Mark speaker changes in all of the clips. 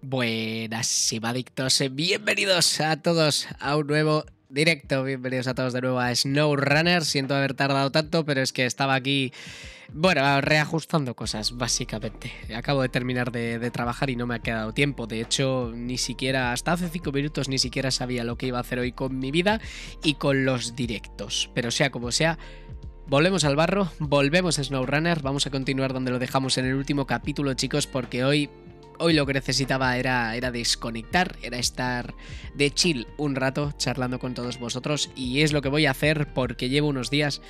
Speaker 1: Buenas, Simadictos, bienvenidos a todos a un nuevo directo, bienvenidos a todos de nuevo a SnowRunner. Siento haber tardado tanto, pero es que estaba aquí, bueno, reajustando cosas, básicamente. Acabo de terminar de trabajar y no me ha quedado tiempo. De hecho, ni siquiera, hasta hace 5 minutos, ni siquiera sabía lo que iba a hacer hoy con mi vida y con los directos. Pero sea como sea, volvemos al barro, volvemos a SnowRunner, vamos a continuar donde lo dejamos en el último capítulo, chicos, porque hoy lo que necesitaba era desconectar, era estar de chill un rato charlando con todos vosotros, y es lo que voy a hacer porque llevo unos días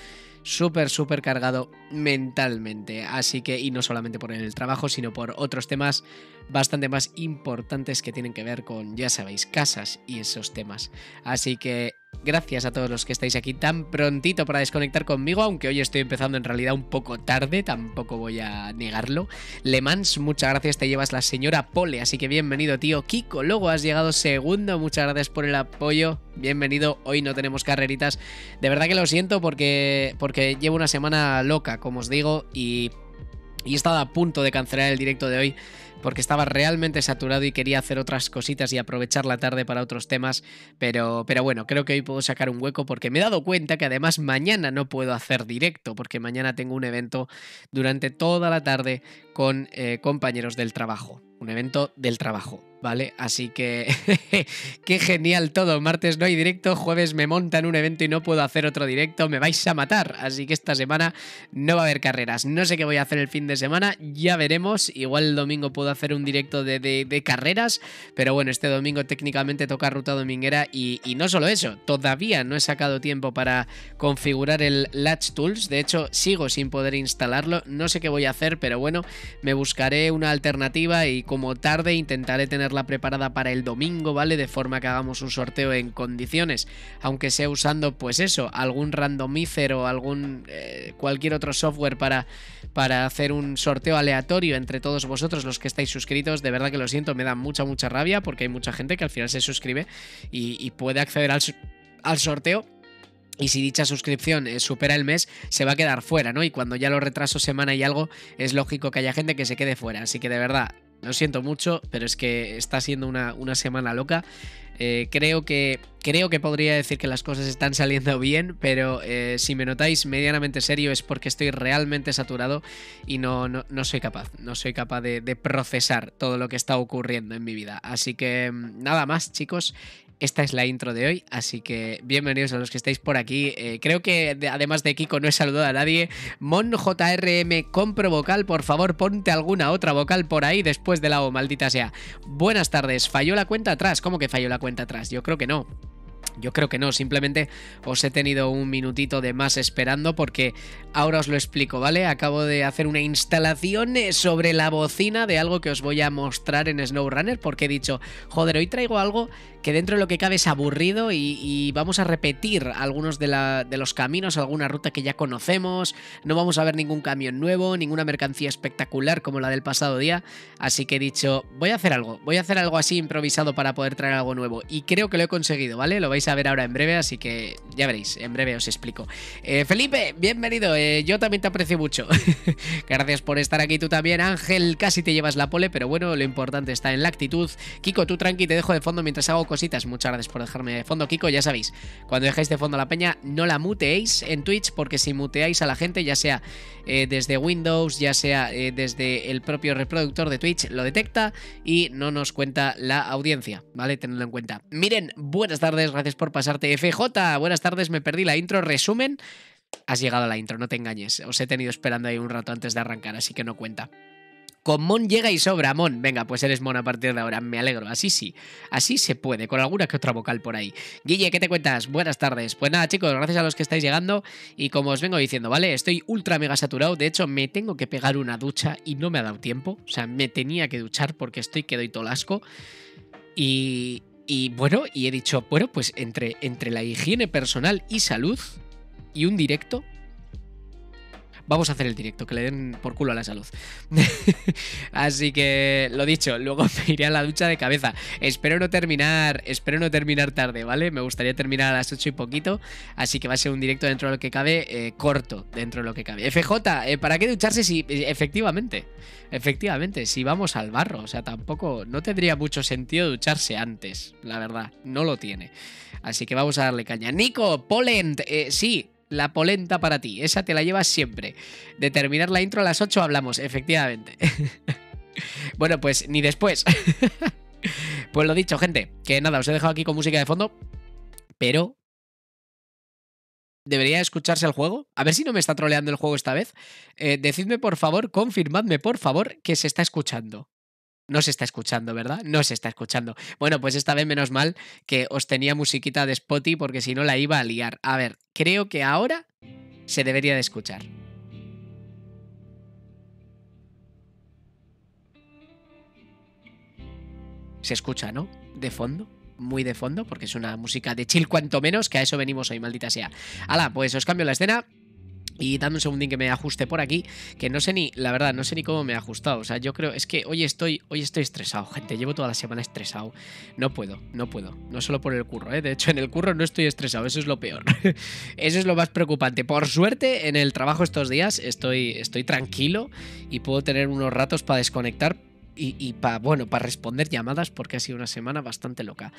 Speaker 1: súper cargado mentalmente, así que, y no solamente por el trabajo, sino por otros temas bastante más importantes que tienen que ver con, ya sabéis, casas y esos temas. Así que gracias a todos los que estáis aquí tan prontito para desconectar conmigo, aunque hoy estoy empezando en realidad un poco tarde, tampoco voy a negarlo. Le Mans, muchas gracias, te llevas la señora Pole, así que bienvenido, tío. Kiko, luego has llegado segundo, muchas gracias por el apoyo, bienvenido. Hoy no tenemos carreritas, de verdad que lo siento porque llevo una semana loca, como os digo, y he estado a punto de cancelar el directo de hoy porque estaba realmente saturado y quería hacer otras cositas y aprovechar la tarde para otros temas, pero bueno, creo que hoy puedo sacar un hueco porque me he dado cuenta que además mañana no puedo hacer directo porque mañana tengo un evento durante toda la tarde con compañeros del trabajo. Un evento del trabajo, ¿vale? Así que qué genial todo. Martes no hay directo, jueves me montan un evento y no puedo hacer otro directo, me vais a matar. Así que esta semana no va a haber carreras. No sé qué voy a hacer el fin de semana, ya veremos. Igual el domingo puedo hacer un directo de carreras, pero bueno, este domingo técnicamente toca ruta dominguera y no solo eso, todavía no he sacado tiempo para configurar el Latch Tools. De hecho, sigo sin poder instalarlo. No sé qué voy a hacer, pero bueno, me buscaré una alternativa y como tarde intentaré tenerla preparada para el domingo, ¿vale? De forma que hagamos un sorteo en condiciones, aunque sea usando, pues eso, algún randomizer o algún cualquier otro software para hacer un sorteo aleatorio entre todos vosotros los que estáis suscritos. De verdad que lo siento, me da mucha rabia porque hay mucha gente que al final se suscribe y puede acceder al sorteo. Y si dicha suscripción supera el mes, se va a quedar fuera, ¿no? Y cuando ya lo retraso semana y algo, es lógico que haya gente que se quede fuera. Así que de verdad, lo siento mucho, pero es que está siendo una semana loca. Creo que podría decir que las cosas están saliendo bien, pero si me notáis medianamente serio es porque estoy realmente saturado y no soy capaz. No soy capaz de procesar todo lo que está ocurriendo en mi vida. Así que nada más, chicos. Esta es la intro de hoy, así que bienvenidos a los que estáis por aquí. Creo que además de Kiko no he saludado a nadie. Mon JRM, compro vocal, por favor ponte alguna otra vocal por ahí después de la O, maldita sea. Buenas tardes, ¿falló la cuenta atrás? ¿Cómo que falló la cuenta atrás? Yo creo que no. Yo creo que no, simplemente os he tenido un minutito de más esperando porque ahora os lo explico, ¿vale? Acabo de hacer una instalación sobre la bocina de algo que os voy a mostrar en SnowRunner porque he dicho, joder, hoy traigo algo que dentro de lo que cabe es aburrido y vamos a repetir algunos de los caminos, alguna ruta que ya conocemos, no vamos a ver ningún camión nuevo, ninguna mercancía espectacular como la del pasado día, así que he dicho, voy a hacer algo así improvisado para poder traer algo nuevo y creo que lo he conseguido, ¿vale? Lo vais a ver ahora en breve, así que ya veréis, en breve os explico. Felipe, bienvenido, yo también te aprecio mucho. Gracias por estar aquí, tú también. Ángel, casi te llevas la pole, pero bueno, lo importante está en la actitud. Kiko, tú tranqui, te dejo de fondo mientras hago cositas. Muchas gracias por dejarme de fondo, Kiko. Ya sabéis, cuando dejáis de fondo a la peña, no la muteéis en Twitch, porque si muteáis a la gente, ya sea desde Windows, ya sea desde el propio reproductor de Twitch, lo detecta y no nos cuenta la audiencia, ¿vale? Tenedlo en cuenta. Miren, buenas tardes, gracias por pasarte. FJ, buenas tardes, me perdí la intro, resumen. Has llegado a la intro, no te engañes. Os he tenido esperando ahí un rato antes de arrancar, así que no cuenta. Con Mon llega y sobra, Mon. Venga, pues eres Mon a partir de ahora, me alegro. Así sí, así se puede, con alguna que otra vocal por ahí. Guille, ¿qué te cuentas? Buenas tardes. Pues nada, chicos, gracias a los que estáis llegando. Y como os vengo diciendo, ¿vale? Estoy ultra mega saturado. De hecho, me tengo que pegar una ducha y no me ha dado tiempo. O sea, me tenía que duchar porque estoy que doy todo el asco. Y bueno, y he dicho, bueno, pues entre la higiene personal y salud y un directo, vamos a hacer el directo, que le den por culo a la salud. Así que, lo dicho, luego me iré a la ducha de cabeza. Espero no terminar tarde, ¿vale? Me gustaría terminar a las 8 y poquito, así que va a ser un directo dentro de lo que cabe, corto, dentro de lo que cabe. FJ, ¿para qué ducharse si efectivamente, si vamos al barro? O sea, tampoco, no tendría mucho sentido ducharse antes, la verdad, no lo tiene. Así que vamos a darle caña. Nico, Polent, sí, la polenta para ti, esa te la llevas siempre. De terminar la intro a las 8 hablamos, efectivamente. Bueno, pues ni después. Pues lo dicho, gente, que nada, os he dejado aquí con música de fondo, pero ¿debería escucharse el juego? A ver si no me está troleando el juego esta vez. Decidme, por favor, confirmadme, por favor, que se está escuchando. No se está escuchando, ¿verdad? No se está escuchando. Bueno, pues esta vez menos mal que os tenía musiquita de Spotify porque si no la iba a liar. A ver, creo que ahora se debería de escuchar. Se escucha, ¿no? De fondo. Muy de fondo, porque es una música de chill cuanto menos, que a eso venimos hoy, maldita sea. Hala, pues os cambio la escena. Y dame un segundín que me ajuste por aquí, que no sé ni, la verdad, no sé ni cómo me he ajustado. O sea, yo creo, es que hoy estoy estresado, gente. Llevo toda la semana estresado. No puedo. No solo por el curro, ¿eh? De hecho, en el curro no estoy estresado, eso es lo peor. Eso es lo más preocupante. Por suerte, en el trabajo estos días estoy tranquilo y puedo tener unos ratos para desconectar y para responder llamadas, porque ha sido una semana bastante loca.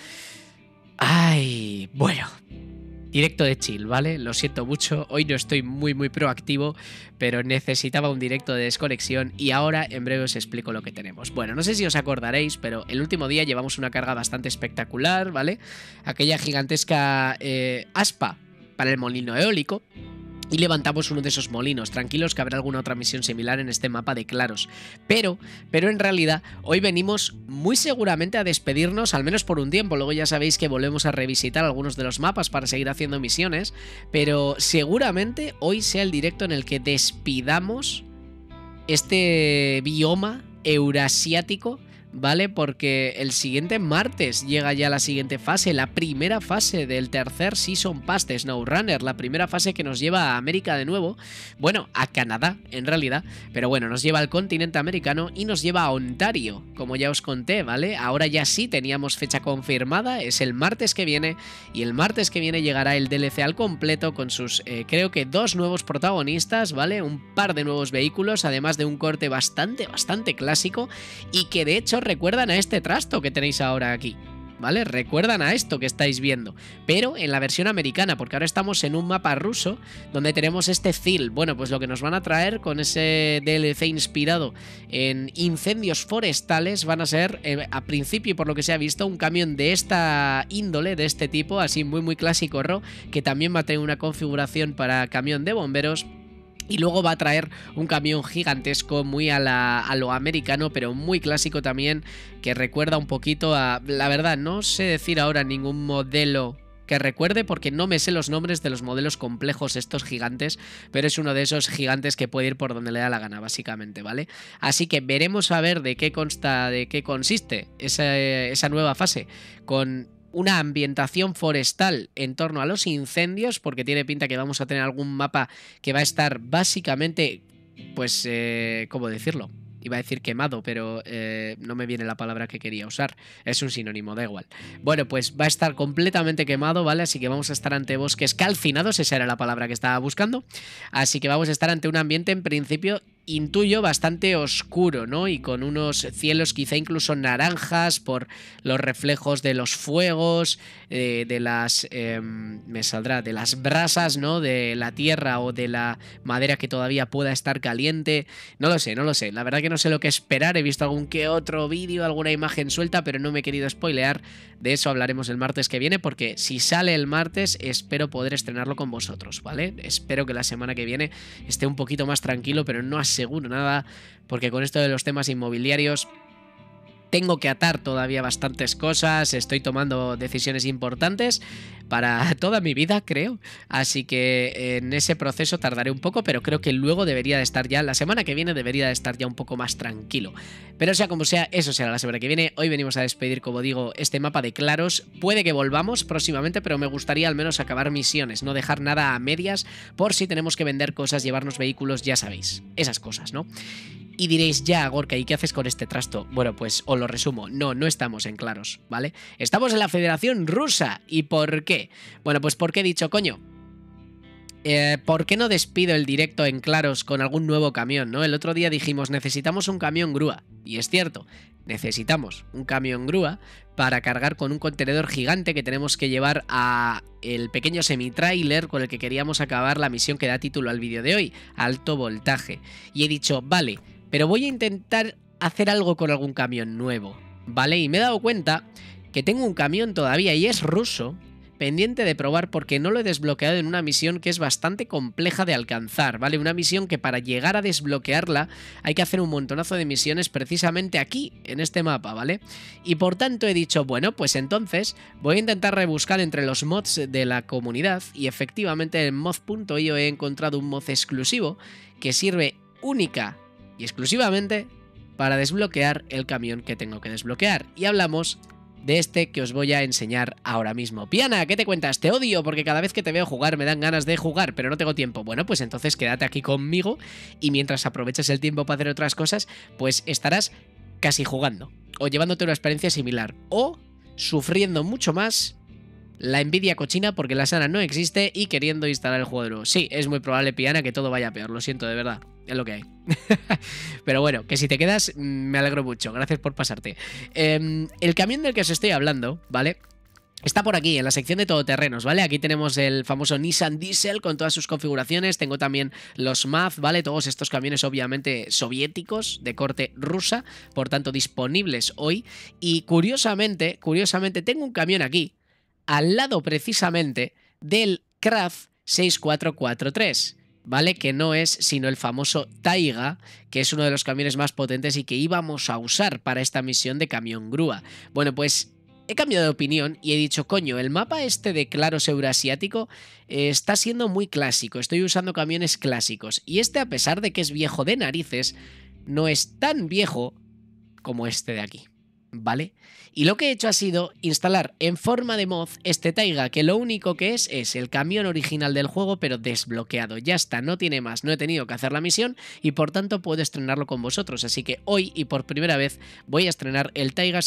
Speaker 1: Ay, bueno. Directo de chill, ¿vale? Lo siento mucho, hoy no estoy muy proactivo, pero necesitaba un directo de desconexión y ahora en breve os explico lo que tenemos. Bueno, no sé si os acordaréis, pero el último día llevamos una carga bastante espectacular, ¿vale? Aquella gigantesca aspa para el molino eólico. Y levantamos uno de esos molinos, tranquilos que habrá alguna otra misión similar en este mapa de claros. Pero en realidad hoy venimos muy seguramente a despedirnos, al menos por un tiempo. Luego ya sabéis que volvemos a revisitar algunos de los mapas para seguir haciendo misiones. Pero seguramente hoy sea el directo en el que despidamos este bioma eurasiático, ¿vale? Porque el siguiente martes llega ya la siguiente fase, la primera fase del tercer Season Pass de SnowRunner, la primera fase que nos lleva a América de nuevo, bueno, a Canadá en realidad, pero bueno, nos lleva al continente americano y nos lleva a Ontario, como ya os conté, ¿vale? Ahora ya sí teníamos fecha confirmada, es el martes que viene, y el martes que viene llegará el DLC al completo con sus, creo que 2 nuevos protagonistas, ¿vale? Un par de nuevos vehículos, además de un corte bastante clásico, y que de hecho recuerdan a este trasto que tenéis ahora aquí, ¿vale? Recuerdan a esto que estáis viendo, pero en la versión americana, porque ahora estamos en un mapa ruso donde tenemos este Zil. Bueno, pues lo que nos van a traer con ese DLC inspirado en incendios forestales van a ser, a principio y por lo que se ha visto, un camión de esta índole, de este tipo, así muy clásico, que también va a tener una configuración para camión de bomberos. Y luego va a traer un camión gigantesco muy a lo americano, pero muy clásico también, que recuerda un poquito a... La verdad, no sé decir ahora ningún modelo que recuerde, porque no me sé los nombres de los modelos complejos estos gigantes, pero es uno de esos gigantes que puede ir por donde le da la gana, básicamente, ¿vale? Así que veremos a ver de qué consiste esa nueva fase, con una ambientación forestal en torno a los incendios, porque tiene pinta que vamos a tener algún mapa que va a estar básicamente, pues, ¿cómo decirlo? Iba a decir quemado, pero no me viene la palabra que quería usar. Es un sinónimo, da igual. Bueno, pues va a estar completamente quemado, ¿vale? Así que vamos a estar ante bosques calcinados, esa era la palabra que estaba buscando. Así que vamos a estar ante un ambiente, en principio, intuyo, bastante oscuro, ¿no? Y con unos cielos quizá incluso naranjas por los reflejos de los fuegos, de las... me saldrá, de las brasas, ¿no? De la tierra o de la madera que todavía pueda estar caliente. No lo sé. La verdad que no sé lo que esperar. He visto algún que otro vídeo, alguna imagen suelta, pero no me he querido spoilear. De eso hablaremos el martes que viene, porque si sale el martes espero poder estrenarlo con vosotros, ¿vale? Espero que la semana que viene esté un poquito más tranquilo, pero no aseguro nada, porque con esto de los temas inmobiliarios Tengo que atar todavía bastantes cosas, estoy tomando decisiones importantes para toda mi vida, creo. Así que en ese proceso tardaré un poco, pero creo que luego debería de estar ya, la semana que viene debería de estar ya un poco más tranquilo. Pero sea como sea, eso será la semana que viene. Hoy venimos a despedir, como digo, este mapa de Claros. Puede que volvamos próximamente, pero me gustaría al menos acabar misiones, no dejar nada a medias por si tenemos que vender cosas, llevarnos vehículos, ya sabéis, esas cosas, ¿no? Y diréis, ya, Gorka, ¿y qué haces con este trasto? Bueno, pues os lo resumo. No estamos en Claros, ¿vale? Estamos en la Federación Rusa. ¿Y por qué? Bueno, pues porque he dicho, coño, ¿por qué no despido el directo en Claros con algún nuevo camión, ¿no? El otro día dijimos, necesitamos un camión grúa. Y es cierto, necesitamos un camión grúa para cargar con un contenedor gigante que tenemos que llevar a el pequeño semi-trailer con el que queríamos acabar la misión que da título al vídeo de hoy, alto voltaje. Y he dicho, vale, pero voy a intentar hacer algo con algún camión nuevo, ¿vale? Y me he dado cuenta que tengo un camión todavía y es ruso, pendiente de probar porque no lo he desbloqueado en una misión que es bastante compleja de alcanzar, ¿vale? Una misión que para llegar a desbloquearla hay que hacer un montonazo de misiones precisamente aquí, en este mapa, ¿vale? Y por tanto he dicho, bueno, pues entonces voy a intentar rebuscar entre los mods de la comunidad y efectivamente en mod.io he encontrado un mod exclusivo que sirve única y exclusivamente para desbloquear el camión que tengo que desbloquear. Y hablamos de este que os voy a enseñar ahora mismo. Piana, ¿qué te cuentas? Te odio porque cada vez que te veo jugar me dan ganas de jugar, pero no tengo tiempo. Bueno, pues entonces quédate aquí conmigo y mientras aproveches el tiempo para hacer otras cosas, pues estarás casi jugando o llevándote una experiencia similar o sufriendo mucho más la envidia cochina porque la sana no existe y queriendo instalar el juego de nuevo. Sí, es muy probable, Piana, que todo vaya peor, lo siento de verdad, es lo que hay. Pero bueno, que si te quedas, me alegro mucho, gracias por pasarte. El camión del que os estoy hablando, ¿vale? Está por aquí, en la sección de todoterrenos, ¿vale? Aquí tenemos el famoso Nissan Diesel con todas sus configuraciones. Tengo también los MAZ, ¿vale? Todos estos camiones obviamente soviéticos de corte rusa, por tanto disponibles hoy. Y curiosamente, tengo un camión aquí, al lado precisamente del Kraft 6443, ¿vale? Que no es sino el famoso Taiga, que es uno de los camiones más potentes y que íbamos a usar para esta misión de camión grúa. Bueno, pues he cambiado de opinión y he dicho, coño, el mapa este de Claros Eurasiático está siendo muy clásico, estoy usando camiones clásicos. Y este, a pesar de que es viejo de narices, no es tan viejo como este de aquí, ¿vale? Y lo que he hecho ha sido instalar en forma de mod este Taiga, que lo único que es el camión original del juego, pero desbloqueado. Ya está, no tiene más, no he tenido que hacer la misión y por tanto puedo estrenarlo con vosotros. Así que hoy y por primera vez voy a estrenar el Taiga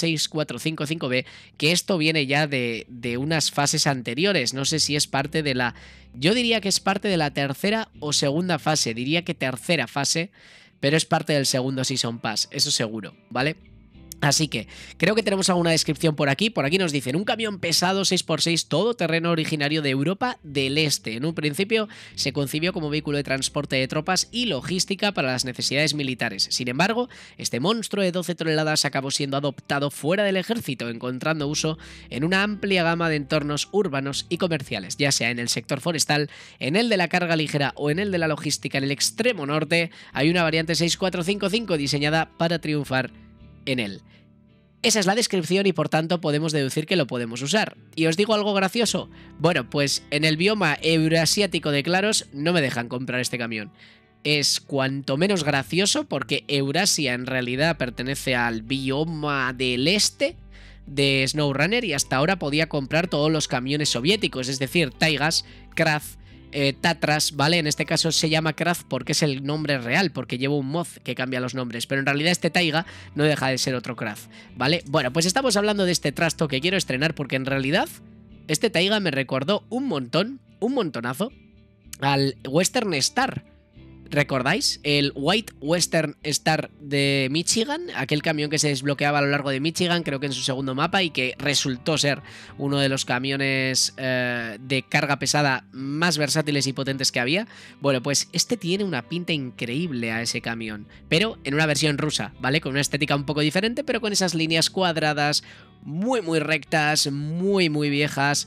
Speaker 1: 6455B, que esto viene ya de unas fases anteriores. No sé si es parte de la... Yo diría que es parte de la tercera o segunda fase, diría que tercera fase, pero es parte del segundo Season Pass, eso seguro, ¿vale? Así que creo que tenemos alguna descripción por aquí. Por aquí nos dicen, un camión pesado 6x6 todoterreno originario de Europa del Este. En un principio se concibió como vehículo de transporte de tropas y logística para las necesidades militares. Sin embargo, este monstruo de 12 toneladas acabó siendo adoptado fuera del ejército, encontrando uso en una amplia gama de entornos urbanos y comerciales, ya sea en el sector forestal, en el de la carga ligera o en el de la logística. En el extremo norte hay una variante 6455 diseñada para triunfar en él. Esa es la descripción y por tanto podemos deducir que lo podemos usar. ¿Y os digo algo gracioso? Bueno, pues en el bioma eurasiático de Claros no me dejan comprar este camión. Es cuanto menos gracioso porque Eurasia en realidad pertenece al bioma del este de SnowRunner y hasta ahora podía comprar todos los camiones soviéticos, es decir, Taigas, Kraft, Tatras, ¿vale? En este caso se llama Kraft porque es el nombre real, porque lleva un mod que cambia los nombres, pero en realidad este Taiga no deja de ser otro Kraft, ¿vale? Bueno, pues estamos hablando de este trasto que quiero estrenar porque en realidad este Taiga me recordó un montonazo al Western Star. ¿Recordáis? El White Western Star de Michigan, aquel camión que se desbloqueaba a lo largo de Michigan, creo que en su segundo mapa, y que resultó ser uno de los camiones de carga pesada más versátiles y potentes que había. Bueno, pues este tiene una pinta increíble a ese camión, pero en una versión rusa, ¿vale? Con una estética un poco diferente, pero con esas líneas cuadradas, muy rectas, muy viejas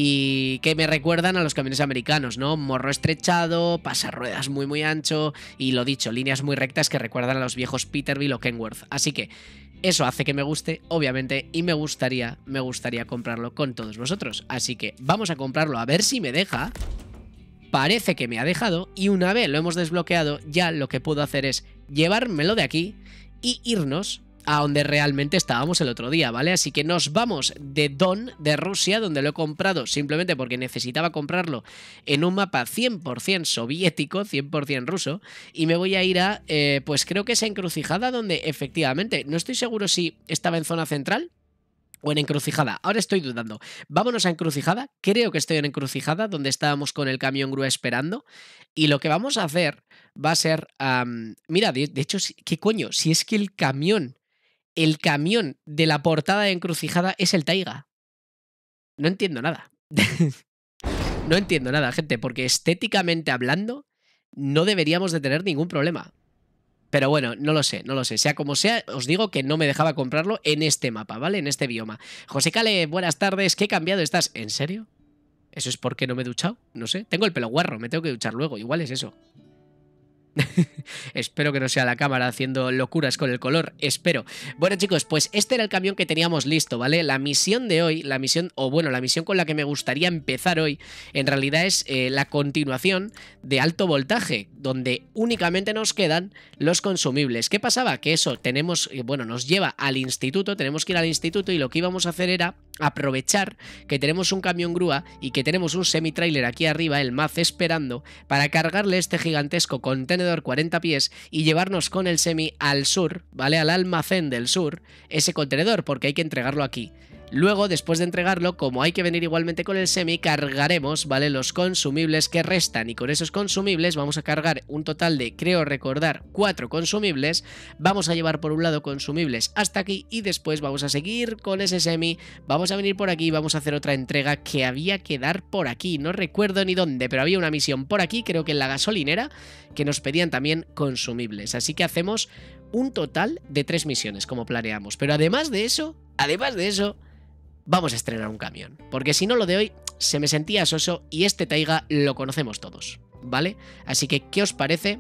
Speaker 1: y que me recuerdan a los camiones americanos, ¿no? Morro estrechado, pasarruedas muy ancho y lo dicho, líneas muy rectas que recuerdan a los viejos Peterbilt o Kenworth. Así que Eso hace que me guste, obviamente, y me gustaría comprarlo con todos vosotros. Así que vamos a comprarlo a ver si me deja. Parece que me ha dejado y una vez lo hemos desbloqueado, ya lo que puedo hacer es llevármelo de aquí y irnos a donde realmente estábamos el otro día, ¿vale? Así que nos vamos de Don, de Rusia, donde lo he comprado simplemente porque necesitaba comprarlo en un mapa 100% soviético, 100% ruso, y me voy a ir a, pues creo que esa encrucijada donde efectivamente, no estoy seguro si estaba en zona central o en encrucijada, ahora estoy dudando. Vámonos a encrucijada, creo que estoy en encrucijada, donde estábamos con el camión grúa esperando, y lo que vamos a hacer va a ser, mira, de hecho, ¿qué coño? Si es que el camión de la portada de encrucijada es el Taiga. No entiendo nada. No entiendo nada, gente, porque estéticamente hablando no deberíamos de tener ningún problema. Pero bueno, no lo sé. Sea como sea, os digo que no me dejaba comprarlo en este mapa, ¿vale? En este bioma. José Cale, buenas tardes. ¿Qué cambiado estás? ¿En serio? ¿Eso es porque no me he duchado? No sé. Tengo el pelo guarro, me tengo que duchar luego. Igual es eso. Espero que no sea la cámara haciendo locuras con el color, espero. Bueno chicos, pues este era el camión que teníamos listo, ¿vale? La misión de hoy, la misión con la que me gustaría empezar hoy, en realidad es la continuación de alto voltaje, donde únicamente nos quedan los consumibles. ¿Qué pasaba? Que eso tenemos, bueno, nos lleva al instituto, tenemos que ir al instituto y lo que íbamos a hacer era aprovechar que tenemos un camión grúa y que tenemos un semi-trailer aquí arriba, el Maz, esperando para cargarle este gigantesco contenedor 40 pies y llevarnos con el semi al sur, ¿vale? Al almacén del sur, ese contenedor, porque hay que entregarlo aquí. Luego, después de entregarlo, como hay que venir igualmente con el semi, cargaremos, ¿vale? Los consumibles que restan y con esos consumibles vamos a cargar un total de, creo recordar, 4 consumibles. Vamos a llevar por un lado consumibles hasta aquí y después vamos a seguir con ese semi. Vamos a venir por aquí y vamos a hacer otra entrega que había que dar por aquí. No recuerdo ni dónde, pero había una misión por aquí, creo que en la gasolinera, que nos pedían también consumibles. Así que hacemos un total de 3 misiones como planeamos. Pero además de eso, vamos a estrenar un camión, porque si no lo de hoy se me sentía soso y este Taiga lo conocemos todos, ¿vale? Así que, ¿qué os parece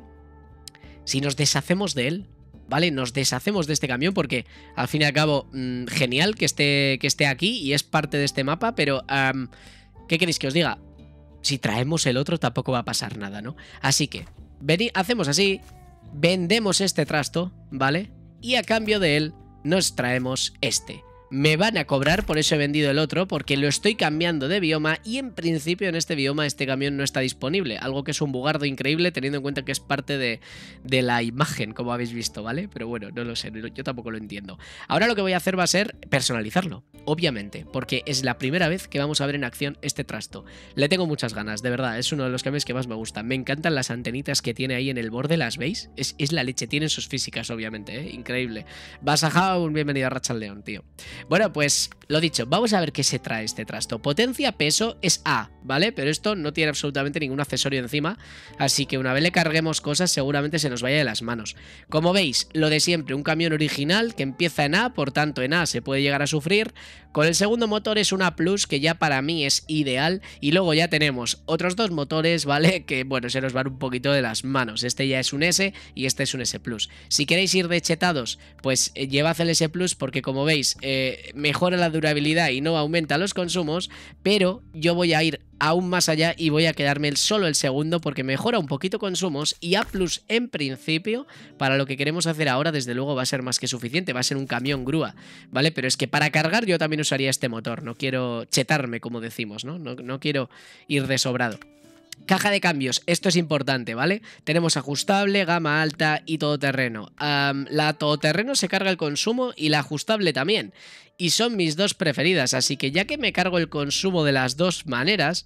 Speaker 1: si nos deshacemos de él? ¿Vale? Nos deshacemos de este camión porque, al fin y al cabo, genial que esté aquí y es parte de este mapa, pero ¿qué queréis que os diga? Si traemos el otro tampoco va a pasar nada, ¿no? Así que, hacemos así, vendemos este trasto, ¿vale? Y a cambio de él nos traemos este. Me van a cobrar, por eso he vendido el otro, porque lo estoy cambiando de bioma y en principio en este bioma este camión no está disponible, algo que es un bugardo increíble teniendo en cuenta que es parte de la imagen, como habéis visto, ¿vale? Pero bueno, no lo sé, yo tampoco lo entiendo. Ahora lo que voy a hacer va a ser personalizarlo, obviamente, porque es la primera vez que vamos a ver en acción este trasto. Le tengo muchas ganas, de verdad, es uno de los camiones que más me gustan. Me encantan las antenitas que tiene ahí en el borde, ¿las veis? Es la leche, tienen sus físicas, obviamente, ¿eh? Increíble. Basajao, un bienvenido a Racha al León, tío. Bueno, pues lo dicho, vamos a ver qué se trae este trasto. Potencia, peso es A, ¿vale? Pero esto no tiene absolutamente ningún accesorio encima, así que una vez le carguemos cosas seguramente se nos vaya de las manos. Como veis, lo de siempre, un camión original que empieza en A, por tanto en A se puede llegar a sufrir. Con el segundo motor es una Plus, que ya para mí es ideal, y luego ya tenemos otros 2 motores, ¿vale? Que bueno, se nos van un poquito de las manos. Este ya es un S y este es un S Plus. Si queréis ir de chetados, pues llevad el S Plus porque como veis, mejora la durabilidad y no aumenta los consumos, pero yo voy a ir aún más allá y voy a quedarme solo el segundo porque mejora un poquito consumos y A Plus en principio para lo que queremos hacer ahora desde luego va a ser más que suficiente, va a ser un camión grúa, ¿vale? Pero es que para cargar yo también usaría este motor, no quiero chetarme como decimos, ¿no? No quiero ir de sobrado. Caja de cambios, esto es importante, ¿vale? Tenemos ajustable, gama alta y todoterreno. La todoterreno se carga el consumo y la ajustable también. Y son mis 2 preferidas, así que ya que me cargo el consumo de las 2 maneras,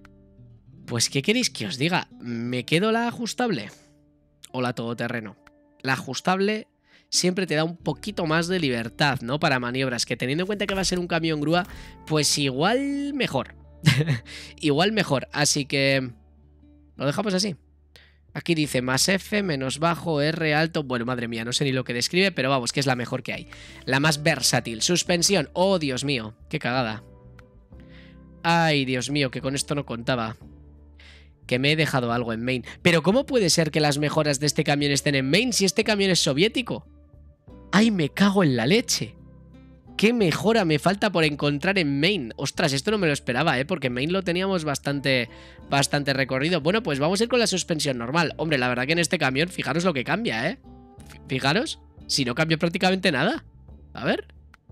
Speaker 1: pues ¿qué queréis que os diga? ¿Me quedo la ajustable o la todoterreno? La ajustable siempre te da un poquito más de libertad, ¿no? Para maniobras, que teniendo en cuenta que va a ser un camión grúa, pues igual mejor. Igual mejor, así que lo dejamos así. Aquí dice más F, menos bajo, R, alto. Bueno, madre mía, no sé ni lo que describe, pero vamos, que es la mejor que hay. La más versátil. Suspensión. Oh, Dios mío, qué cagada. Ay, Dios mío, que con esto no contaba. Que me he dejado algo en main. Pero ¿cómo puede ser que las mejoras de este camión estén en main si este camión es soviético? ¡Ay, me cago en la leche! ¿Qué mejora me falta por encontrar en Main? Ostras, esto no me lo esperaba, ¿eh? Porque en Main lo teníamos bastante recorrido. Bueno, pues vamos a ir con la suspensión normal. Hombre, la verdad que en este camión, fijaros lo que cambia, ¿eh? Fijaros, si no cambia prácticamente nada. A ver.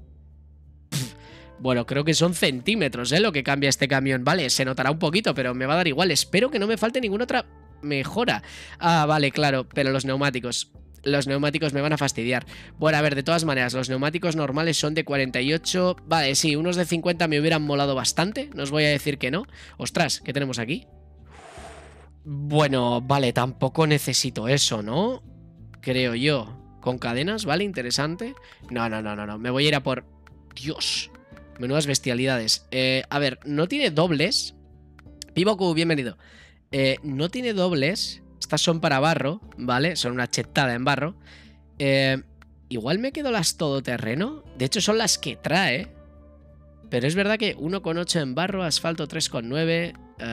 Speaker 1: Bueno, creo que son centímetros, ¿eh? Lo que cambia este camión. Vale, se notará un poquito, pero me va a dar igual. Espero que no me falte ninguna otra mejora. Ah, vale, claro, pero los neumáticos... Los neumáticos me van a fastidiar. Bueno, a ver, de todas maneras, los neumáticos normales son de 48. Vale, sí, unos de 50 me hubieran molado bastante. No os voy a decir que no. Ostras, ¿qué tenemos aquí? Bueno, vale, tampoco necesito eso, ¿no? Creo yo. Con cadenas, vale, interesante. No, no, no, no, no. Me voy a ir a por... Dios. Menudas bestialidades. A ver, no tiene dobles. Pivoku, bienvenido. No tiene dobles. Estas son para barro, ¿vale? Son una chetada en barro. Igual me quedo las todoterreno. De hecho, son las que trae. Pero es verdad que 1,8 en barro, asfalto 3,9.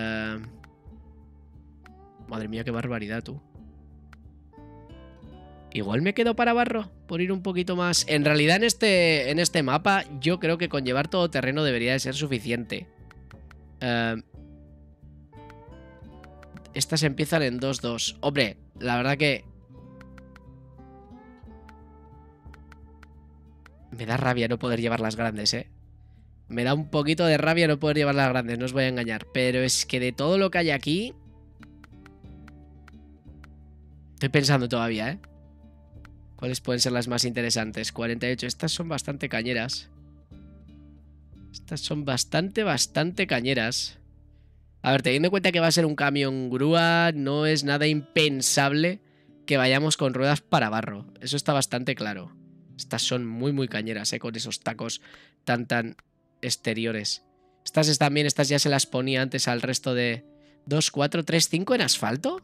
Speaker 1: Madre mía, qué barbaridad, tú. Igual me quedo para barro, por ir un poquito más. En realidad, en este mapa, yo creo que con llevar todoterreno debería de ser suficiente. Estas empiezan en 2-2. Hombre, la verdad que... Me da rabia no poder llevar las grandes, ¿eh? Me da un poquito de rabia no poder llevar las grandes, no os voy a engañar. Pero es que de todo lo que hay aquí... Estoy pensando todavía, ¿eh? ¿Cuáles pueden ser las más interesantes? 48. Estas son bastante cañeras. Estas son bastante cañeras. A ver, teniendo en cuenta que va a ser un camión grúa, no es nada impensable que vayamos con ruedas para barro. Eso está bastante claro. Estas son muy cañeras, con esos tacos tan exteriores. Estas también, estas ya se las ponía antes al resto de 2, 4, 3, 5 en asfalto.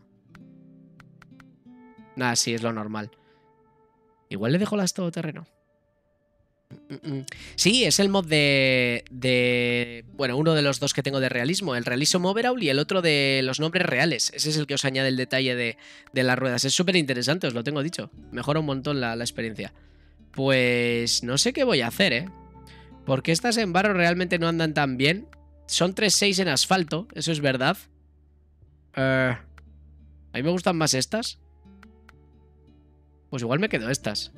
Speaker 1: Nada, sí, es lo normal. Igual le dejo las todoterreno. Sí, es el mod bueno, uno de los dos que tengo de realismo. El realismo overall y el otro de los nombres reales. Ese es el que os añade el detalle de las ruedas. Es súper interesante, os lo tengo dicho. Mejora un montón la experiencia. Pues no sé qué voy a hacer, ¿eh? Porque estas en barro realmente no andan tan bien. Son 3.6 en asfalto, eso es verdad. A mí me gustan más estas. Pues igual me quedo estas.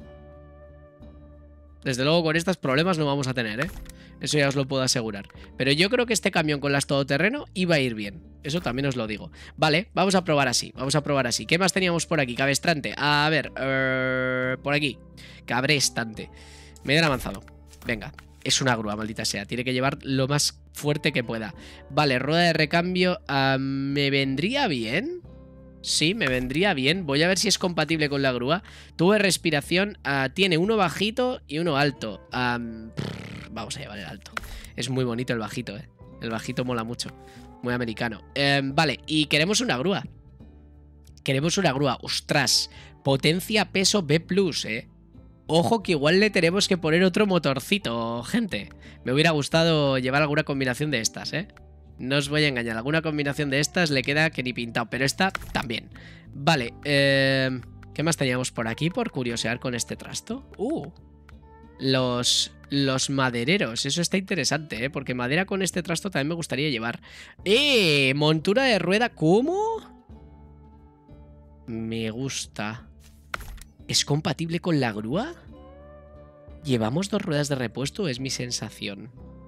Speaker 1: Desde luego con estos problemas no vamos a tener, ¿eh? Eso ya os lo puedo asegurar. Pero yo creo que este camión con las todoterreno iba a ir bien. Eso también os lo digo. Vale, vamos a probar así. Vamos a probar así. ¿Qué más teníamos por aquí? Cabestrante. A ver, por aquí. Cabrestante. Medio avanzado. Venga. Es una grúa, maldita sea. Tiene que llevar lo más fuerte que pueda. Vale, rueda de recambio. ¿Me vendría bien? Sí, me vendría bien. Voy a ver si es compatible con la grúa. Tubo de respiración. Tiene uno bajito y uno alto. Vamos a llevar el alto. Es muy bonito el bajito, ¿eh? El bajito mola mucho. Muy americano. Vale, y queremos una grúa. Queremos una grúa. Ostras. Potencia peso B+, ¿eh? Ojo que igual le tenemos que poner otro motorcito, gente. Me hubiera gustado llevar alguna combinación de estas, ¿eh? No os voy a engañar, alguna combinación de estas le queda que ni pintado, pero esta también. Vale, ¿qué más teníamos por aquí por curiosear con este trasto? Los madereros, eso está interesante, ¿eh? Porque madera con este trasto también me gustaría llevar. Montura de rueda, ¿cómo? Me gusta. ¿Es compatible con la grúa? ¿Llevamos 2 ruedas de repuesto? Es mi sensación.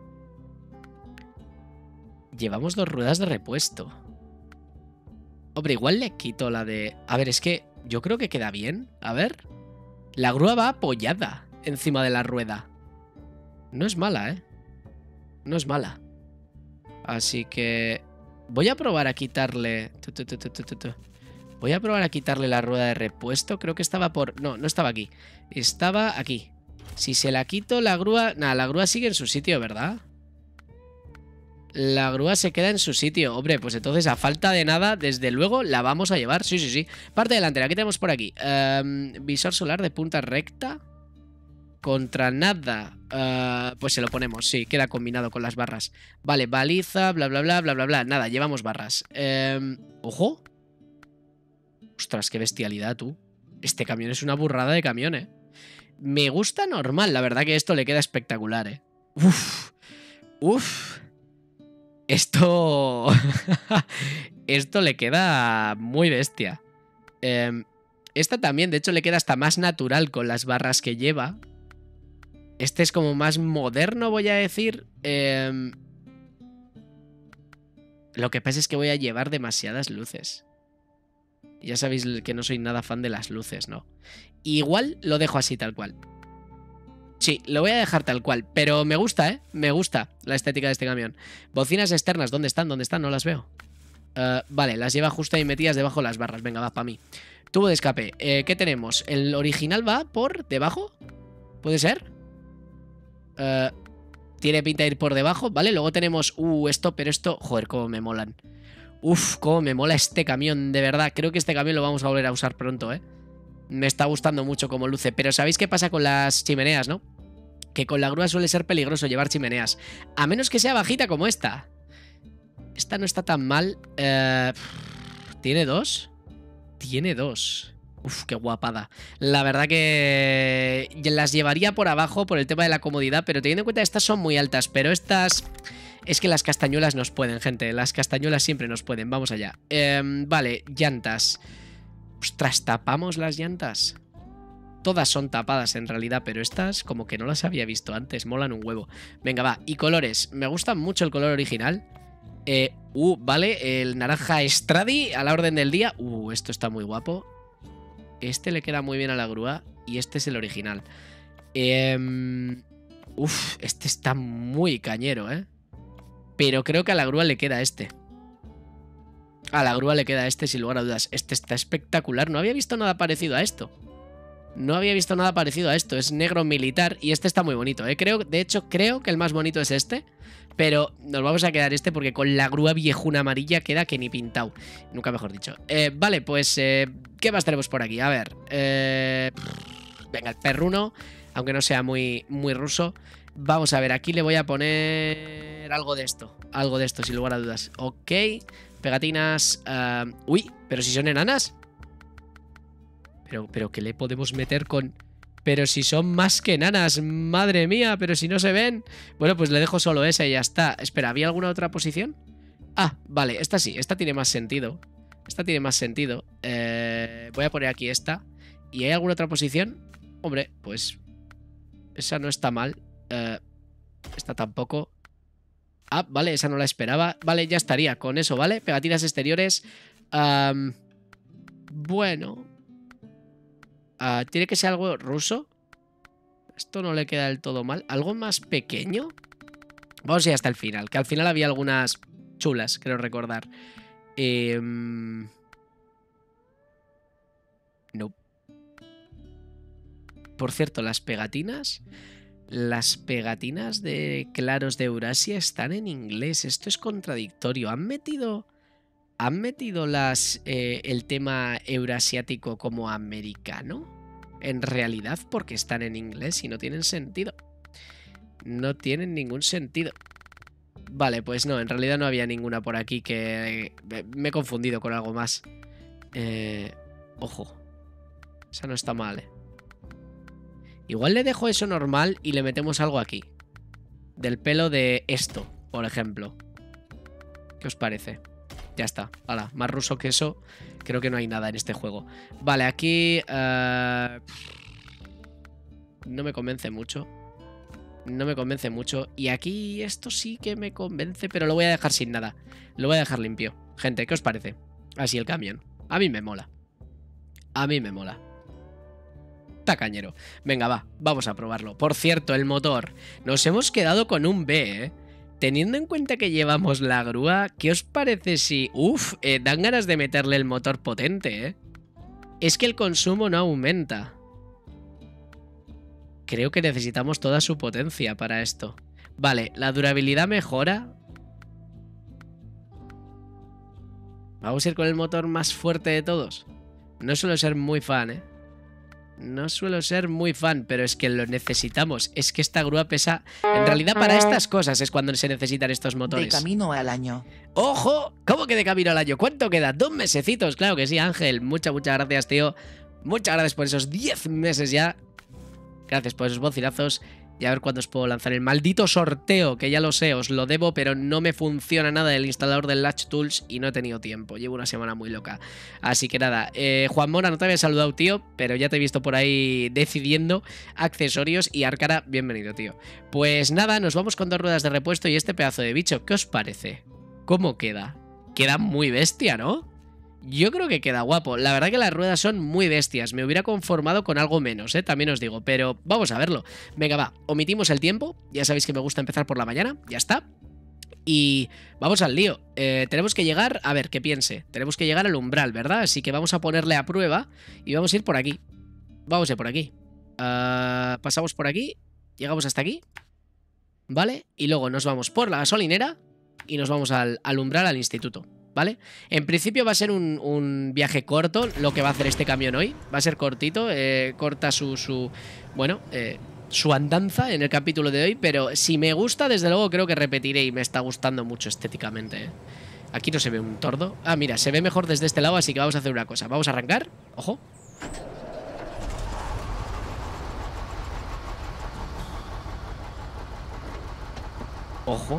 Speaker 1: Llevamos 2 ruedas de repuesto. Hombre, igual le quito la de... A ver, es que yo creo que queda bien. A ver. La grúa va apoyada encima de la rueda. No es mala, ¿eh? No es mala. Así que... Voy a probar a quitarle... Voy a probar a quitarle la rueda de repuesto. Creo que estaba por... No, no estaba aquí. Estaba aquí. Si se la quito, la grúa... Nada, la grúa sigue en su sitio, ¿verdad? La grúa se queda en su sitio. Hombre, pues entonces a falta de nada, desde luego la vamos a llevar. Sí, sí, sí. Parte delantera, ¿qué tenemos por aquí? Visor solar de punta recta. Contra nada. Pues se lo ponemos, sí, queda combinado con las barras. Vale, baliza, bla, bla, bla, bla, bla, bla. Nada, llevamos barras. Ojo. Ostras, qué bestialidad, tú. Este camión es una burrada de camión, ¿eh? Me gusta normal, la verdad que esto le queda espectacular, ¿eh? Uf. Esto... esto le queda muy bestia. Esta también, de hecho, le queda hasta más natural con las barras que lleva. Este es como más moderno, voy a decir. Lo que pasa es que voy a llevar demasiadas luces. Ya sabéis que no soy nada fan de las luces, ¿no? Igual lo dejo así tal cual. Sí, lo voy a dejar tal cual. Pero me gusta, ¿eh? Me gusta la estética de este camión. Bocinas externas, ¿dónde están? ¿Dónde están? No las veo. Vale, las lleva justo ahí metidas debajo de las barras. Venga, va, para mí. Tubo de escape. ¿Qué tenemos? ¿El original va por debajo? ¿Puede ser? Tiene pinta de ir por debajo, ¿vale? Luego tenemos... esto, pero esto... Joder, cómo me molan. Uf, cómo me mola este camión, de verdad. Creo que este camión lo vamos a volver a usar pronto, ¿eh? Me está gustando mucho cómo luce. Pero ¿sabéis qué pasa con las chimeneas, no? Que con la grúa suele ser peligroso llevar chimeneas. A menos que sea bajita como esta. Esta no está tan mal. ¿Tiene dos? Tiene dos. Uf, qué guapada. La verdad que las llevaría por abajo por el tema de la comodidad, pero teniendo en cuenta que estas son muy altas, pero estas... Es que las castañuelas nos pueden, gente. Las castañuelas siempre nos pueden. Vamos allá. Vale, llantas. Ostras, ¿tapamos las llantas? Todas son tapadas en realidad, pero estas como que no las había visto antes. Molan un huevo. Venga, va. Y colores. Me gusta mucho el color original. Vale. El naranja Stradi a la orden del día. Esto está muy guapo. Este le queda muy bien a la grúa. Y este es el original. Este está muy cañero, ¿eh? Pero creo que a la grúa le queda este. A la grúa le queda este, sin lugar a dudas. Este está espectacular. No había visto nada parecido a esto. No había visto nada parecido a esto. Es negro militar y este está muy bonito, ¿eh? De hecho, creo que el más bonito es este. Pero nos vamos a quedar este porque con la grúa viejuna amarilla queda que ni pintado. Nunca mejor dicho. Vale, pues... ¿qué más tenemos por aquí? A ver. Venga, el perruno. Aunque no sea muy ruso. Vamos a ver, aquí le voy a poner algo de esto. Algo de esto, sin lugar a dudas. Ok. Pegatinas. Uy, pero si son enanas. Pero ¿qué le podemos meter con...? Pero si son más que enanas, madre mía, pero si no se ven. Bueno, pues le dejo solo esa y ya está. Espera, ¿había alguna otra posición? Ah, vale, esta sí, esta tiene más sentido. Esta tiene más sentido. Voy a poner aquí esta. ¿Y hay alguna otra posición? Hombre, pues... esa no está mal. Esta tampoco. Ah, vale, esa no la esperaba. Vale, ya estaría con eso, ¿vale? Pegatinas exteriores. Bueno... ¿tiene que ser algo ruso? Esto no le queda del todo mal. ¿Algo más pequeño? Vamos a ir hasta el final, que al final había algunas chulas, creo recordar. No. Por cierto, las pegatinas... Las pegatinas de claros de Eurasia están en inglés. Esto es contradictorio. ¿Han metido el tema eurasiático como americano? En realidad, porque están en inglés y no tienen sentido. No tienen ningún sentido. Vale, pues no, en realidad no había ninguna por aquí que... me he confundido con algo más. Ojo. Esa no está mal, ¿eh? Igual le dejo eso normal y le metemos algo aquí. Del pelo de esto, por ejemplo. ¿Qué os parece? Ya está. Hala, más ruso que eso, creo que no hay nada en este juego. Vale, aquí... no me convence mucho. No me convence mucho. Y aquí esto sí que me convence, pero lo voy a dejar sin nada. Lo voy a dejar limpio. Gente, ¿qué os parece? Así el camión. A mí me mola. A mí me mola. Está cañero. Venga, va, vamos a probarlo. Por cierto, el motor. Nos hemos quedado con un B, ¿eh? Teniendo en cuenta que llevamos la grúa, ¿qué os parece si... dan ganas de meterle el motor potente, ¿eh? Es que el consumo no aumenta. Creo que necesitamos toda su potencia para esto. Vale, la durabilidad mejora. Vamos a ir con el motor más fuerte de todos. No suelo ser muy fan, ¿eh? No suelo ser muy fan, pero es que lo necesitamos. Es que esta grúa pesa... En realidad para estas cosas es cuando se necesitan estos motores.
Speaker 2: De camino al año.
Speaker 1: ¡Ojo! ¿Cómo que de camino al año? ¿Cuánto queda? 2 mesecitos. Claro que sí, Ángel. Muchas gracias, tío. Muchas gracias por esos 10 meses ya. Gracias por esos bocinazos. Y a ver cuándo os puedo lanzar el maldito sorteo, que ya lo sé, os lo debo, pero no me funciona nada el instalador del Latch Tools y no he tenido tiempo. Llevo una semana muy loca. Así que nada, Juan Mora, no te había saludado, tío, pero ya te he visto por ahí decidiendo accesorios. Y Arcara, bienvenido, tío. Pues nada, nos vamos con 2 ruedas de repuesto y este pedazo de bicho. ¿Qué os parece? ¿Cómo queda? Queda muy bestia, ¿no? Yo creo que queda guapo. La verdad que las ruedas son muy bestias. Me hubiera conformado con algo menos, también os digo. Pero vamos a verlo. Venga, va. Omitimos el tiempo. Ya sabéis que me gusta empezar por la mañana. Ya está. Y vamos al lío. Tenemos que llegar... A ver, que piense. Tenemos que llegar al umbral, ¿verdad? Así que vamos a ponerle a prueba. Y vamos a ir por aquí. Vamos a ir por aquí. Pasamos por aquí. Llegamos hasta aquí. ¿Vale? Y luego nos vamos por la gasolinera. Y nos vamos al umbral, al instituto. ¿Vale? En principio va a ser un viaje corto lo que va a hacer este camión hoy. Va a ser cortito, corta su andanza en el capítulo de hoy. Pero si me gusta, desde luego creo que repetiré y me está gustando mucho estéticamente. Aquí no se ve un tordo. Ah, mira, se ve mejor desde este lado, así que vamos a hacer una cosa. Vamos a arrancar. Ojo. Ojo.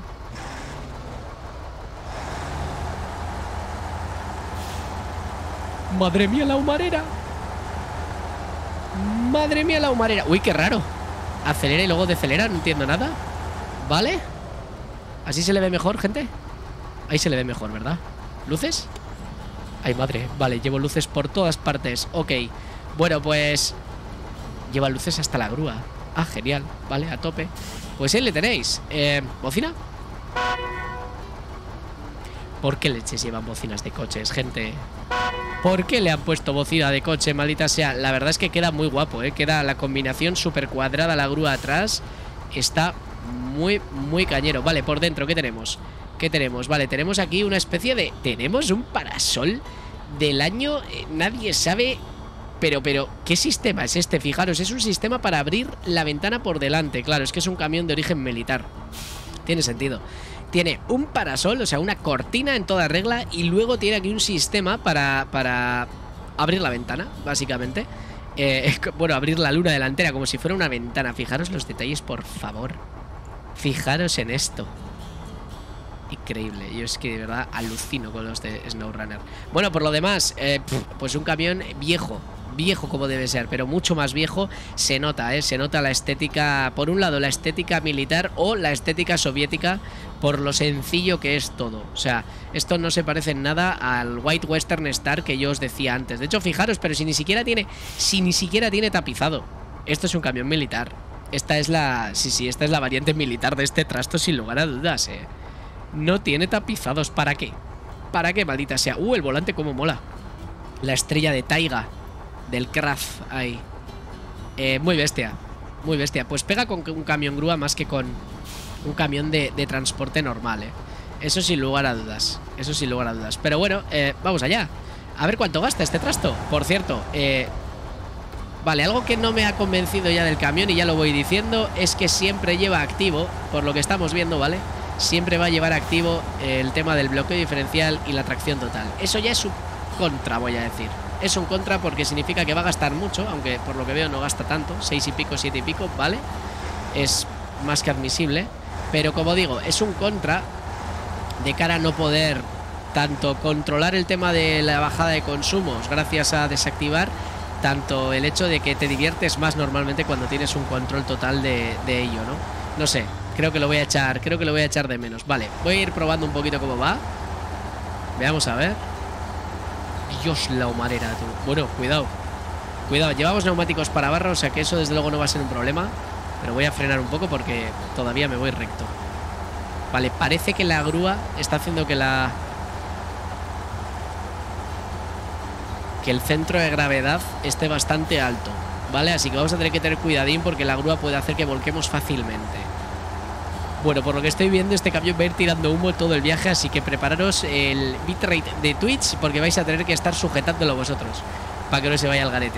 Speaker 1: ¡Madre mía, la humarera! ¡Madre mía, la humarera! ¡Uy, qué raro! Acelera y luego decelera, no entiendo nada. ¿Vale? ¿Así se le ve mejor, gente? Ahí se le ve mejor, ¿verdad? ¿Luces? ¡Ay, madre! Vale, llevo luces por todas partes. Ok. Bueno, pues... lleva luces hasta la grúa. Ah, genial. Vale, a tope. Pues ahí le tenéis. ¿Bocina? ¿Por qué leches llevan bocinas de coches, gente? ¿Por qué le han puesto bocina de coche, maldita sea? La verdad es que queda muy guapo, queda la combinación súper cuadrada, la grúa atrás. Está muy, muy cañero. Vale, por dentro, ¿qué tenemos? ¿Qué tenemos? Vale, tenemos aquí una especie de... Tenemos un parasol del año... nadie sabe... Pero, ¿qué sistema es este? Fijaros, es un sistema para abrir la ventana por delante. Claro, es que es un camión de origen militar. Tiene sentido. Tiene un parasol, o sea, una cortina en toda regla. Y luego tiene aquí un sistema para abrir la ventana, básicamente. Bueno, abrir la luna delantera como si fuera una ventana. Fijaros los detalles, por favor. Fijaros en esto. Increíble. Yo es que de verdad alucino con los de SnowRunner. Bueno, por lo demás, pues un camión viejo. Viejo como debe ser, pero mucho más viejo. Se nota, se nota la estética. Por un lado la estética militar o la estética soviética, por lo sencillo que es todo. O sea, esto no se parece en nada al White Western Star que yo os decía antes. De hecho, fijaros, pero si ni siquiera tiene tapizado. Esto es un camión militar. Esta es la... Sí, esta es la variante militar de este trasto, sin lugar a dudas, No tiene tapizados. ¿Para qué? ¿Para qué, maldita sea? El volante cómo mola. La estrella de Taiga del Craft ahí. Muy bestia. Muy bestia. Pues pega con un camión grúa más que con un camión de transporte normal, Eso sin lugar a dudas. Eso sin lugar a dudas. Pero bueno, vamos allá. A ver cuánto gasta este trasto. Por cierto, vale, algo que no me ha convencido ya del camión, y ya lo voy diciendo, es que siempre lleva activo, por lo que estamos viendo, ¿vale? Siempre va a llevar activo el tema del bloqueo diferencial y la tracción total. Eso ya es un contra, voy a decir. Es un contra porque significa que va a gastar mucho, aunque por lo que veo no gasta tanto, 6 y pico, 7 y pico, ¿vale? Es más que admisible, pero como digo, es un contra de cara a no poder tanto controlar el tema de la bajada de consumos gracias a desactivar, tanto el hecho de que te diviertes más normalmente cuando tienes un control total de ello, ¿no? No sé, creo que lo voy a echar de menos. Vale, voy a ir probando un poquito cómo va. Veamos a ver. Dios, la humarera, tú. Bueno, cuidado. Cuidado, llevamos neumáticos para barro, o sea que eso desde luego no va a ser un problema. Pero voy a frenar un poco porque todavía me voy recto. Vale, parece que la grúa está haciendo que el centro de gravedad esté bastante alto, ¿vale? Así que vamos a tener que tener cuidadín porque la grúa puede hacer que volquemos fácilmente. Bueno, por lo que estoy viendo, este camión va a ir tirando humo todo el viaje, así que prepararos el bitrate de Twitch porque vais a tener que estar sujetándolo vosotros para que no se vaya al garete.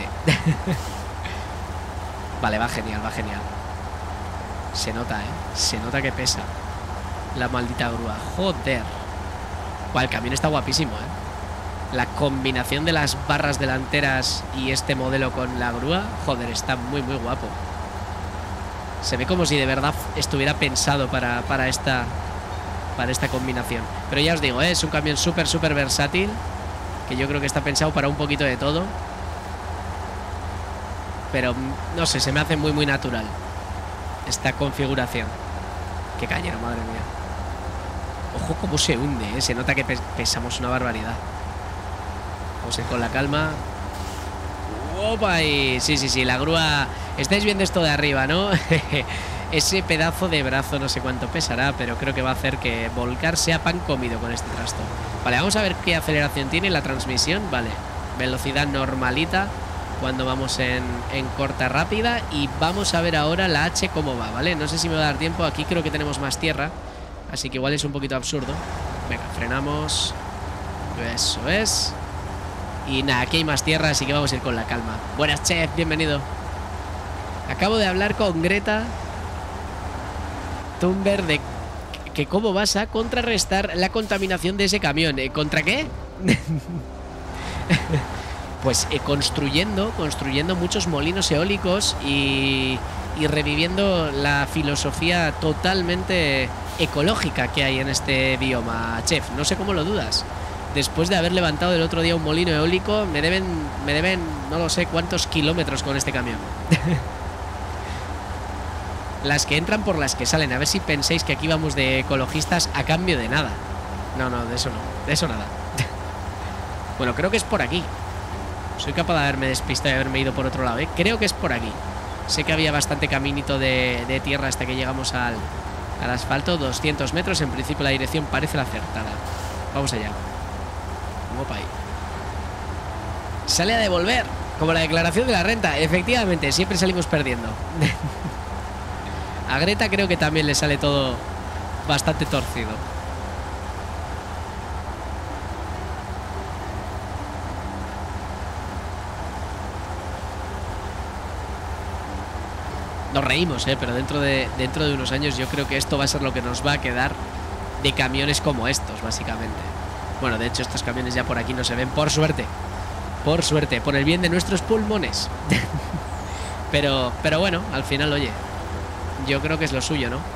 Speaker 1: Vale, va genial, va genial. Se nota, se nota que pesa la maldita grúa. Joder. Buah, el camión está guapísimo, La combinación de las barras delanteras y este modelo con la grúa, joder, está muy, muy guapo. Se ve como si de verdad estuviera pensado para esta combinación. Pero ya os digo, es un camión súper versátil, que yo creo que está pensado para un poquito de todo. Pero no sé, se me hace muy natural esta configuración. Qué cañero, madre mía. Ojo cómo se hunde, ¿eh? Se nota que pesamos una barbaridad. Vamos a ir con la calma. ¡Opa! Y sí, la grúa... Estáis viendo esto de arriba, ¿no? Ese pedazo de brazo no sé cuánto pesará, pero creo que va a hacer que volcar sea pan comido con este trasto. Vale, vamos a ver qué aceleración tiene la transmisión. Vale, velocidad normalita cuando vamos en corta rápida. Y vamos a ver ahora la H cómo va, ¿vale? No sé si me va a dar tiempo. Aquí creo que tenemos más tierra, así que igual es un poquito absurdo. Venga, frenamos. Eso es. Y nada, aquí hay más tierra, así que vamos a ir con la calma. Buenas, chef, bienvenido. Acabo de hablar con Greta Thunberg de que cómo vas a contrarrestar la contaminación de ese camión. ¿Contra qué? Pues construyendo muchos molinos eólicos y reviviendo la filosofía totalmente ecológica que hay en este bioma, chef. No sé cómo lo dudas. Después de haber levantado el otro día un molino eólico, me deben no lo sé cuántos kilómetros con este camión. Las que entran por las que salen. A ver si pensáis que aquí vamos de ecologistas a cambio de nada. No, de eso no. De eso nada. Bueno, creo que es por aquí. Soy capaz de haberme despistado y haberme ido por otro lado, ¿eh? Creo que es por aquí. Sé que había bastante caminito de tierra hasta que llegamos al asfalto. 200 metros. En principio la dirección parece la acertada. Vamos allá. Opa ahí. Sale a devolver, como la declaración de la renta. Efectivamente, siempre salimos perdiendo. A Greta creo que también le sale todo bastante torcido. Nos reímos, pero dentro de unos años yo creo que esto va a ser lo que nos va a quedar de camiones como estos, básicamente. Bueno, de hecho estos camiones ya por aquí no se ven, por suerte. Por suerte, por el bien de nuestros pulmones. pero bueno, al final, oye, yo creo que es lo suyo, ¿no?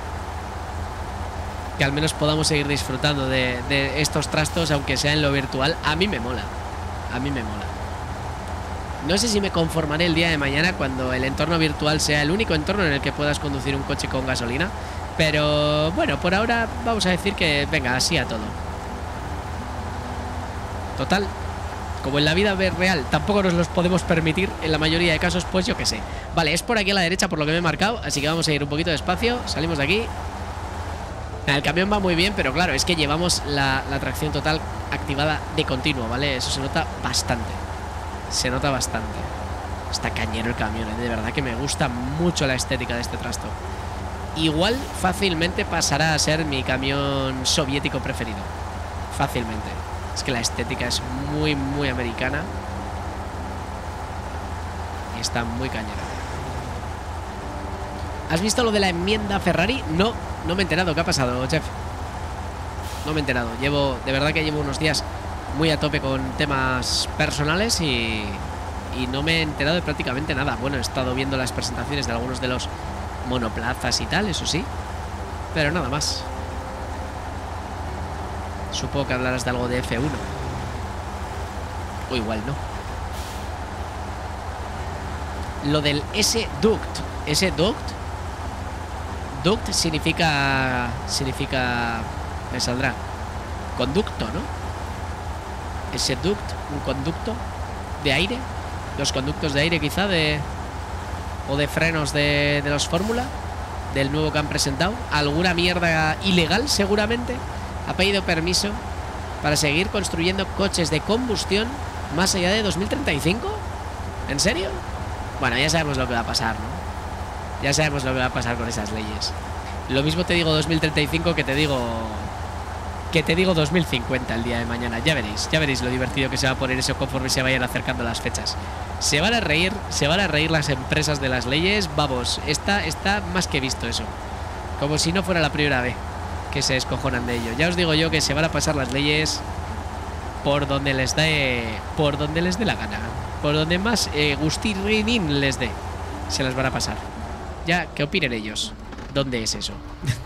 Speaker 1: Que al menos podamos seguir disfrutando de estos trastos, aunque sea en lo virtual. A mí me mola. A mí me mola. No sé si me conformaré el día de mañana cuando el entorno virtual sea el único entorno en el que puedas conducir un coche con gasolina. Pero bueno, por ahora vamos a decir que venga, así a todo. Total, como en la vida real tampoco nos los podemos permitir en la mayoría de casos, pues yo qué sé. Vale, es por aquí a la derecha por lo que me he marcado, así que vamos a ir un poquito despacio. Salimos de aquí. El camión va muy bien, pero claro, es que llevamos la tracción total activada de continuo, ¿vale? Eso se nota bastante. Se nota bastante. Está cañero el camión, de verdad que me gusta mucho la estética de este trasto. Igual fácilmente pasará a ser mi camión soviético preferido. Fácilmente. Es que la estética es muy americana. Y está muy cañera. ¿Has visto lo de la enmienda Ferrari? No me he enterado. ¿Qué ha pasado, chef? No me he enterado. De verdad que llevo unos días muy a tope con temas personales y no me he enterado de prácticamente nada. Bueno, he estado viendo las presentaciones de algunos de los monoplazas y tal, eso sí. Pero nada más. Supongo que hablarás de algo de F1. O igual no. Lo del S-Duct. S-Duct. Duct significa... Me saldrá conducto, ¿no? S-Duct, un conducto de aire. Los conductos de aire quizá o de frenos de los Fórmula, del nuevo que han presentado. Alguna mierda ilegal seguramente. Ha pedido permiso para seguir construyendo coches de combustión más allá de 2035. ¿En serio? Bueno, ya sabemos lo que va a pasar, ¿no? Ya sabemos lo que va a pasar con esas leyes. Lo mismo te digo 2035 que te digo 2050 el día de mañana. Ya veréis lo divertido que se va a poner eso conforme se vayan acercando las fechas. Se van a reír las empresas de las leyes. Vamos, está más que visto eso. Como si no fuera la primera vez que se descojonan de ello. Ya os digo yo que se van a pasar las leyes por donde les dé la gana. Por donde más gustirrinín les dé. Se las van a pasar. Ya, ¿qué opinen ellos? ¿Dónde es eso?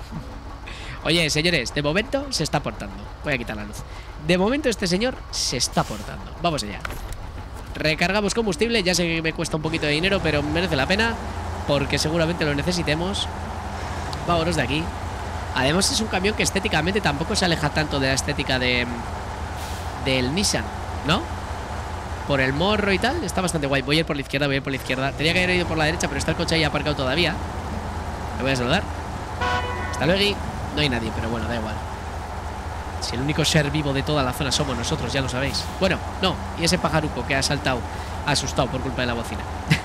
Speaker 1: Oye, señores, de momento se está portando. Voy a quitar la luz. De momento este señor se está portando. Vamos allá. Recargamos combustible. Ya sé que me cuesta un poquito de dinero, pero merece la pena, porque seguramente lo necesitemos. Vámonos de aquí. Además es un camión que estéticamente tampoco se aleja tanto de la estética del Nissan, ¿no? Por el morro y tal, está bastante guay. Voy a ir por la izquierda, voy a ir por la izquierda. Tenía que haber ido por la derecha, pero está el coche ahí aparcado todavía. Le voy a saludar. Hasta luego. No hay nadie, pero bueno, da igual. Si el único ser vivo de toda la zona somos nosotros, ya lo sabéis. Bueno, no, y ese pajaruco que ha saltado, asustado por culpa de la bocina.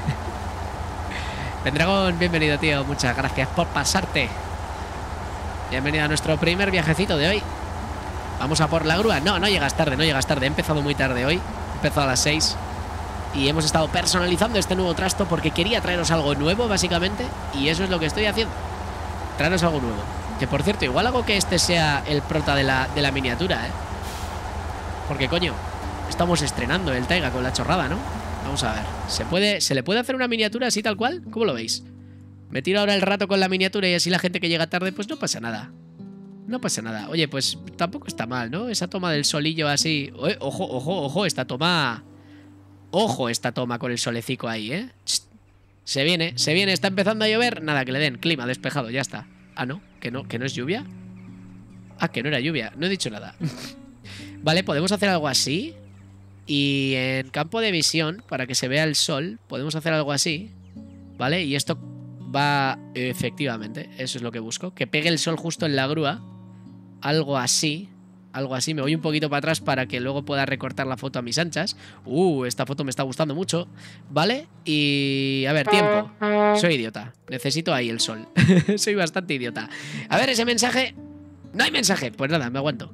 Speaker 1: Pendragón, bienvenido, tío. Muchas gracias por pasarte. Bienvenido a nuestro primer viajecito de hoy. Vamos a por la grúa. No, no llegas tarde, no llegas tarde. He empezado muy tarde hoy. He empezado a las 6. Y hemos estado personalizando este nuevo trasto porque quería traeros algo nuevo, básicamente. Y eso es lo que estoy haciendo. Traeros algo nuevo. Que por cierto, igual hago que este sea el prota de la miniatura, ¿eh? Porque, coño, estamos estrenando el Taiga con la chorrada, ¿no? Vamos a ver. ¿Se le puede hacer una miniatura así tal cual? ¿Cómo lo veis? Me tiro ahora el rato con la miniatura y así la gente que llega tarde, pues no pasa nada. No pasa nada. Oye, pues tampoco está mal, ¿no? Esa toma del solillo así. Ojo, ojo, ojo, esta toma. Ojo, esta toma con el solecico ahí, ¿eh? Se viene, está empezando a llover. Nada, que le den, clima despejado, ya está. Ah, no, que no es lluvia. Ah, que no era lluvia, no he dicho nada. Vale, podemos hacer algo así. Y en campo de visión, para que se vea el sol, podemos hacer algo así. ¿Vale? Y esto va, efectivamente, eso es lo que busco. Que pegue el sol justo en la grúa. Algo así. Algo así, me voy un poquito para atrás para que luego pueda recortar la foto a mis anchas. Esta foto me está gustando mucho. ¿Vale? Y... a ver, tiempo. Soy idiota, necesito ahí el sol. Soy bastante idiota. A ver, ese mensaje... No hay mensaje, pues nada, me aguanto.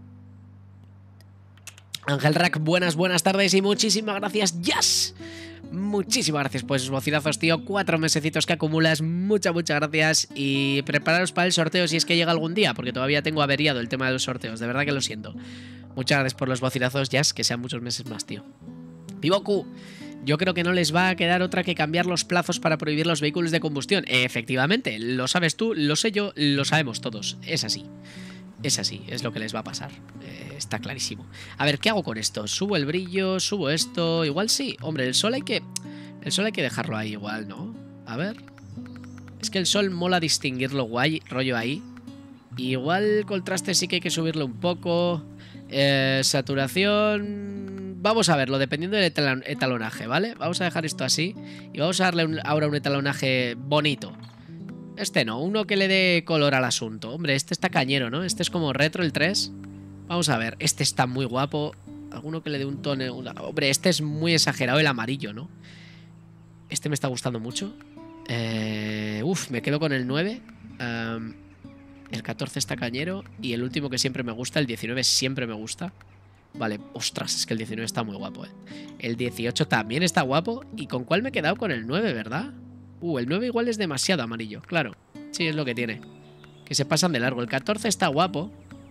Speaker 1: Ángel Rack, buenas tardes y muchísimas gracias, Jazz. Muchísimas gracias por esos bocinazos, tío. 4 mesecitos que acumulas. Muchas gracias. Y prepararos para el sorteo si es que llega algún día, porque todavía tengo averiado el tema de los sorteos. De verdad que lo siento. Muchas gracias por los bocinazos, Jazz. Que sean muchos meses más, tío. Pivoku, yo creo que no les va a quedar otra que cambiar los plazos para prohibir los vehículos de combustión. Efectivamente, lo sabes tú, lo sé yo, lo sabemos todos. Es así. Es así, es lo que les va a pasar. Está clarísimo. A ver, ¿qué hago con esto? ¿Subo el brillo? ¿Subo esto? Igual sí. Hombre, el sol hay que dejarlo ahí igual, ¿no? A ver. Es que el sol mola distinguirlo guay, rollo ahí. Igual el contraste sí que hay que subirlo un poco. Saturación... Vamos a verlo, dependiendo del etalonaje, ¿vale? Vamos a dejar esto así. Y vamos a darle ahora un etalonaje bonito. Este no, uno que le dé color al asunto. Hombre, este está cañero, ¿no? Este es como retro, el 3. Vamos a ver, este está muy guapo. Alguno que le dé un tono... Hombre, este es muy exagerado, el amarillo, ¿no? Este me está gustando mucho. Me quedo con el 9. El 14 está cañero. Y el último que siempre me gusta, el 19 siempre me gusta. Vale, ostras, es que el 19 está muy guapo, ¿eh? El 18 también está guapo. ¿Y con cuál me he quedado? Con el 9, ¿verdad? El 9 igual es demasiado amarillo, claro. Sí, es lo que tiene. Que se pasan de largo. El 14 está guapo.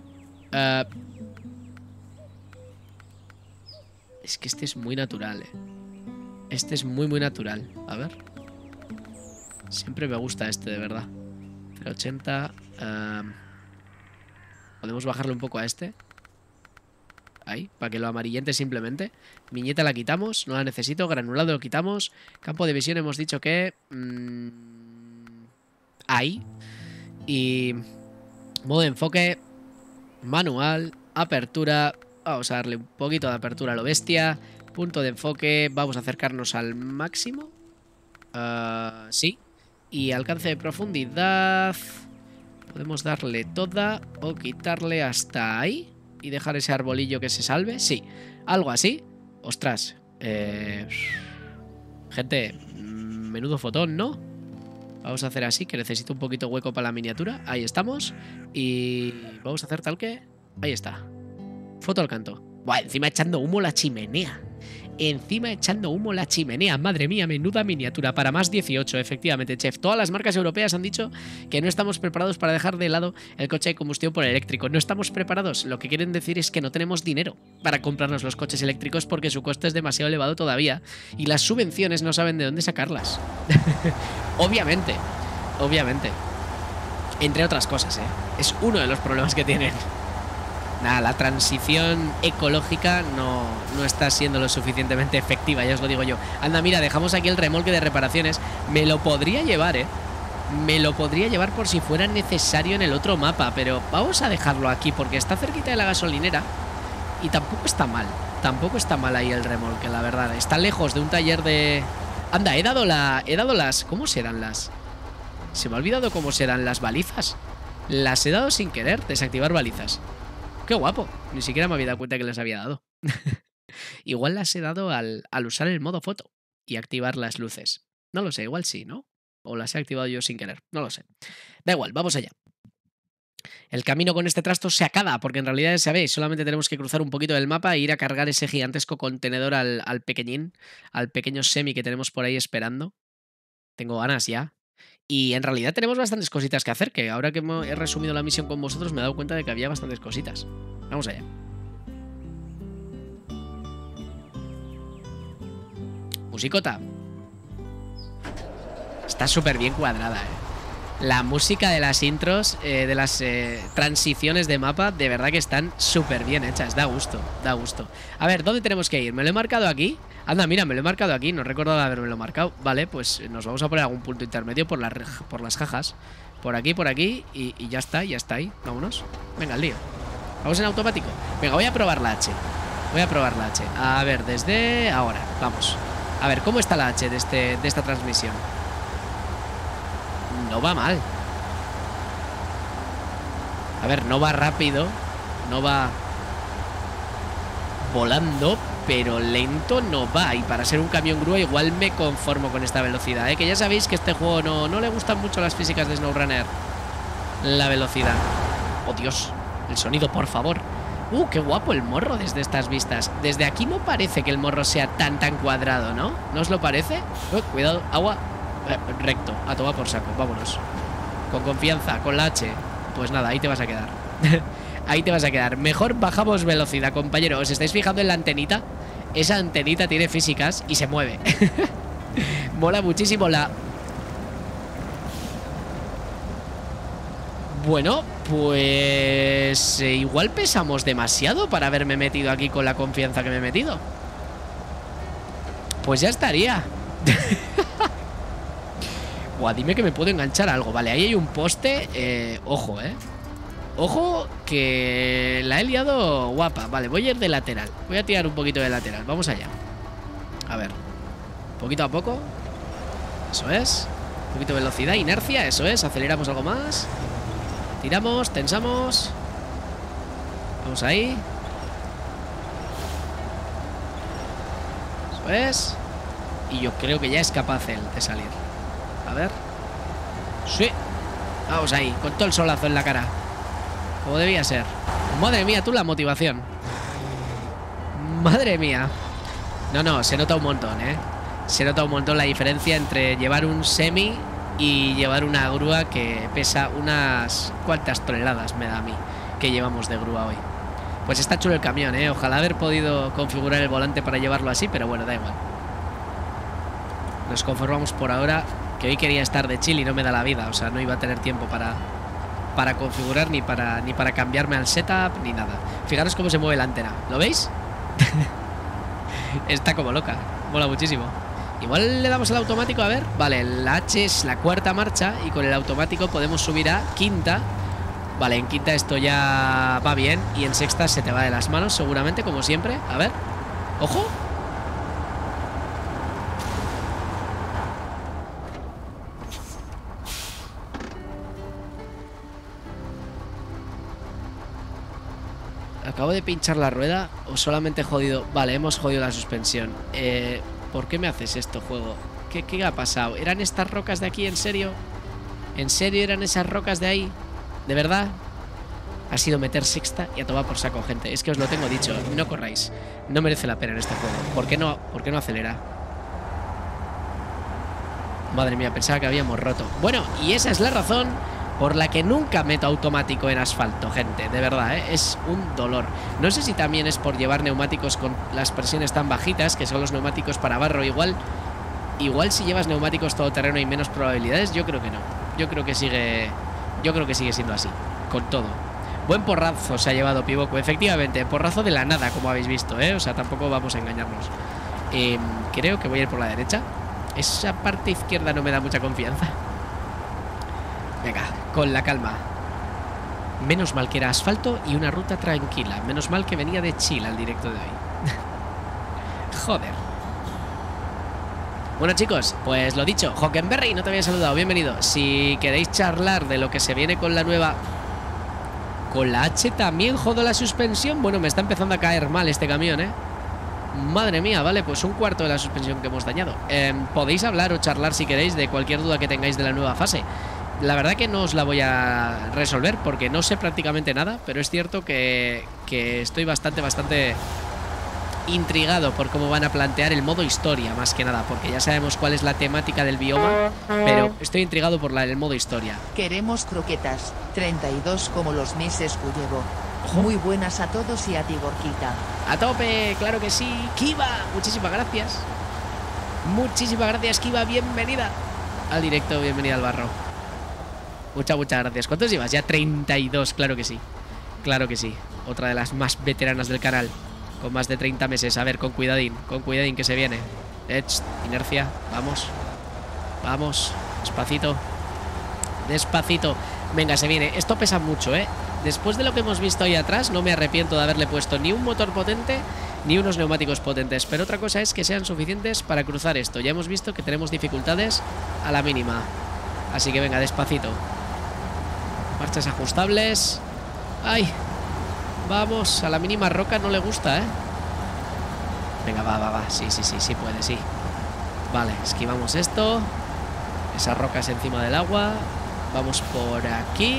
Speaker 1: Es que este es muy natural, ¿eh? Este es muy natural. A ver. Siempre me gusta este, de verdad. 080. Podemos bajarle un poco a este. Ahí, para que lo amarillente simplemente. Viñeta la quitamos, no la necesito. Granulado lo quitamos. Campo de visión hemos dicho que... ahí. Y... modo de enfoque. Manual. Apertura. Vamos a darle un poquito de apertura a lo bestia. Punto de enfoque. Vamos a acercarnos al máximo. Sí. Y alcance de profundidad. Podemos darle toda o quitarle hasta ahí. Y dejar ese arbolillo que se salve. Sí, algo así. Ostras. Gente, menudo fotón, ¿no? Vamos a hacer así, que necesito un poquito hueco para la miniatura. Ahí estamos. Y vamos a hacer tal que... Ahí está. Foto al canto. Buah, encima echando humo la chimenea. encima echando humo la chimenea. Madre mía, menuda miniatura. Para más 18, efectivamente, chef. Todas las marcas europeas han dicho que no estamos preparados para dejar de lado el coche de combustión por eléctrico. No estamos preparados. Lo que quieren decir es que no tenemos dinero para comprarnos los coches eléctricos porque su coste es demasiado elevado todavía y las subvenciones no saben de dónde sacarlas. Obviamente. Obviamente. Entre otras cosas, ¿eh? Es uno de los problemas que tienen. Nada, la transición ecológica no está siendo lo suficientemente efectiva, ya os lo digo yo. Anda, mira, dejamos aquí el remolque de reparaciones. Me lo podría llevar, ¿eh? Me lo podría llevar por si fuera necesario en el otro mapa, pero vamos a dejarlo aquí porque está cerquita de la gasolinera y tampoco está mal. Tampoco está mal ahí el remolque, la verdad. Está lejos de un taller de... Anda, he dado las... ¿Cómo serán las...? Se me ha olvidado cómo serán las balizas. Las he dado sin querer, desactivar balizas. ¡Qué guapo! Ni siquiera me había dado cuenta que les había dado. Igual las he dado al usar el modo foto y activar las luces. No lo sé, igual sí, ¿no? O las he activado yo sin querer, no lo sé. Da igual, vamos allá. El camino con este trasto se acaba, porque en realidad, sabéis, solamente tenemos que cruzar un poquito del mapa e ir a cargar ese gigantesco contenedor al pequeñín, al pequeño semi que tenemos por ahí esperando. Tengo ganas ya. Y en realidad tenemos bastantes cositas que hacer, que ahora que he resumido la misión con vosotros me he dado cuenta de que había bastantes cositas. Vamos allá. Musicota. Está súper bien cuadrada, La música de las intros, de las transiciones de mapa, de verdad que están súper bien hechas. Da gusto, da gusto. A ver, ¿dónde tenemos que ir? ¿Me lo he marcado aquí? Anda, mira, me lo he marcado aquí. No recordaba habérmelo marcado. Vale, pues nos vamos a poner algún punto intermedio por las jajas. Por aquí y ya está ahí. Vámonos. Venga, al lío. Vamos en automático. Venga, voy a probar la H. A ver, desde ahora. Vamos. A ver, ¿cómo está la H de esta transmisión? No va mal. A ver, no va rápido. No va volando, pero lento no va. Y para ser un camión grúa igual me conformo con esta velocidad, Que ya sabéis que este juego no le gustan mucho las físicas de SnowRunner. La velocidad. Oh, Dios. El sonido, por favor. Qué guapo el morro desde estas vistas. Desde aquí no parece que el morro sea tan cuadrado, ¿no? ¿No os lo parece? Cuidado, agua. Recto, a tomar por saco, vámonos. Con confianza, con la H. Pues nada, ahí te vas a quedar. Ahí te vas a quedar. Mejor bajamos velocidad, compañero. ¿Os estáis fijando en la antenita? Esa antenita tiene físicas y se mueve. Mola muchísimo la... Bueno, pues... igual pesamos demasiado para haberme metido aquí con la confianza que me he metido. Pues ya estaría. Buah, dime que me puedo enganchar a algo. Vale, ahí hay un poste. Ojo, Ojo, que la he liado guapa. Vale, voy a ir de lateral. Voy a tirar un poquito de lateral. Vamos allá. A ver. Poquito a poco. Eso es. Un poquito de velocidad, inercia. Eso es. Aceleramos algo más. Tiramos, tensamos. Vamos ahí. Eso es. Y yo creo que ya es capaz él de salir. A ver. Sí. Vamos ahí, con todo el solazo en la cara. Como debía ser. Madre mía, tú la motivación. Madre mía. No, se nota un montón, Se nota un montón la diferencia entre llevar un semi y llevar una grúa que pesa unas cuantas toneladas, me da a mí, que llevamos de grúa hoy. Pues está chulo el camión, Ojalá haber podido configurar el volante para llevarlo así, pero bueno, da igual. Nos conformamos por ahora, que hoy quería estar de chill y no me da la vida. O sea, no iba a tener tiempo para configurar ni para cambiarme al setup ni nada. Fijaros cómo se mueve la antena, ¿lo veis? Está como loca, mola muchísimo. Igual le damos al automático, a ver. Vale, la H es la cuarta marcha y con el automático podemos subir a quinta. Vale, en quinta esto ya va bien y en sexta se te va de las manos seguramente, como siempre. A ver, ojo. ¿Acabo de pinchar la rueda o solamente he jodido? Vale, hemos jodido la suspensión. ¿Por qué me haces esto, juego? ¿Qué ha pasado? ¿Eran estas rocas de aquí? ¿En serio? ¿En serio eran esas rocas de ahí? ¿De verdad? Ha sido meter sexta y a tomar por saco, gente. Es que os lo tengo dicho, no corráis. No merece la pena en este juego. ¿Por qué no acelera? Madre mía, pensaba que habíamos roto. Bueno, y esa es la razón por la que nunca meto automático en asfalto, gente. De verdad, ¿eh? Es un dolor. No sé si también es por llevar neumáticos con las presiones tan bajitas, que son los neumáticos para barro. Igual si llevas neumáticos todoterreno hay menos probabilidades. Yo creo que no. Yo creo que sigue siendo así, con todo. Buen porrazo se ha llevado Pivoco. Efectivamente, porrazo de la nada, como habéis visto, ¿eh? O sea, tampoco vamos a engañarnos. Creo que voy a ir por la derecha. Esa parte izquierda no me da mucha confianza. Venga, con la calma. Menos mal que era asfalto y una ruta tranquila. Menos mal que venía de Chile al directo de hoy. Joder. Bueno, chicos, pues lo dicho, Hockenberry, no te había saludado, bienvenido. Si queréis charlar de lo que se viene con la nueva... Con la H también jodo la suspensión. Bueno, me está empezando a caer mal este camión, ¿eh? Madre mía, vale, pues un cuarto de la suspensión que hemos dañado. Podéis hablar o charlar si queréis de cualquier duda que tengáis de la nueva fase. La verdad que no os la voy a resolver porque no sé prácticamente nada, pero es cierto que estoy bastante intrigado por cómo van a plantear el modo historia, más que nada, porque ya sabemos cuál es la temática del bioma, pero estoy intrigado por el modo historia.
Speaker 2: Queremos croquetas, 32 como los meses que llevo. Muy buenas a todos y a ti, Gorquita.
Speaker 1: A tope, claro que sí. Kiva, muchísimas gracias. Muchísimas gracias, Kiva, bienvenida al directo, bienvenida al barro. Muchas gracias. ¿Cuántos llevas? Ya 32, claro que sí. Claro que sí. Otra de las más veteranas del canal. Con más de 30 meses. A ver, con cuidadín que se viene. Inercia, vamos. Vamos, despacito. Despacito. Venga, se viene. Esto pesa mucho, ¿eh? Después de lo que hemos visto ahí atrás, no me arrepiento de haberle puesto ni un motor potente ni unos neumáticos potentes. Pero otra cosa es que sean suficientes para cruzar esto. Ya hemos visto que tenemos dificultades a la mínima. Así que venga, despacito. Marchas ajustables. ¡Ay! Vamos, a la mínima roca no le gusta, ¿eh? Venga, va. Sí puede, sí. Vale, esquivamos esto. Esas rocas encima del agua. Vamos por aquí.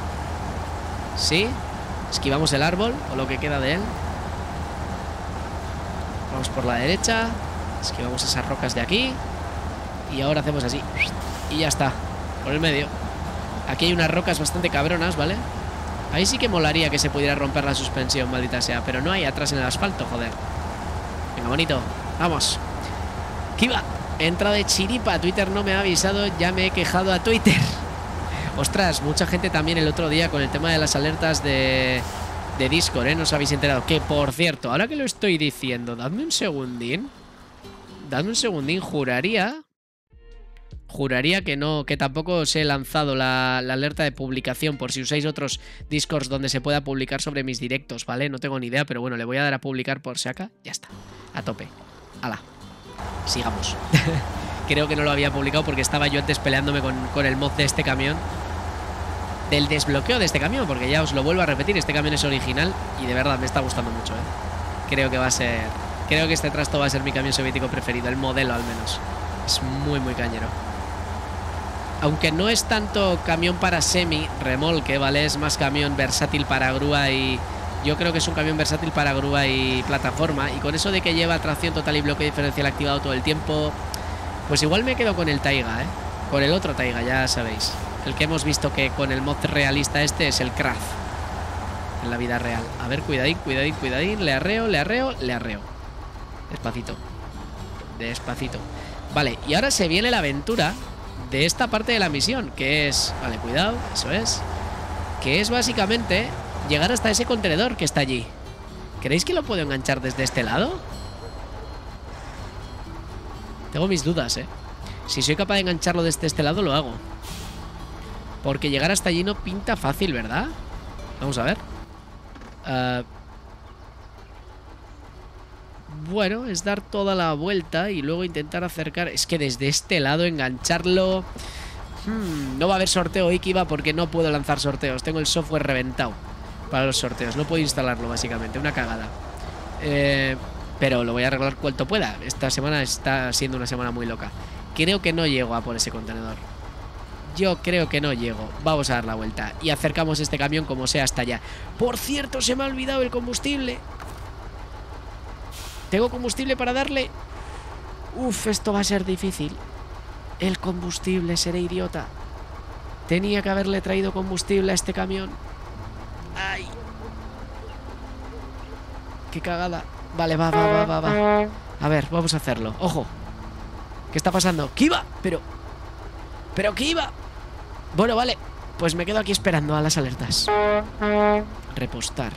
Speaker 1: Sí. Esquivamos el árbol, o lo que queda de él. Vamos por la derecha. Esquivamos esas rocas de aquí. Y ahora hacemos así. Y ya está, por el medio. Aquí hay unas rocas bastante cabronas, ¿vale? Ahí sí que molaría que se pudiera romper la suspensión, maldita sea. Pero no hay atrás en el asfalto, joder. Venga, bonito, vamos. Kiva, entrada de chiripa. Twitter no me ha avisado, ya me he quejado a Twitter. Ostras, mucha gente también el otro día con el tema de las alertas de Discord, ¿eh? No os habéis enterado. Que, por cierto, ahora que lo estoy diciendo, dadme un segundín. Juraría que no, que tampoco os he lanzado la alerta de publicación por si usáis otros Discords donde se pueda publicar sobre mis directos, ¿vale? No tengo ni idea, pero bueno, le voy a dar a publicar por si acá. Ya está, a tope. Hala, sigamos. Creo que no lo había publicado porque estaba yo antes peleándome con el mod de este camión. Del desbloqueo de este camión, porque ya os lo vuelvo a repetir, este camión es original y de verdad me está gustando mucho, ¿eh? Creo que este trasto va a ser mi camión soviético preferido, el modelo al menos. Es muy cañero. Aunque no es tanto camión para semi-remolque, ¿vale? Es más camión versátil para grúa y... Yo creo que es un camión versátil para grúa y plataforma. Y con eso de que lleva tracción total y bloque diferencial activado todo el tiempo, pues igual me quedo con el Taiga, ¿eh? Con el otro Taiga, ya sabéis. El que hemos visto que con el mod realista este es el Craft. En la vida real. A ver, cuidadín. Le arreo. Despacito. Vale, y ahora se viene la aventura de esta parte de la misión, que es... Vale, cuidado, eso es. Que es básicamente llegar hasta ese contenedor que está allí. ¿Creéis que lo puedo enganchar desde este lado? Tengo mis dudas, ¿eh? Si soy capaz de engancharlo desde este lado, lo hago. Porque llegar hasta allí no pinta fácil, ¿verdad? Vamos a ver. Bueno, es dar toda la vuelta y luego intentar acercar... Es que desde este lado engancharlo... no va a haber sorteo hoy, Kiva, porque no puedo lanzar sorteos. Tengo el software reventado para los sorteos. No puedo instalarlo, básicamente. Una cagada. Pero lo voy a arreglar cuanto pueda. Esta semana está siendo una semana muy loca. Creo que no llego a por ese contenedor. Yo creo que no llego. Vamos a dar la vuelta y acercamos este camión como sea hasta allá. Por cierto, se me ha olvidado el combustible. ¿Tengo combustible para darle? Uf, esto va a ser difícil. El combustible, seré idiota. Tenía que haberle traído combustible a este camión. ¡Ay! ¡Qué cagada! Vale, va. A ver, vamos a hacerlo. ¡Ojo! ¿Qué está pasando? ¡Que iba! ¿Pero qué iba? Bueno, vale. Pues me quedo aquí esperando a las alertas. Repostar.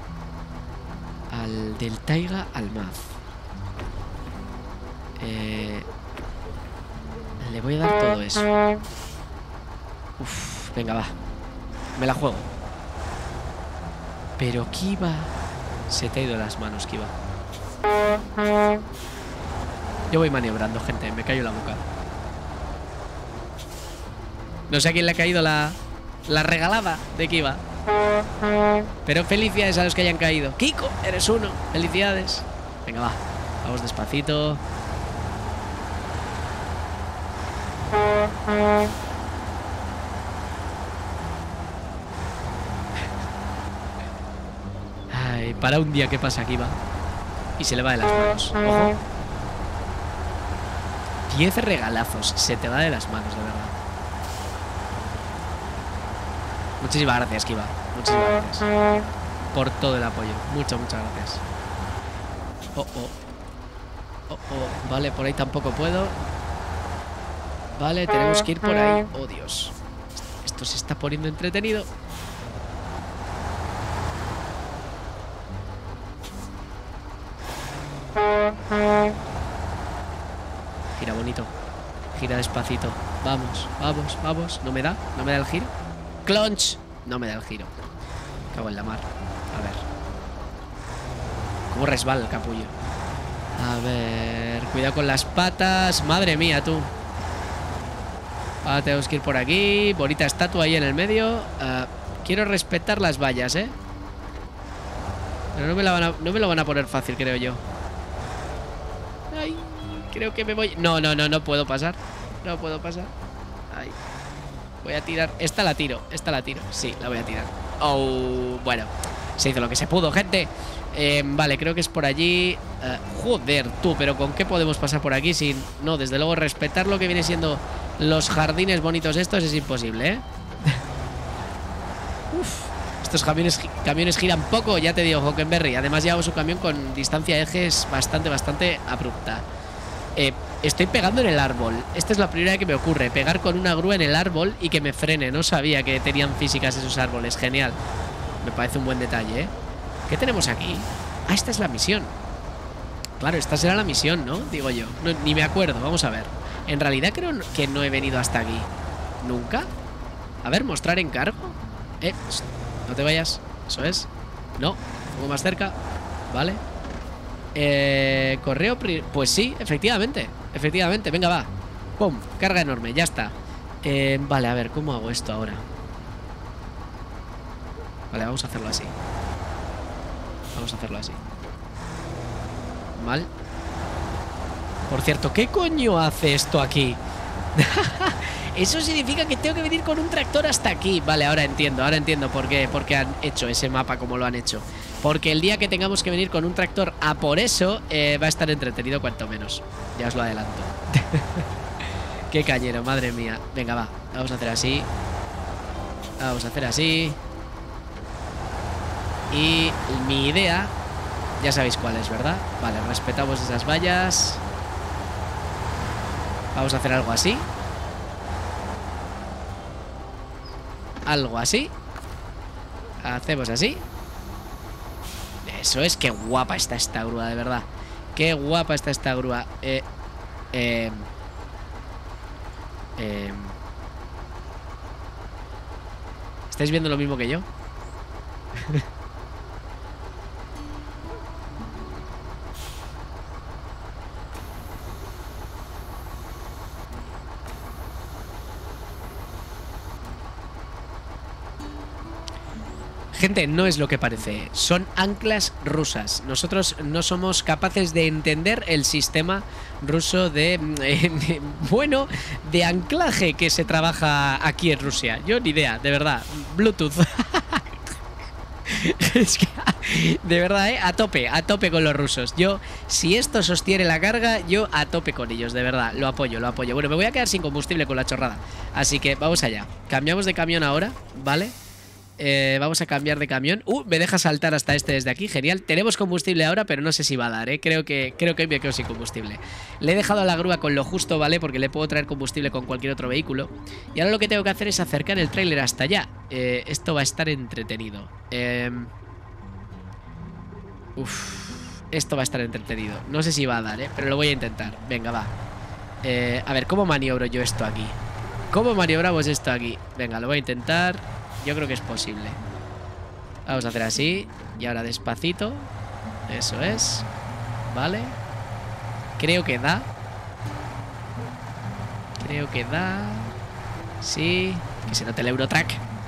Speaker 1: Al del Taiga al Maz. Le voy a dar todo eso. Uf, venga, va. Me la juego. Pero Kiva. Se te ha ido de las manos, Kiva. Yo voy maniobrando, gente. Me callo la boca. No sé a quién le ha caído la regalada de Kiva. Pero felicidades a los que hayan caído. Kiko, eres uno. Felicidades. Venga, va. Vamos despacito. Ay, para un día que pasa Kiva. Y se le va de las manos. Ojo. 10 regalazos. Se te va de las manos, de verdad. Muchísimas gracias, Kiva. Muchísimas gracias por todo el apoyo. Muchas gracias. Oh. Vale, por ahí tampoco puedo. Vale, tenemos que ir por ahí. Oh, Dios. Esto se está poniendo entretenido. Gira bonito. Gira despacito. Vamos. No me da el giro. Clonch. No me da el giro. Cago en la mar. A ver. ¿Cómo resbala el capullo? A ver. Cuidado con las patas. Madre mía, tú. Ahora tenemos que ir por aquí. Bonita estatua ahí en el medio. Quiero respetar las vallas, ¿eh? Pero no me lo van a poner fácil, creo yo. Ay, creo que me voy. No puedo pasar. No puedo pasar. Ay. Voy a tirar. Esta la tiro. Sí, la voy a tirar. Oh, bueno. Se hizo lo que se pudo, gente. Vale, creo que es por allí. Joder, tú, pero ¿con qué podemos pasar por aquí sin... No, desde luego respetar lo que viene siendo los jardines bonitos estos es imposible, ¿eh? Uf, estos camiones giran poco, ya te digo, Hockenberry. Además llevamos un camión con distancia de ejes bastante abrupta. Estoy pegando en el árbol. Esta es la primera vez que me ocurre. Pegar con una grúa en el árbol y que me frene. No sabía que tenían físicas esos árboles. Genial. Me parece un buen detalle, ¿eh? ¿Qué tenemos aquí? Ah, esta es la misión. Claro, esta será la misión, ¿no? Digo yo. No, ni me acuerdo, vamos a ver. En realidad creo que no he venido hasta aquí. ¿Nunca? A ver, mostrar encargo. No te vayas. Eso es. No, un poco más cerca. Vale. Correo... Pues sí, efectivamente. Venga, va. Pum, carga enorme, ya está. Vale, a ver, ¿cómo hago esto ahora? Vale, vamos a hacerlo así. Mal. Por cierto, ¿qué coño hace esto aquí? Eso significa que tengo que venir con un tractor hasta aquí. Vale, ahora entiendo por qué han hecho ese mapa como lo han hecho. Porque el día que tengamos que venir con un tractor a por eso, va a estar entretenido cuanto menos. Ya os lo adelanto. Qué cañero, madre mía. Venga, va, vamos a hacer así. Y mi idea, ya sabéis cuál es, ¿verdad? Vale, respetamos esas vallas. Vamos a hacer algo así. Hacemos así. Eso es, qué guapa está esta grúa, de verdad. Qué guapa está esta grúa. ¿Estáis viendo lo mismo que yo? Gente, no es lo que parece. Son anclas rusas. Nosotros no somos capaces de entender el sistema ruso de bueno, de anclaje que se trabaja aquí en Rusia. Yo ni idea, de verdad. Bluetooth. Es que, de verdad, a tope con los rusos. Yo, si esto sostiene la carga, yo a tope con ellos, de verdad. Lo apoyo. Bueno, me voy a quedar sin combustible con la chorrada. Así que vamos allá. Cambiamos de camión ahora, ¿vale? Vamos a cambiar de camión. Me deja saltar hasta este desde aquí, genial. Tenemos combustible ahora, pero no sé si va a dar, ¿eh? Creo que me quedo sin combustible. Le he dejado a la grúa con lo justo, ¿vale? Porque le puedo traer combustible con cualquier otro vehículo. Y ahora lo que tengo que hacer es acercar el tráiler hasta allá. Esto va a estar entretenido. Esto va a estar entretenido. No sé si va a dar, pero lo voy a intentar. Venga, va. A ver, ¿cómo maniobro yo esto aquí? ¿Cómo maniobramos esto aquí? Venga, lo voy a intentar. Yo creo que es posible. Vamos a hacer así. Y ahora despacito. Eso es. Vale. Creo que da. Sí. Que se note el Eurotrack.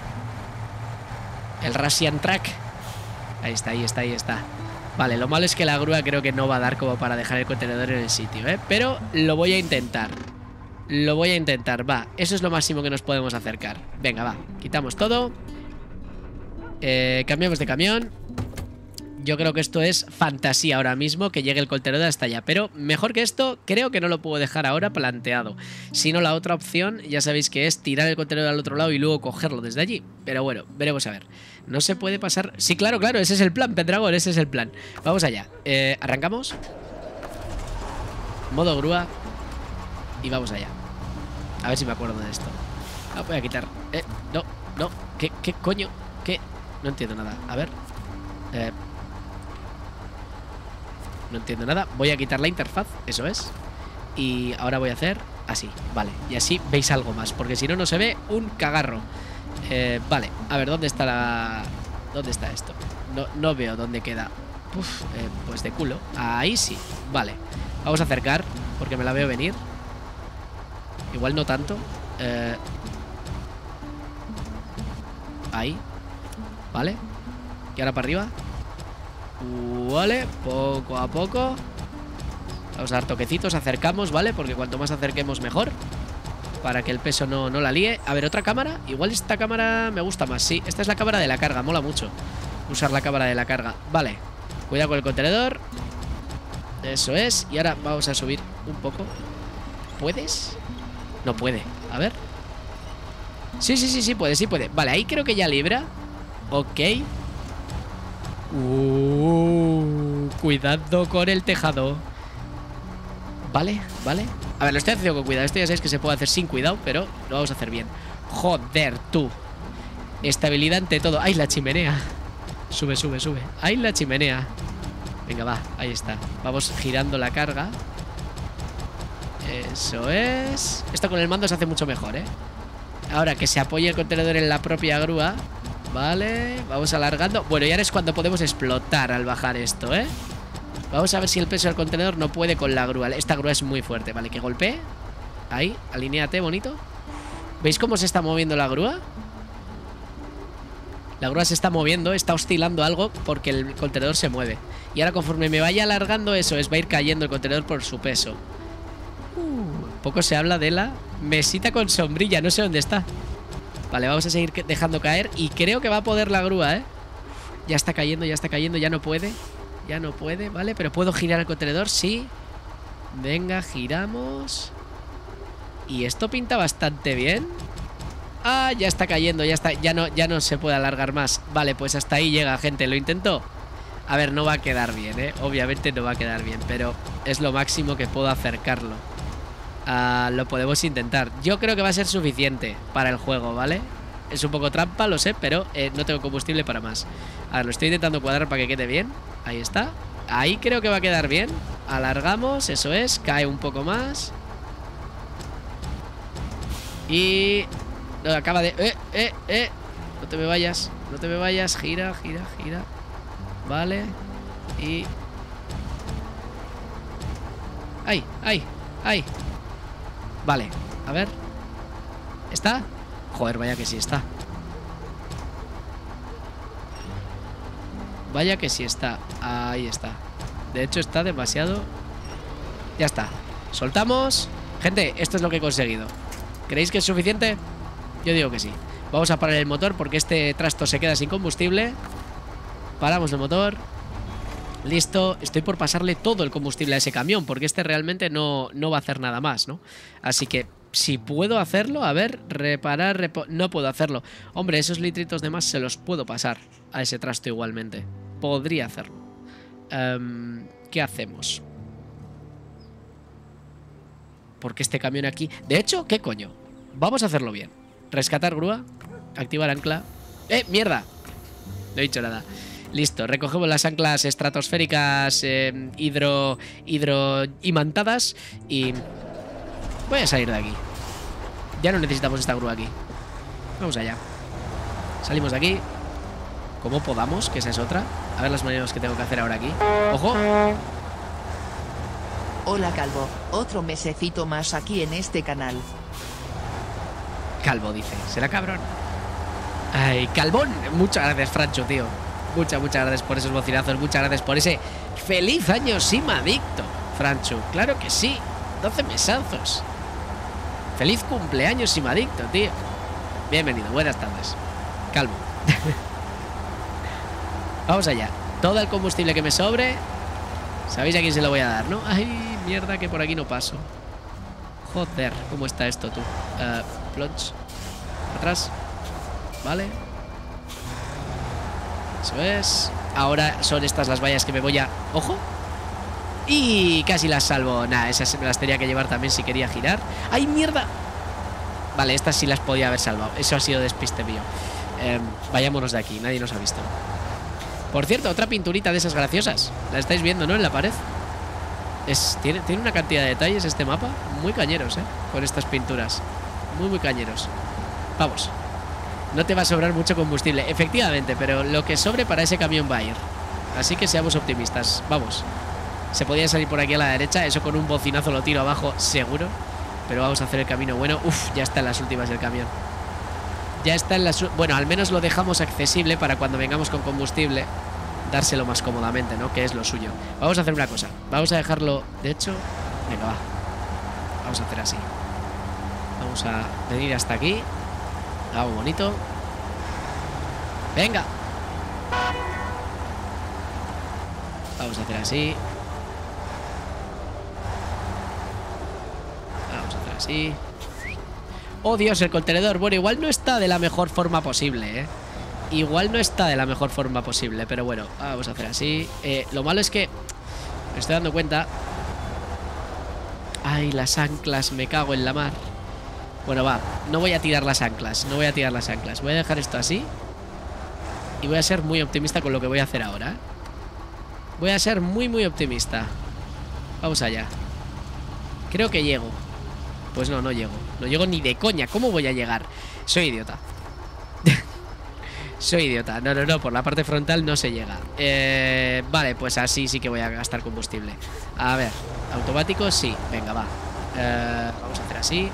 Speaker 1: El Russian Track. Ahí está. Vale, lo malo es que la grúa creo que no va a dar como para dejar el contenedor en el sitio, ¿eh? Pero lo voy a intentar. Va, eso es lo máximo que nos podemos acercar. Venga, va, quitamos todo. Cambiamos de camión. Yo creo que esto es fantasía ahora mismo, que llegue el contenedor hasta allá. Pero mejor que esto, creo que no lo puedo dejar ahora planteado. Si no, la otra opción, ya sabéis que es tirar el contenedor al otro lado y luego cogerlo desde allí. Pero bueno, veremos a ver. No se puede pasar... Sí, claro, ese es el plan, Pendragon, ese es el plan. Vamos allá. Arrancamos. Modo grúa. Y vamos allá. A ver si me acuerdo de esto. Voy a quitar. No. ¿Qué coño? ¿Qué? No entiendo nada. A ver. No entiendo nada. Voy a quitar la interfaz. Eso es. Y ahora voy a hacer así. Vale. Y así veis algo más. Porque si no, no se ve un cagarro. Vale. A ver, ¿dónde está la... ¿Dónde está esto? No veo dónde queda. Pues de culo. Ahí sí. Vale. Vamos a acercar. Porque me la veo venir. Igual no tanto. Ahí. Vale. Y ahora para arriba. Vale. Poco a poco. Vamos a dar toquecitos. Acercamos, ¿vale? Porque cuanto más acerquemos mejor. Para que el peso no la líe. A ver, otra cámara. Igual esta cámara me gusta más. Sí, esta es la cámara de la carga. Mola mucho usar la cámara de la carga. Vale. Cuidado con el contenedor. Eso es. Y ahora vamos a subir un poco. ¿Puedes? No puede. A ver. Sí puede. Vale, ahí creo que ya libra. Ok. Cuidado con el tejado. Vale. A ver, lo estoy haciendo con cuidado. Esto ya sabéis que se puede hacer sin cuidado, pero lo vamos a hacer bien. Joder, tú. Estabilidad ante todo. ¡Ay, la chimenea! Sube. ¡Ay, la chimenea! Venga, va, ahí está. Vamos girando la carga. Eso es. Esto con el mando se hace mucho mejor, ¿eh? Ahora que se apoye el contenedor en la propia grúa. Vale, vamos alargando. Bueno, y ahora es cuando podemos explotar al bajar esto, ¿eh? Vamos a ver si el peso del contenedor no puede con la grúa. Esta grúa es muy fuerte, vale, que golpee. Ahí, alinéate, bonito. ¿Veis cómo se está moviendo la grúa? La grúa se está moviendo, está oscilando algo porque el contenedor se mueve. Y ahora conforme me vaya alargando, eso es, va a ir cayendo el contenedor por su peso. Poco se habla de la mesita con sombrilla, no sé dónde está. Vale, vamos a seguir dejando caer. Y creo que va a poder la grúa, ¿eh? Ya está cayendo, ya no puede. Vale, pero puedo girar el contenedor, sí. Venga, giramos. Y esto pinta bastante bien. Ah, ya está cayendo, ya no se puede alargar más. Vale, pues hasta ahí llega, gente, lo intento. A ver, no va a quedar bien, obviamente no va a quedar bien, pero es lo máximo que puedo acercarlo. Lo podemos intentar. Yo creo que va a ser suficiente para el juego, ¿vale? Es un poco trampa, lo sé, pero no tengo combustible para más. A ver, lo estoy intentando cuadrar para que quede bien. Ahí está. Ahí creo que va a quedar bien. Alargamos, eso es, cae un poco más. Y... no, acaba de... No te me vayas, gira. Vale. Y... ¡Ay! Vale, a ver. ¿Está? Joder, vaya que sí está. Vaya que sí está. Ahí está. De hecho está demasiado... Ya está. Soltamos. Gente, esto es lo que he conseguido. ¿Creéis que es suficiente? Yo digo que sí. Vamos a parar el motor porque este trasto se queda sin combustible. Paramos el motor. Listo. Estoy por pasarle todo el combustible a ese camión porque este realmente no va a hacer nada más, ¿no? Así que si puedo hacerlo, a ver, reparar, no puedo hacerlo. Hombre, esos litritos de más se los puedo pasar a ese trasto igualmente. Podría hacerlo. ¿Qué hacemos? Porque este camión aquí... De hecho, ¿qué coño? Vamos a hacerlo bien. Rescatar grúa. Activar ancla. ¡Mierda! No he dicho nada. Listo, recogemos las anclas estratosféricas hidro imantadas y voy a salir de aquí. Ya no necesitamos esta grúa aquí. Vamos allá. Salimos de aquí como podamos, que esa es otra. A ver las maneras que tengo que hacer ahora aquí. ¡Ojo!
Speaker 2: Hola Calvo, otro mesecito más aquí en este canal.
Speaker 1: Calvo dice, será cabrón. Ay, Calvón. Muchas gracias, Francho, tío. Muchas gracias por esos bocinazos. Muchas gracias por ese feliz año simadicto, Francho. Claro que sí. 12 mesazos. Feliz cumpleaños simadicto, tío. Bienvenido, buenas tardes. Calvo. Vamos allá. Todo el combustible que me sobre, sabéis a quién se lo voy a dar, ¿no? Ay, mierda, que por aquí no paso. Joder, ¿cómo está esto, tú? Plunge. Atrás. Vale. Eso es. Ahora son estas las vallas que me voy a... ¡Ojo! Y casi las salvo. Nah, esas me las tenía que llevar también si quería girar. ¡Ay, mierda! Vale, estas sí las podía haber salvado. Eso ha sido despiste mío. Vayámonos de aquí, nadie nos ha visto. Por cierto, otra pinturita de esas graciosas. La estáis viendo, ¿no? En la pared. Tiene una cantidad de detalles este mapa muy cañeros, con estas pinturas. Muy cañeros. Vamos. No te va a sobrar mucho combustible, efectivamente, pero lo que sobre para ese camión va a ir. Así que seamos optimistas. Vamos. Se podía salir por aquí a la derecha. Eso con un bocinazo lo tiro abajo, seguro. Pero vamos a hacer el camino bueno. Uf, ya está en las últimas del camión. Ya está en las... Bueno, al menos lo dejamos accesible para cuando vengamos con combustible dárselo más cómodamente, ¿no? Que es lo suyo. Vamos a hacer una cosa. Vamos a dejarlo... De hecho... Venga, va. Vamos a hacer así. Vamos a venir hasta aquí. Algo bonito. Venga. Vamos a hacer así. Vamos a hacer así. Oh, Dios, el contenedor. Bueno, igual no está de la mejor forma posible, ¿eh? Igual no está de la mejor forma posible. Pero bueno, vamos a hacer así. Lo malo es que me estoy dando cuenta. Ay, las anclas. Me cago en la mar. Bueno, va, no voy a tirar las anclas. No voy a tirar las anclas. Voy a dejar esto así. Y voy a ser muy optimista con lo que voy a hacer ahora, ¿eh? Voy a ser muy optimista. Vamos allá. Creo que llego. Pues no, no llego. No llego ni de coña. ¿Cómo voy a llegar? Soy idiota. Soy idiota. No, por la parte frontal no se llega. Vale, pues así sí que voy a gastar combustible. A ver, automático, sí. Venga, va. Vamos a hacer así.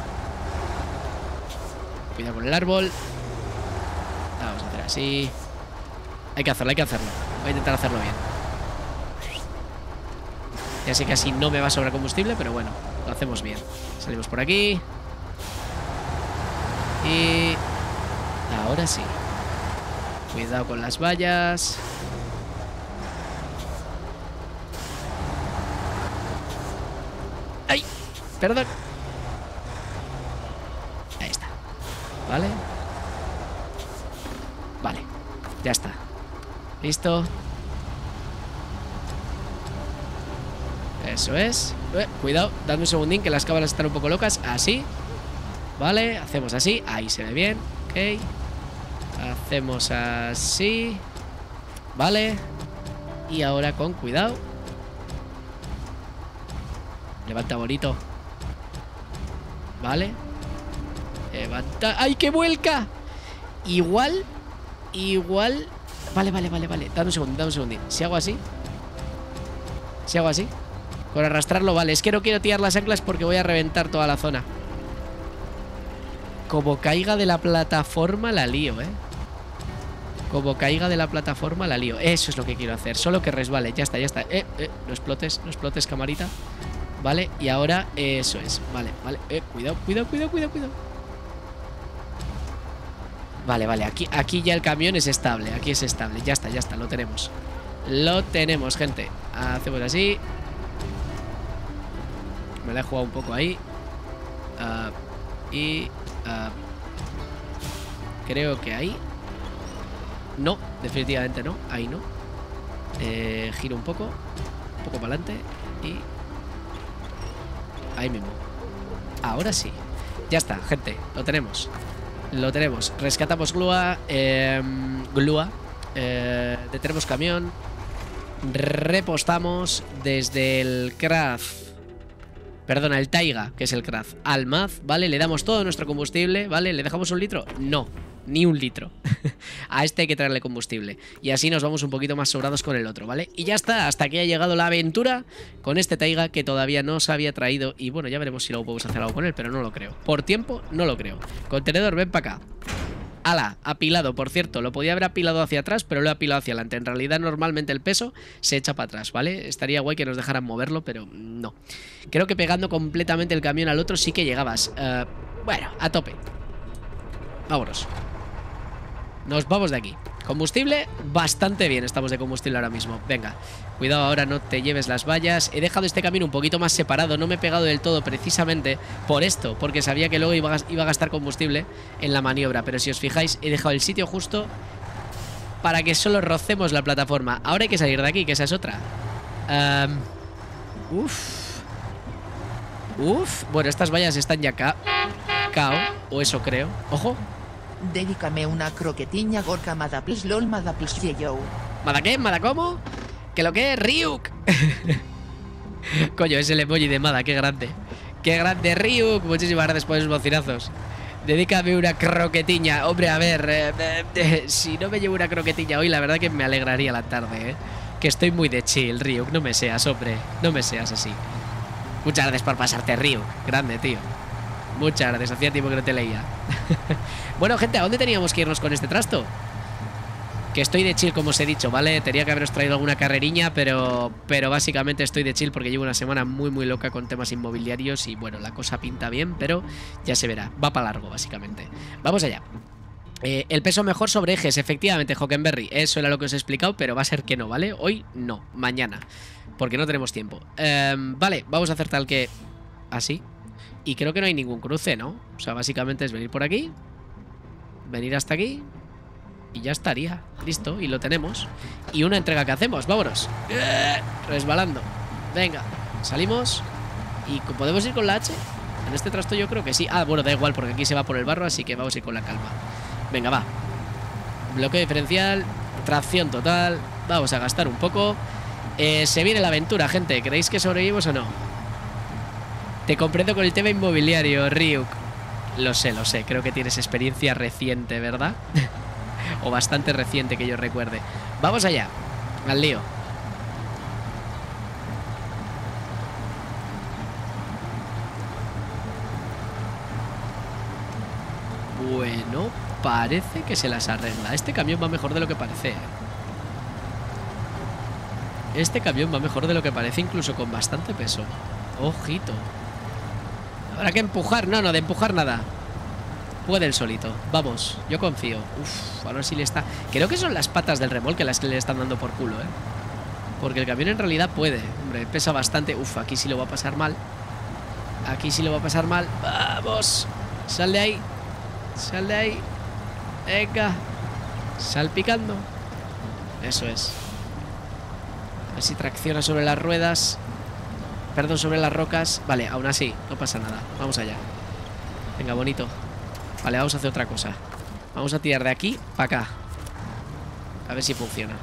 Speaker 1: Cuidado con el árbol. Vamos a hacer así. Hay que hacerlo, hay que hacerlo. Voy a intentar hacerlo bien. Ya sé que así no me va a sobrar combustible, pero bueno, lo hacemos bien. Salimos por aquí. Y... ahora sí. Cuidado con las vallas. ¡Ay! Perdón. Ahí está. Vale. Vale. Ya está. Listo. Eso es. Cuidado, dadme un segundín que las cámaras están un poco locas. Así. Vale, hacemos así. Ahí se ve bien. Ok. Hacemos así. Vale. Y ahora con cuidado. Levanta bonito. Vale. Levanta. ¡Ay, qué vuelca! Igual. Vale. Dame un segundo, Si hago así. Con arrastrarlo, vale. Es que no quiero tirar las anclas porque voy a reventar toda la zona. Como caiga de la plataforma la lío, Como caiga de la plataforma la lío. Eso es lo que quiero hacer. Solo que resbale. Ya está, ya está. No explotes, camarita. Vale, y ahora eso es. Vale. Cuidado. Vale. Aquí ya el camión es estable. Aquí es estable. Ya está. Lo tenemos. Lo tenemos, gente. Hacemos así. Me la he jugado un poco ahí. Creo que ahí. No, definitivamente no. Ahí no. Giro un poco para adelante. Y ahí mismo. Ahora sí. Ya está, gente. Lo tenemos. Rescatamos Glua. Detenemos camión. Repostamos desde el Craft. Perdona, el Taiga, que es el Craft, al Maz, ¿vale? Le damos todo nuestro combustible, ¿vale? ¿Le dejamos 1 litro? No, ni 1 litro. A este hay que traerle combustible. Y así nos vamos un poquito más sobrados con el otro, ¿vale? Y ya está, hasta aquí ha llegado la aventura con este Taiga que todavía no se había traído. Y bueno, ya veremos si luego podemos hacer algo con él, pero no lo creo. Por tiempo, no lo creo. Contenedor, ven para acá. ¡Hala! Apilado, por cierto, lo podía haber apilado hacia atrás, pero lo he apilado hacia adelante. En realidad, normalmente el peso se echa para atrás, ¿vale? Estaría guay que nos dejaran moverlo, pero no. Creo que pegando completamente el camión al otro sí que llegabas. Bueno, a tope. Vámonos. Nos vamos de aquí. Combustible, bastante bien estamos de combustible ahora mismo. Venga, cuidado ahora, no te lleves las vallas. He dejado este camino un poquito más separado. No me he pegado del todo precisamente por esto, porque sabía que luego iba a gastar combustible en la maniobra. Pero si os fijáis, he dejado el sitio justo para que solo rocemos la plataforma. Ahora hay que salir de aquí, que esa es otra. Bueno, estas vallas están ya cao, o eso creo. Ojo.
Speaker 2: Dedícame una croquetiña gorka madaplis lol madaplis yeyo.
Speaker 1: ¿Mada qué? ¿Mada cómo? ¿Que lo que es? ¡Ryuk! Coño, es el emoji de Mada, qué grande. ¡Qué grande, Ryuk! Muchísimas gracias por esos bocinazos. Dedícame una croquetiña. Hombre, a ver, si no me llevo una croquetiña hoy, la verdad que me alegraría la tarde, ¿eh? Que estoy muy de chill, Ryuk. No me seas, hombre. No me seas así. Muchas gracias por pasarte, Ryuk. Grande, tío. Muchas gracias, hacía tiempo que no te leía. Bueno, gente, ¿a dónde teníamos que irnos con este trasto? Que estoy de chill, como os he dicho, ¿vale? Tenía que haberos traído alguna carreriña, pero básicamente estoy de chill porque llevo una semana muy loca con temas inmobiliarios. Y bueno, la cosa pinta bien, pero ya se verá. Va para largo, básicamente. Vamos allá. El peso mejor sobre ejes, efectivamente, Hockenberry. Eso era lo que os he explicado, pero va a ser que no, ¿vale? Hoy no, mañana, porque no tenemos tiempo. Vale, vamos a hacer tal que... así. Y creo que no hay ningún cruce, ¿no? O sea, básicamente es venir por aquí, venir hasta aquí y ya estaría. Listo, y lo tenemos. Y una entrega que hacemos, vámonos. Resbalando. Venga, salimos. ¿Y podemos ir con la H? En este trasto yo creo que sí. Ah, bueno, da igual porque aquí se va por el barro, así que vamos a ir con la calma. Venga, va. Bloqueo diferencial, tracción total. Vamos a gastar un poco. Se viene la aventura, gente. ¿Creéis que sobrevivimos o no? Te comprendo con el tema inmobiliario, Ryuk. Lo sé. Creo que tienes experiencia reciente, ¿verdad? O bastante reciente que yo recuerde. Vamos allá. Al lío. Bueno, parece que se las arregla. Este camión va mejor de lo que parece. Este camión va mejor de lo que parece, incluso con bastante peso. Ojito. Habrá que empujar. No, de empujar nada. Puede el solito. Vamos, yo confío. Uf, ahora sí le está... Creo que son las patas del remolque las que le están dando por culo, ¿eh? Porque el camión en realidad puede. Hombre, pesa bastante. Uf, aquí sí lo va a pasar mal. Aquí sí lo va a pasar mal. ¡Vamos! Sal de ahí. Sal de ahí. Venga. Salpicando. Eso es. A ver si tracciona sobre las ruedas. Perdón, sobre las rocas. Vale, aún así, no pasa nada. Vamos allá. Venga, bonito. Vale, vamos a hacer otra cosa. Vamos a tirar de aquí para acá. A ver si funciona.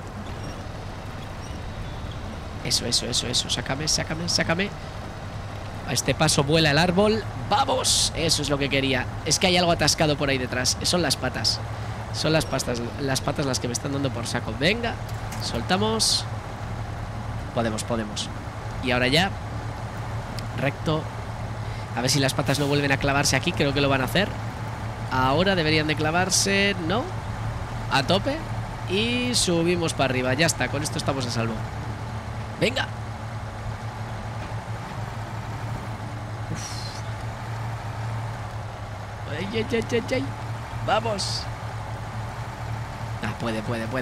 Speaker 1: Eso. Sácame. A este paso vuela el árbol. ¡Vamos! Eso es lo que quería. Es que hay algo atascado por ahí detrás. Son las patas. Son las patas las que me están dando por saco. Venga, soltamos. Podemos. Y ahora ya. Recto. A ver si las patas no vuelven a clavarse aquí. Creo que lo van a hacer. Ahora deberían de clavarse. ¿No? a tope y subimos para arriba. Ya está, con esto estamos a salvo. Venga. Ay, ay, ay, ay, ay. Vamos. Ah, puede.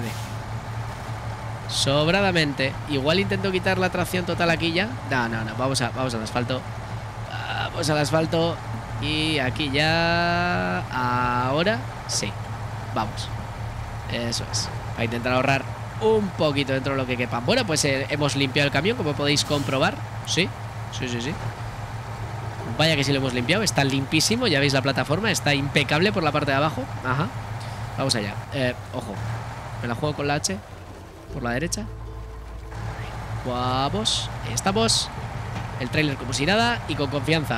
Speaker 1: Sobradamente. Igual intento quitar la tracción total aquí ya. No. Vamos al asfalto. Vamos al asfalto. Y aquí ya. Ahora sí. Vamos. Eso es. Para intentar ahorrar un poquito dentro de lo que quepa. Bueno, pues hemos limpiado el camión, como podéis comprobar. Sí. Vaya que sí lo hemos limpiado. Está limpísimo. Ya veis la plataforma. Está impecable por la parte de abajo. Ajá. Vamos allá. Ojo. Me la juego con la H. Por la derecha. Vamos. Ahí estamos. El tráiler como si nada y con confianza.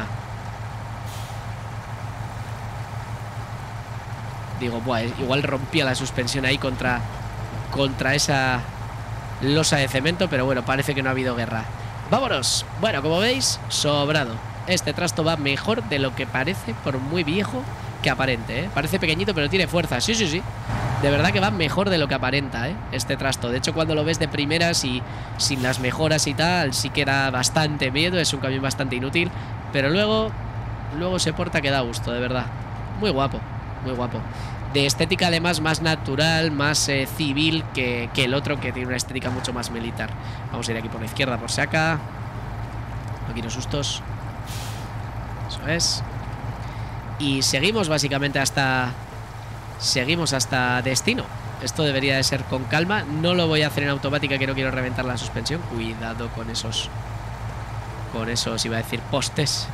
Speaker 1: Digo, buah, igual rompía la suspensión ahí contra esa losa de cemento, pero bueno, parece que no ha habido guerra. ¡Vámonos! Bueno, como veis, sobrado. Este trasto va mejor de lo que parece, por muy viejo que aparente, ¿eh? Parece pequeñito, pero tiene fuerza. Sí. De verdad que va mejor de lo que aparenta, ¿eh? Este trasto. De hecho, cuando lo ves de primeras y sin las mejoras y tal, sí que da bastante miedo. Es un camión bastante inútil, pero luego se porta que da gusto, de verdad. Muy guapo. De estética además más natural, más civil que el otro, que tiene una estética mucho más militar. Vamos a ir aquí por la izquierda por si acá. No quiero sustos. Eso es. Y seguimos básicamente hasta destino. Esto debería de ser con calma. No lo voy a hacer en automática, que no quiero reventar la suspensión. Cuidado con esos iba a decir postes.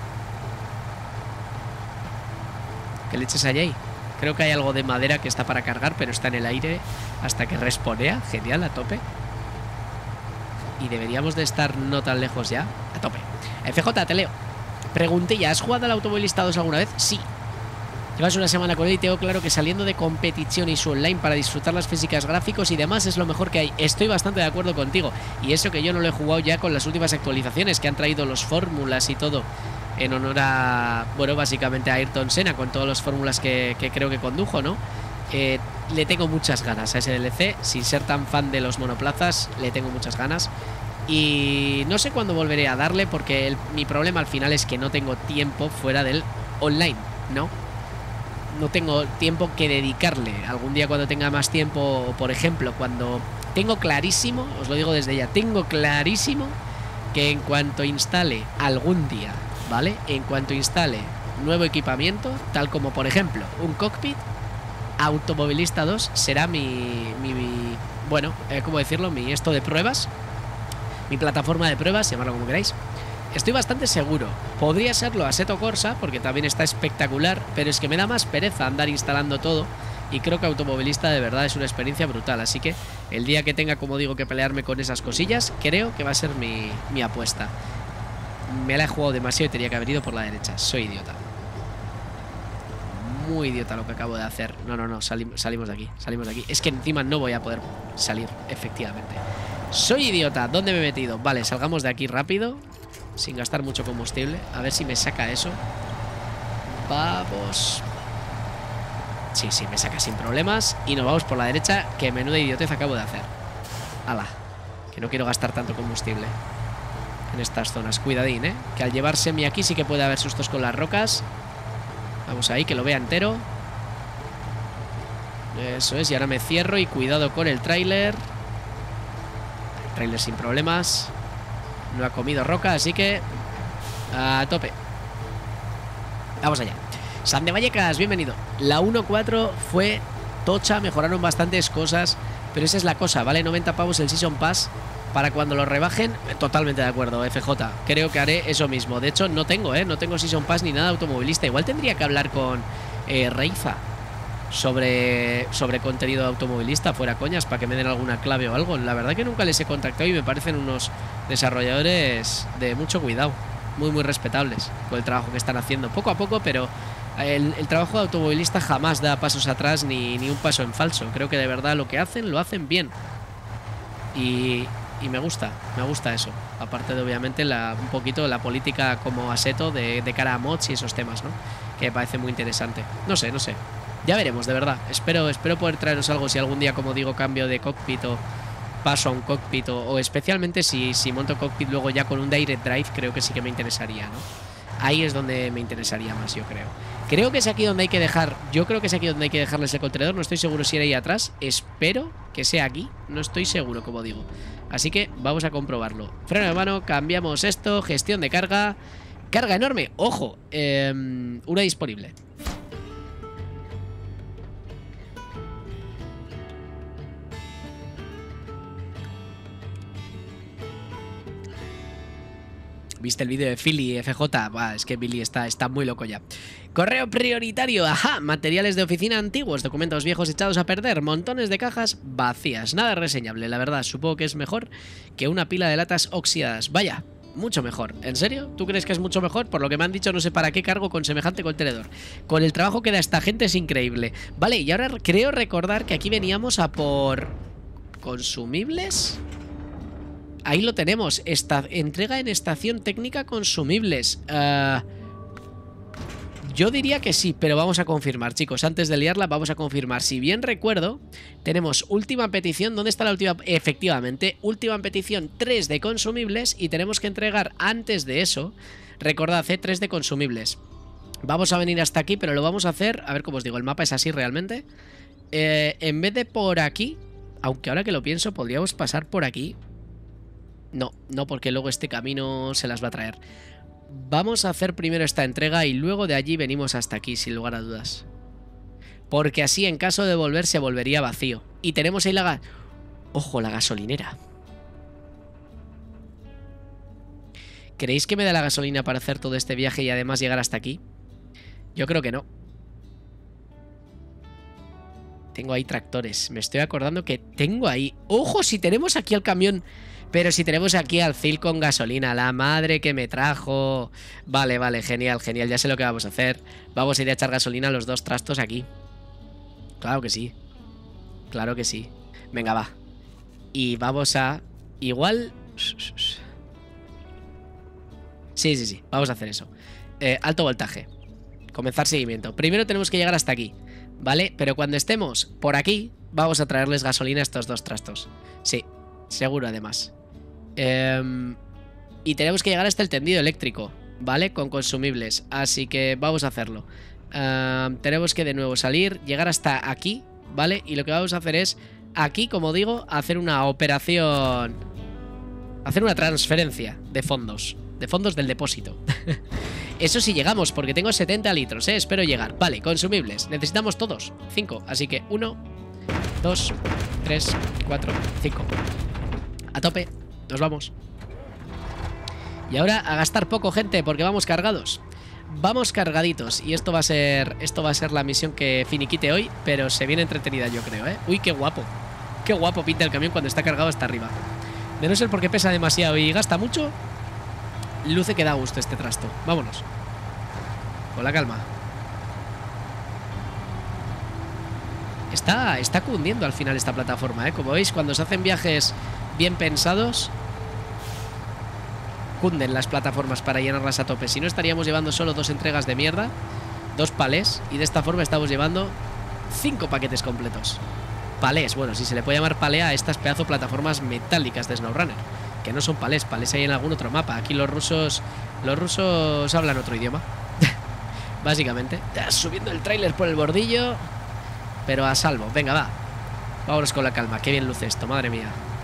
Speaker 1: ¿Qué leches hay ahí? Creo que hay algo de madera que está para cargar, pero está en el aire hasta que responea. Genial, a tope. Y deberíamos de estar no tan lejos ya. A tope. FJ, te leo. Preguntilla, ¿has jugado al Automovilista 2 alguna vez? Sí. Llevas una semana con él y tengo claro que saliendo de competición y su online para disfrutar las físicas, gráficos y demás es lo mejor que hay. Estoy bastante de acuerdo contigo. Y eso que yo no lo he jugado ya con las últimas actualizaciones que han traído los fórmulas y todo. En honor a, bueno, básicamente a Ayrton Senna, con todas las fórmulas que creo que condujo, ¿no? Le tengo muchas ganas a ese DLC. Sin ser tan fan de los monoplazas, le tengo muchas ganas. Y no sé cuándo volveré a darle, porque mi problema al final es que no tengo tiempo fuera del online, ¿no? No tengo tiempo que dedicarle. Algún día cuando tenga más tiempo, por ejemplo, cuando tengo clarísimo, os lo digo desde ya, tengo clarísimo que en cuanto instale algún día, ¿vale? En cuanto instale nuevo equipamiento, tal como por ejemplo un cockpit, Automovilista 2 será bueno, ¿cómo decirlo? Mi esto de pruebas, mi plataforma de pruebas, llamarlo como queráis. Estoy bastante seguro. Podría serlo Assetto Corsa, porque también está espectacular, pero es que me da más pereza andar instalando todo. Y creo que Automovilista de verdad es una experiencia brutal. Así que el día que tenga, como digo, que pelearme con esas cosillas, creo que va a ser mi apuesta. Me la he jugado demasiado y tenía que haber ido por la derecha. Soy idiota. Muy idiota lo que acabo de hacer. No, salimos de aquí. Es que encima no voy a poder salir, efectivamente. Soy idiota. ¿Dónde me he metido? Vale, salgamos de aquí rápido, sin gastar mucho combustible. A ver si me saca eso. Vamos. Sí, me saca sin problemas. Y nos vamos por la derecha. Que menuda idiotez acabo de hacer. Ala, que no quiero gastar tanto combustible en estas zonas. Cuidadín, que al llevar semi aquí sí que puede haber sustos con las rocas. Vamos ahí, que lo vea entero. Eso es, y ahora me cierro. Y cuidado con el tráiler. El tráiler sin problemas. No ha comido roca, así que a tope. Vamos allá. San de Vallecas, bienvenido. La 1.4 fue tocha, mejoraron bastantes cosas, pero esa es la cosa, vale 90 pavos el Season Pass. Para cuando lo rebajen, totalmente de acuerdo, FJ. Creo que haré eso mismo. De hecho, no tengo Season Pass ni nada automovilista. Igual tendría que hablar con Reifa sobre contenido automovilista, fuera coñas, para que me den alguna clave o algo. La verdad que nunca les he contactado y me parecen unos desarrolladores de mucho cuidado, muy respetables con el trabajo que están haciendo, poco a poco, pero el trabajo de automovilista jamás da pasos atrás ni un paso en falso. Creo que de verdad lo que hacen, lo hacen bien. Y me gusta eso. Aparte de obviamente un poquito la política como Assetto de cara a mods y esos temas, ¿no? Que me parece muy interesante. No sé. Ya veremos, de verdad. Espero poder traeros algo si algún día, como digo, cambio de cockpit o paso a un cockpit o especialmente si monto cockpit luego ya con un direct drive, creo que sí que me interesaría, ¿no? Ahí es donde me interesaría más, yo creo. Creo que es aquí donde hay que dejar... Yo creo que es aquí donde hay que dejarles el contenedor. No estoy seguro si era ahí atrás. Espero que sea aquí. No estoy seguro, como digo. Así que vamos a comprobarlo. Freno de mano, cambiamos esto. Gestión de carga. Carga enorme. ¡Ojo! Una disponible. ¿Viste el vídeo de Philly FJ? Bah, es que Billy está muy loco ya. Correo prioritario, ajá. Materiales de oficina antiguos, documentos viejos echados a perder, montones de cajas vacías. Nada reseñable, la verdad. Supongo que es mejor que una pila de latas oxidadas. Vaya, mucho mejor. ¿En serio? ¿Tú crees que es mucho mejor? Por lo que me han dicho, no sé para qué cargo con semejante contenedor. Con el trabajo que da esta gente es increíble. Vale, y ahora creo recordar que aquí veníamos a por... ¿consumibles? Ahí lo tenemos. Entrega en estación técnica consumibles. Yo diría que sí, pero vamos a confirmar, chicos. Antes de liarla, vamos a confirmar. Si bien recuerdo, tenemos última petición. ¿Dónde está la última? Efectivamente, última petición 3 de consumibles. Y tenemos que entregar antes de eso. Recordad, 3 de consumibles. Vamos a venir hasta aquí, pero lo vamos a hacer. A ver cómo os digo, el mapa es así realmente. En vez de por aquí, aunque ahora que lo pienso, podríamos pasar por aquí. No, porque luego este camino se las va a traer. Vamos a hacer primero esta entrega y luego de allí venimos hasta aquí, sin lugar a dudas. Porque así, en caso de volver, se volvería vacío. Y tenemos ahí la... ¡Ojo, la gasolinera! ¿Creéis que me da la gasolina para hacer todo este viaje y además llegar hasta aquí? Yo creo que no. Tengo ahí tractores. Me estoy acordando que tengo ahí... ¡Ojo! Si tenemos aquí el camión... Pero si tenemos aquí al Zil con gasolina, la madre que me trajo. Vale, genial, ya sé lo que vamos a hacer. Vamos a ir a echar gasolina a los 2 trastos aquí. Claro que sí. Claro que sí. Venga, va. Y vamos a... Igual... Sí, vamos a hacer eso. Alto voltaje. Comenzar seguimiento. Primero tenemos que llegar hasta aquí, ¿vale? Pero cuando estemos por aquí, vamos a traerles gasolina a estos 2 trastos. Sí, seguro además. Y tenemos que llegar hasta el tendido eléctrico, ¿vale? Con consumibles, así que vamos a hacerlo. Tenemos que de nuevo salir, llegar hasta aquí, ¿vale? Y lo que vamos a hacer es, aquí, como digo, hacer una operación... Hacer una transferencia de fondos del depósito. Eso sí llegamos, porque tengo 70 litros, espero llegar. Vale, consumibles, necesitamos todos 5, así que 1, 2, 3, 4, 5. A tope. Nos vamos. Y ahora a gastar poco, gente, porque vamos cargados. Vamos cargaditos. Y esto va a ser la misión que finiquite hoy, pero se viene entretenida, yo creo, ¿eh? Uy, qué guapo. Qué guapo pinta el camión cuando está cargado hasta arriba. De no ser porque pesa demasiado y gasta mucho, luce que da gusto este trasto. Vámonos. Con la calma. Está cundiendo al final esta plataforma, ¿eh? Como veis, cuando se hacen viajes bien pensados, cunden las plataformas para llenarlas a tope. Si no, estaríamos llevando solo 2 entregas de mierda, 2 palés, y de esta forma estamos llevando 5 paquetes completos. Palés, bueno, si se le puede llamar palé a estas pedazo plataformas metálicas de SnowRunner, que no son palés hay en algún otro mapa. Aquí los rusos hablan otro idioma. Básicamente. Subiendo el tráiler por el bordillo, pero a salvo. Venga, va. Vámonos con la calma. Qué bien luce esto, madre mía.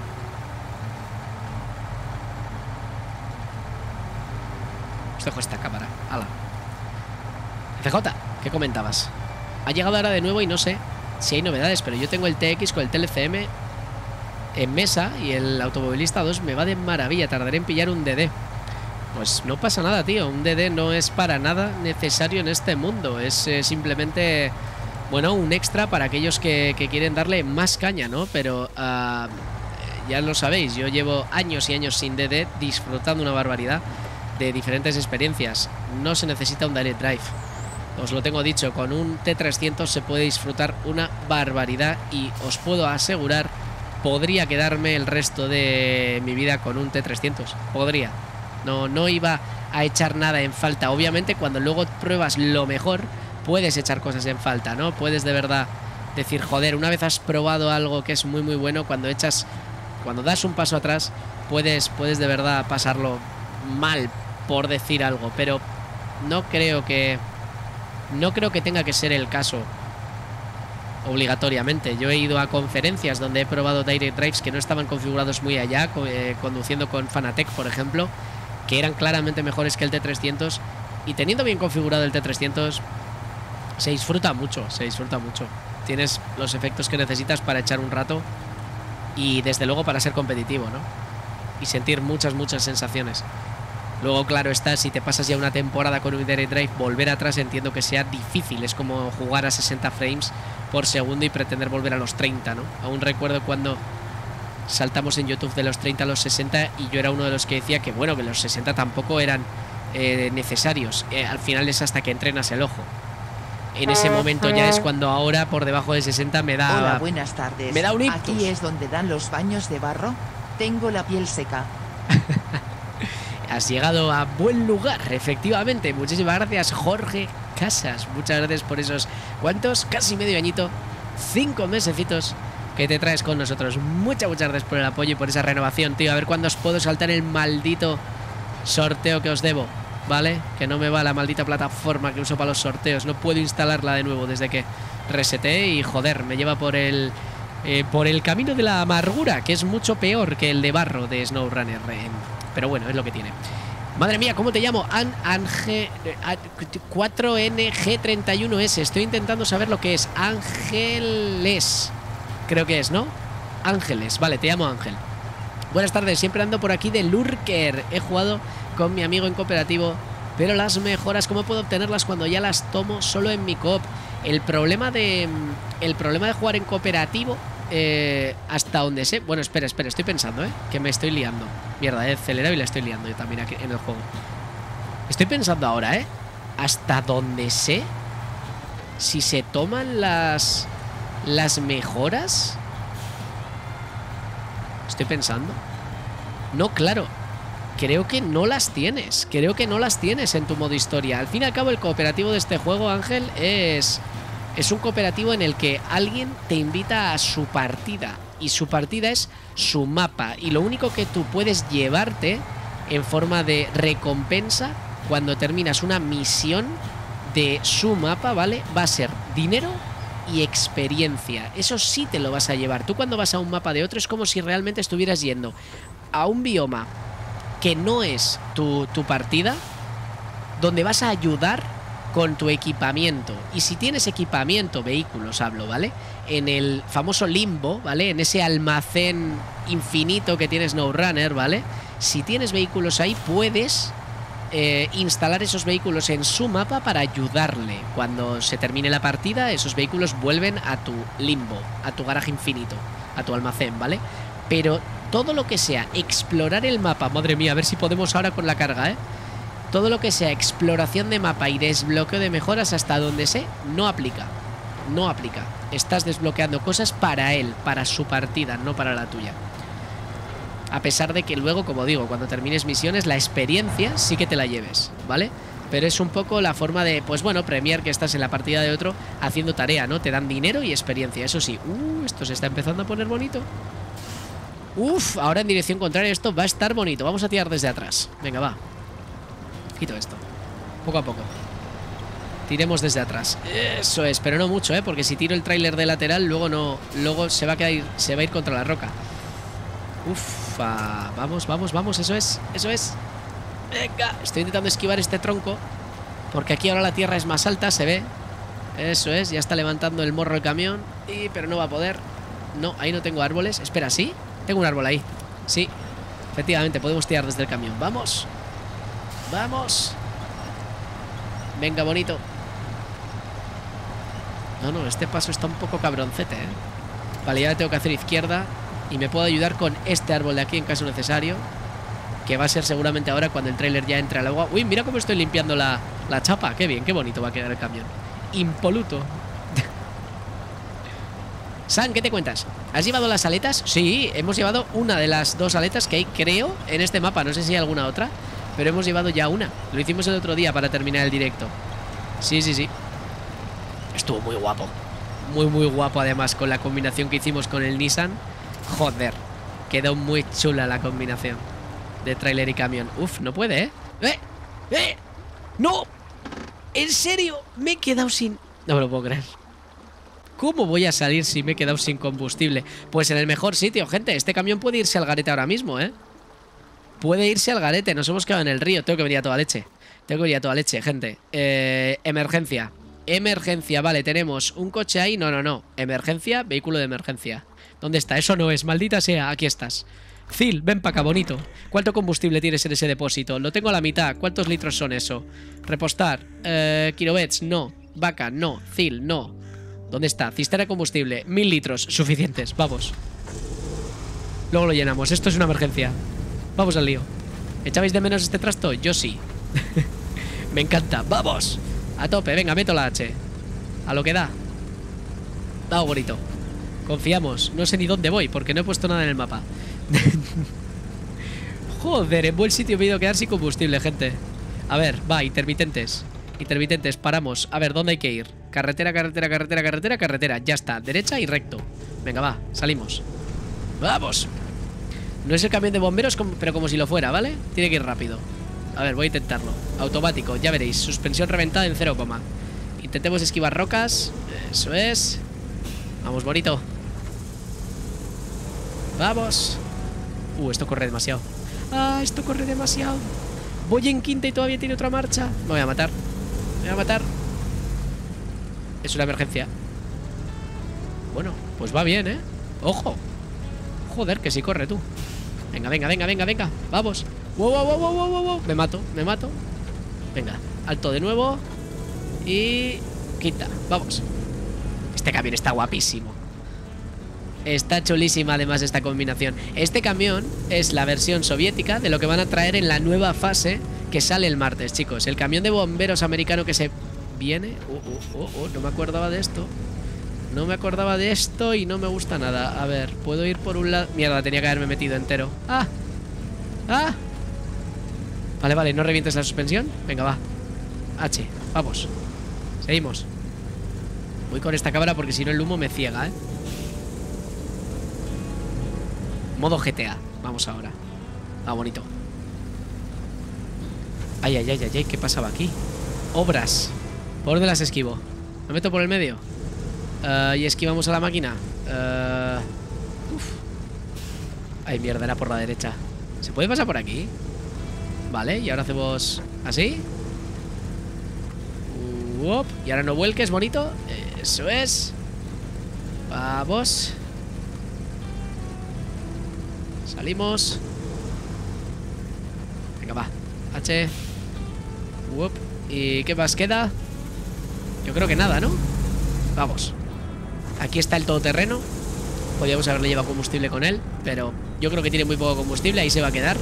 Speaker 1: Os dejo esta cámara. Hala. CJ, ¿qué comentabas? Ha llegado ahora de nuevo y no sé si hay novedades, pero yo tengo el TX con el TLCM en mesa y el Automovilista 2 me va de maravilla. Tardaré en pillar un DD. Pues no pasa nada, tío. Un DD no es para nada necesario en este mundo. Es simplemente, bueno, un extra para aquellos que quieren darle más caña, ¿no? Pero ya lo sabéis, yo llevo años y años sin DD, disfrutando una barbaridad de diferentes experiencias. No se necesita un direct drive. Os lo tengo dicho, con un T300 se puede disfrutar una barbaridad y os puedo asegurar, podría quedarme el resto de mi vida con un T300. Podría. No iba a echar nada en falta. Obviamente, cuando luego pruebas lo mejor, puedes echar cosas en falta, ¿no? Puedes de verdad decir, joder, una vez has probado algo que es muy muy bueno, cuando das un paso atrás, puedes de verdad pasarlo mal, por decir algo, pero no creo que tenga que ser el caso obligatoriamente. Yo he ido a conferencias donde he probado Direct Drives que no estaban configurados muy allá, conduciendo con Fanatec, por ejemplo, que eran claramente mejores que el T300, y teniendo bien configurado el T300 se disfruta mucho, tienes los efectos que necesitas para echar un rato y desde luego para ser competitivo, ¿no? Y sentir muchas sensaciones. Luego, claro está, si te pasas ya una temporada con un Direct Drive, volver atrás entiendo que sea difícil. Es como jugar a 60 frames por segundo y pretender volver a los 30, ¿no? Aún recuerdo cuando saltamos en YouTube de los 30 a los 60 y yo era uno de los que decía que, bueno, que los 60 tampoco eran necesarios. Al final es hasta que entrenas el ojo. En ese momento ya es cuando ahora por debajo de 60 me da...
Speaker 2: Hola, buenas tardes.
Speaker 1: Me da un ictus.
Speaker 2: Aquí es donde dan los baños de barro. Tengo la piel seca.
Speaker 1: Has llegado a buen lugar, efectivamente. Muchísimas gracias, Jorge Casas. Muchas gracias por esos... ¿Cuántos? Casi medio añito. 5 mesecitos que te traes con nosotros. Muchas gracias por el apoyo y por esa renovación, tío. A ver cuándo os puedo saltar el maldito sorteo que os debo, ¿vale? Que no me va la maldita plataforma que uso para los sorteos. No puedo instalarla de nuevo desde que reseteé y, joder, me lleva por el camino de la amargura, que es mucho peor que el de barro de SnowRunner. Pero bueno, es lo que tiene. Madre mía, ¿cómo te llamo? 4NG31S. Estoy intentando saber lo que es. Ángeles. Creo que es, ¿no? Ángeles. Vale, te llamo Ángel. Buenas tardes, siempre ando por aquí de Lurker. He jugado con mi amigo en cooperativo, pero las mejoras, ¿cómo puedo obtenerlas cuando ya las tomo solo en mi coop? El problema de jugar en cooperativo, hasta donde sé... Bueno, espera, estoy pensando, que me estoy liando. Mierda, he acelerado y la estoy liando yo también aquí en el juego. Estoy pensando ahora, hasta donde sé, si se toman las mejoras... Estoy pensando. No, claro. Creo que no las tienes. En tu modo historia. Al fin y al cabo, el cooperativo de este juego, Ángel, es un cooperativo en el que alguien te invita a su partida. Y su partida es su mapa. Y lo único que tú puedes llevarte en forma de recompensa cuando terminas una misión de su mapa, ¿vale? Va a ser dinero y experiencia. Eso sí te lo vas a llevar. Tú cuando vas a un mapa de otro es como si realmente estuvieras yendo a un bioma que no es tu partida, donde vas a ayudar con tu equipamiento. Y si tienes equipamiento, vehículos hablo, ¿vale? En el famoso limbo, ¿vale? En ese almacén infinito que tiene SnowRunner, ¿vale? Si tienes vehículos ahí, puedes instalar esos vehículos en su mapa para ayudarle. Cuando se termine la partida, esos vehículos vuelven a tu limbo, a tu garaje infinito, a tu almacén, ¿vale? Pero todo lo que sea explorar el mapa, madre mía, a ver si podemos ahora con la carga, todo lo que sea exploración de mapa y desbloqueo de mejoras, hasta donde sé, no aplica. No aplica. Estás desbloqueando cosas para él, para su partida, no para la tuya. A pesar de que luego, como digo, cuando termines misiones, la experiencia sí que te la lleves, ¿vale? Pero es un poco la forma de, pues bueno, premiar que estás en la partida de otro haciendo tarea, ¿no? Te dan dinero y experiencia, eso sí. Esto se está empezando a poner bonito. Ahora en dirección contraria esto va a estar bonito. Vamos a tirar desde atrás. Venga, va. Quito esto. Poco a poco. Tiremos desde atrás. Eso es, pero no mucho, porque si tiro el tráiler de lateral, luego se va a ir contra la roca. Vamos, eso es. Venga, estoy intentando esquivar este tronco, porque aquí ahora la tierra es más alta, se ve. Eso es, ya está levantando el morro el camión, pero no va a poder. No, ahí no tengo árboles. Espera, ¿sí? Tengo un árbol ahí. Sí, efectivamente, podemos tirar desde el camión. Vamos. Venga, bonito. No, este paso está un poco cabroncete, Vale, ya tengo que hacer izquierda. Y me puedo ayudar con este árbol de aquí en caso necesario, que va a ser seguramente ahora cuando el tráiler ya entre al agua. Uy, mira cómo estoy limpiando la chapa. Qué bien, qué bonito va a quedar el camión. Impoluto. San, ¿qué te cuentas? ¿Has llevado las aletas? Sí, hemos llevado una de las 2 aletas que hay, creo, en este mapa. No sé si hay alguna otra, pero hemos llevado ya una. Lo hicimos el otro día para terminar el directo. Sí. Estuvo muy guapo. Muy guapo además con la combinación que hicimos con el Nissan. Joder, quedó muy chula la combinación de tráiler y camión. Uf, no puede, ¿eh? ¡No! ¿En serio? Me he quedado sin... No me lo puedo creer. ¿Cómo voy a salir si me he quedado sin combustible? Pues en el mejor sitio, gente. Este camión puede irse al garete ahora mismo, ¿eh? Puede irse al garete. Nos hemos quedado en el río. Tengo que venir a toda leche. Tengo que venir a toda leche, gente. Emergencia. Emergencia. Vale, tenemos un coche ahí. No. Emergencia, vehículo de emergencia. ¿Dónde está? Eso no es. Maldita sea. Aquí estás. Phil, ven para acá, bonito. ¿Cuánto combustible tienes en ese depósito? Lo tengo a la mitad. ¿Cuántos litros son eso? Repostar. Kilobets, no. Vaca, no. Phil, no. ¿Dónde está? Cisterna de combustible. 1000 litros. Suficientes. Vamos. Luego lo llenamos. Esto es una emergencia. Vamos al lío. ¿Echabais de menos este trasto? Yo sí. Me encanta. ¡Vamos! A tope. Venga, meto la H. A lo que da. Da bonito. Confiamos. No sé ni dónde voy porque no he puesto nada en el mapa. Joder, en buen sitio me he ido a quedar sin combustible, gente. A ver, va, intermitentes. Intermitentes, paramos. A ver, ¿dónde hay que ir? Carretera. Ya está, derecha y recto. Venga, va, salimos. ¡Vamos! No es el camión de bomberos, pero como si lo fuera, ¿vale? Tiene que ir rápido. A ver, voy a intentarlo. Automático, ya veréis. Suspensión reventada en 0, intentemos esquivar rocas. Eso es. Vamos, bonito. Vamos. Esto corre demasiado. Ah, esto corre demasiado. Voy en quinta y todavía tiene otra marcha. Me voy a matar. Me voy a matar. Es una emergencia. Bueno, pues va bien, ¿eh? Ojo. Joder, que sí corre tú. Venga. Vamos. Wow. Me mato. Venga, alto de nuevo. Y... quinta, vamos. Este camión está guapísimo. Está chulísima además esta combinación. Este camión es la versión soviética de lo que van a traer en la nueva fase que sale el martes, chicos. El camión de bomberos americano que se viene... no me acordaba de esto. No me acordaba de esto y no me gusta nada. A ver, ¿puedo ir por un lado? Mierda, tenía que haberme metido entero. ¡Ah! Vale, no revientes la suspensión. Venga, va. H, vamos. Seguimos. Voy con esta cámara porque si no el humo me ciega, ¿eh? Modo GTA. Vamos ahora. Ah, bonito. Ay, ¿qué pasaba aquí? Obras. ¿Por dónde las esquivo? ¿Me meto por el medio? Y esquivamos a la máquina. Ay, mierda, era por la derecha. ¿Se puede pasar por aquí? Vale, y ahora hacemos así. Y ahora no vuelques, bonito. Eso es. Vamos. Salimos. Venga, va. H. ¿Y qué más queda? Yo creo que nada, ¿no? Vamos. Aquí está el todoterreno. Podríamos haberle llevado combustible con él, pero yo creo que tiene muy poco combustible. Ahí se va a quedar.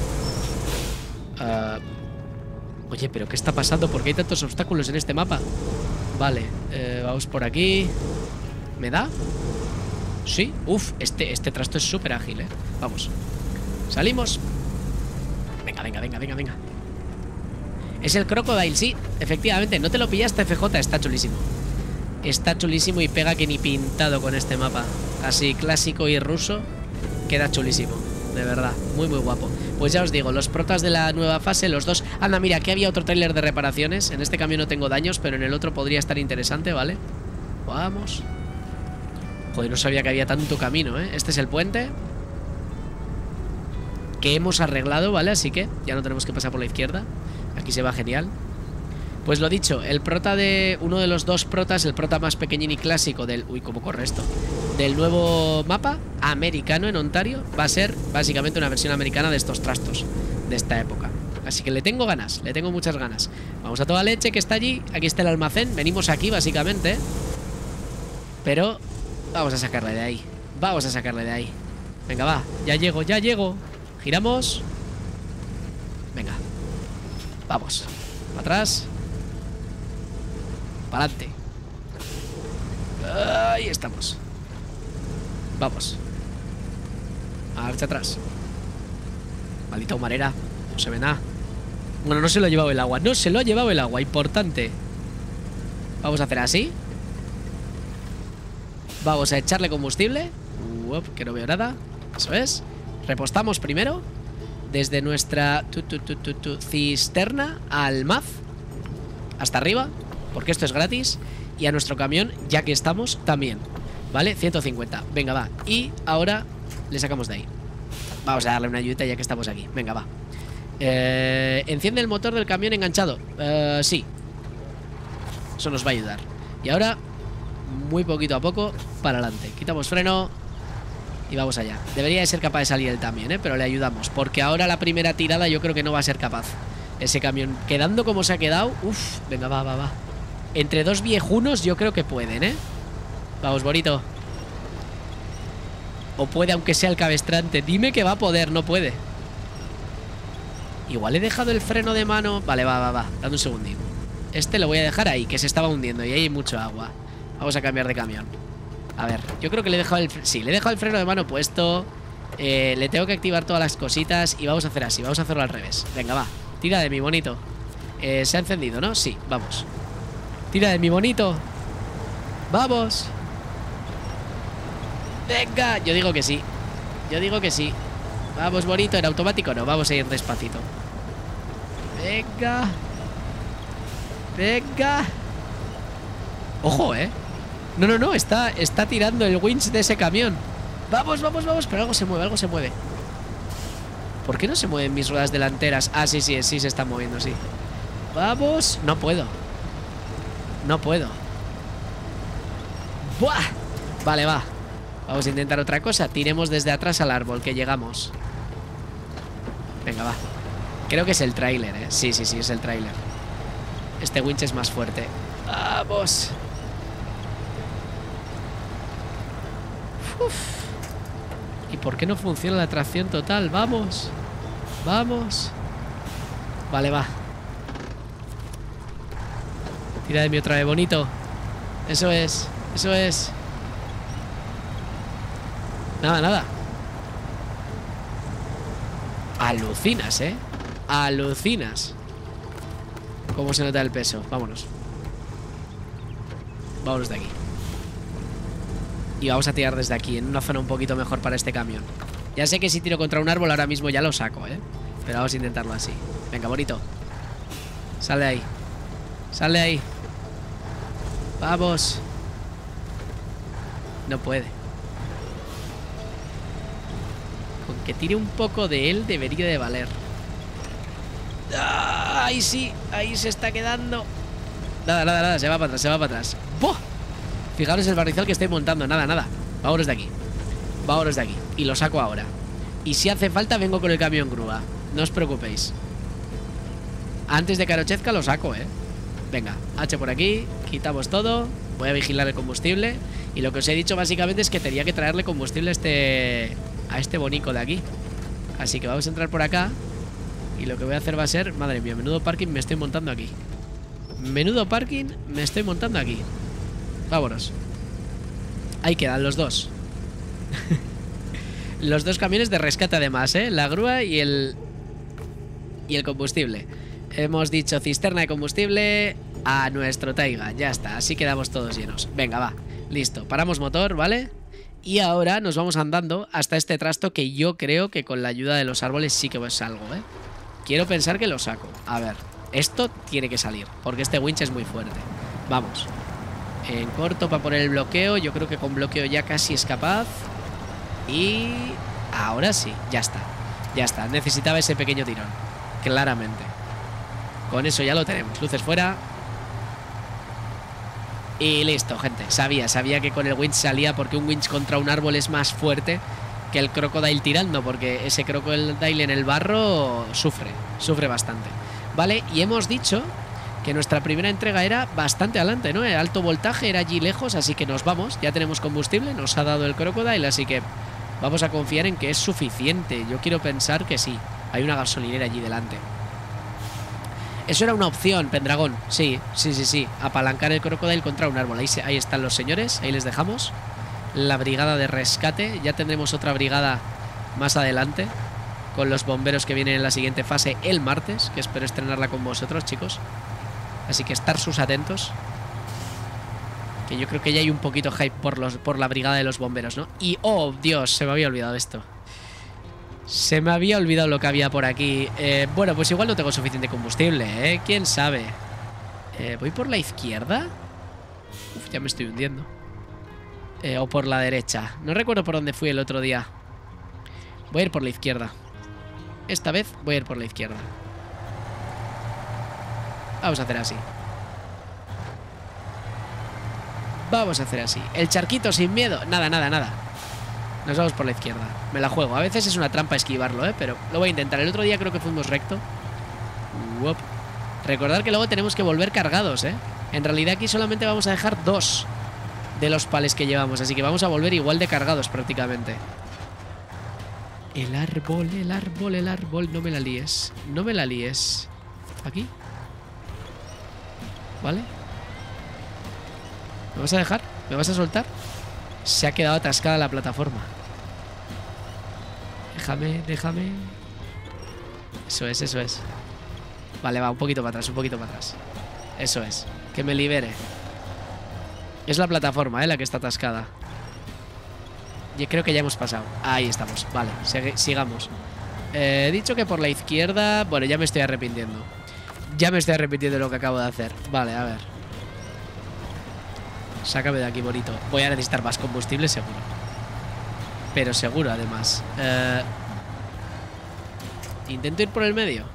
Speaker 1: Oye, ¿pero qué está pasando? ¿Por qué hay tantos obstáculos en este mapa? Vale, vamos por aquí. ¿Me da? Sí, este trasto es súper ágil, ¿eh? Vamos. Salimos. Venga. Es el Crocodile, sí, efectivamente. No te lo pillaste, FJ, está chulísimo. Está chulísimo y pega que ni pintado con este mapa. Así, clásico y ruso. Queda chulísimo, de verdad, muy guapo. Pues ya os digo, los protas de la nueva fase, los dos... Anda, mira, aquí había otro tráiler de reparaciones. En este camión no tengo daños, pero en el otro podría estar interesante, ¿vale? Vamos. Joder, no sabía que había tanto camino, ¿eh? Este es el puente que hemos arreglado, ¿vale? Así que ya no tenemos que pasar por la izquierda. Aquí se va genial. Pues lo dicho, el prota de... Uno de los dos protas, el prota más pequeñín y clásico del... Uy, ¿cómo corre esto? Del nuevo mapa americano en Ontario va a ser básicamente una versión americana de estos trastos de esta época. Así que le tengo ganas, le tengo muchas ganas. Vamos a toda leche que está allí. Aquí está el almacén, venimos aquí básicamente. Pero vamos a sacarle de ahí. Vamos a sacarle de ahí. Venga, va, ya llego. Giramos. Venga. Vamos. Para atrás. Para adelante. Ahí estamos. Vamos. Marcha atrás. Maldita humarera. No se ve nada. Bueno, no se lo ha llevado el agua. No se lo ha llevado el agua. Importante. Vamos a hacer así. Vamos a echarle combustible. Que no veo nada. Eso es. Repostamos primero desde nuestra cisterna al MAF hasta arriba, porque esto es gratis. Y a nuestro camión, ya que estamos, también. ¿Vale? 150. Venga, va. Y ahora le sacamos de ahí. Vamos a darle una ayudita ya que estamos aquí. Venga, va. Enciende el motor del camión enganchado. Sí. Eso nos va a ayudar. Y ahora, muy poquito a poco, para adelante. Quitamos freno y vamos allá. Debería de ser capaz de salir él también, pero le ayudamos. Porque ahora la primera tirada yo creo que no va a ser capaz. Ese camión, quedando como se ha quedado. Uf, venga, va. Entre dos viejunos yo creo que pueden, Vamos, bonito. O puede, aunque sea el cabestrante. Dime que va a poder, no puede. Igual he dejado el freno de mano. Vale, va. Dame un segundín. Este lo voy a dejar ahí, que se estaba hundiendo y ahí hay mucho agua. Vamos a cambiar de camión. A ver, yo creo que le he dejado sí, le he dejado el freno de mano puesto. Le tengo que activar todas las cositas. Y vamos a hacer así, vamos a hacerlo al revés. Venga, va, tira de mi bonito. Se ha encendido, ¿no? Sí, vamos. Tira de mi bonito. Vamos. Venga, yo digo que sí. Vamos, bonito, en automático no, vamos a ir despacito. Venga. Ojo, No, está tirando el winch de ese camión. Vamos, pero algo se mueve. ¿Por qué no se mueven mis ruedas delanteras? Ah, sí, se están moviendo, sí. Vamos. No puedo. ¡Buah! Vale, va. Vamos a intentar otra cosa. Tiremos desde atrás al árbol, que llegamos. Venga, va. Creo que es el tráiler, Sí, es el tráiler. Este winch es más fuerte. Vamos. Uf. ¿Y por qué no funciona la tracción total? Vamos. Vale, va. Tira de mí otra vez, bonito. Eso es. Nada. Alucinas, Alucinas. ¿Cómo se nota el peso? Vámonos de aquí. Y vamos a tirar desde aquí, en una zona un poquito mejor para este camión. Ya sé que si tiro contra un árbol ahora mismo ya lo saco, pero vamos a intentarlo así. Venga, bonito. Sal de ahí. Vamos. No puede. Con que tire un poco de él debería de valer. Ahí sí, ahí se está quedando. Nada, se va para atrás. ¡Buah! Fijaros el barrizal que estoy montando. Nada. Vámonos de aquí. Y lo saco ahora. Y si hace falta vengo con el camión grúa. No os preocupéis. Antes de que anochezca lo saco, Venga, H por aquí. Quitamos todo. Voy a vigilar el combustible. Y lo que os he dicho básicamente es que tenía que traerle combustible a este bonico de aquí. Así que vamos a entrar por acá. Y lo que voy a hacer va a ser... Madre mía, menudo parking me estoy montando aquí. Vámonos. Ahí quedan los dos. Los dos camiones de rescate además, la grúa y el combustible. Hemos dicho cisterna de combustible a nuestro Taiga. Ya está, así quedamos todos llenos. Venga, va, listo, paramos motor, ¿vale? Y ahora nos vamos andando hasta este trasto que yo creo que con la ayuda de los árboles sí que salgo, Quiero pensar que lo saco. A ver, esto tiene que salir, porque este winch es muy fuerte. Vamos. En corto para poner el bloqueo. Yo creo que con bloqueo ya casi es capaz. Y... ahora sí, ya está. Necesitaba ese pequeño tirón, claramente. Con eso ya lo tenemos. Luces fuera. Y listo, gente. Sabía que con el winch salía, porque un winch contra un árbol es más fuerte que el crocodile tirando, porque ese crocodile en el barro sufre bastante. Vale, y hemos dicho que nuestra primera entrega era bastante adelante, ¿no? El alto voltaje era allí lejos, así que nos vamos. Ya tenemos combustible, nos ha dado el crocodile, así que vamos a confiar en que es suficiente. Yo quiero pensar que sí. Hay una gasolinera allí delante. Eso era una opción, Pendragón. Sí. Apalancar el crocodile contra un árbol. Ahí están los señores, ahí les dejamos. La brigada de rescate. Ya tendremos otra brigada más adelante, con los bomberos que vienen en la siguiente fase el martes, que espero estrenarla con vosotros, chicos. Así que estar sus atentos. Que yo creo que ya hay un poquito hype por la brigada de los bomberos, ¿no? Y, oh, Dios, se me había olvidado esto. Se me había olvidado lo que había por aquí. Bueno, pues igual no tengo suficiente combustible, ¿eh? ¿Quién sabe? ¿Voy por la izquierda? Uf, ya me estoy hundiendo. O por la derecha. No recuerdo por dónde fui el otro día. Voy a ir por la izquierda. Esta vez voy a ir por la izquierda. Vamos a hacer así. Vamos a hacer así. El charquito sin miedo. Nada, nada, nada. Nos vamos por la izquierda. Me la juego. A veces es una trampa esquivarlo, ¿eh? Pero lo voy a intentar. El otro día creo que fuimos recto. Uop. Recordad que luego tenemos que volver cargados, ¿eh? En realidad aquí solamente vamos a dejar 2 de los pales que llevamos. Así que vamos a volver igual de cargados prácticamente. El árbol, el árbol, el árbol. No me la líes. No me la líes. ¿Aquí? ¿Vale? ¿Me vas a dejar? ¿Me vas a soltar? Se ha quedado atascada la plataforma. Déjame, déjame. Eso es, eso es. Vale, va, un poquito para atrás, un poquito para atrás. Eso es, que me libere. Es la plataforma, la que está atascada. Yo creo que ya hemos pasado. Ahí estamos, vale, sigamos. He dicho que por la izquierda. Bueno, ya me estoy arrepintiendo. Ya me estoy arrepintiendo de lo que acabo de hacer. Vale, a ver. Sácame de aquí, bonito. Voy a necesitar más combustible, seguro. Pero seguro, además. Intento ir por el medio.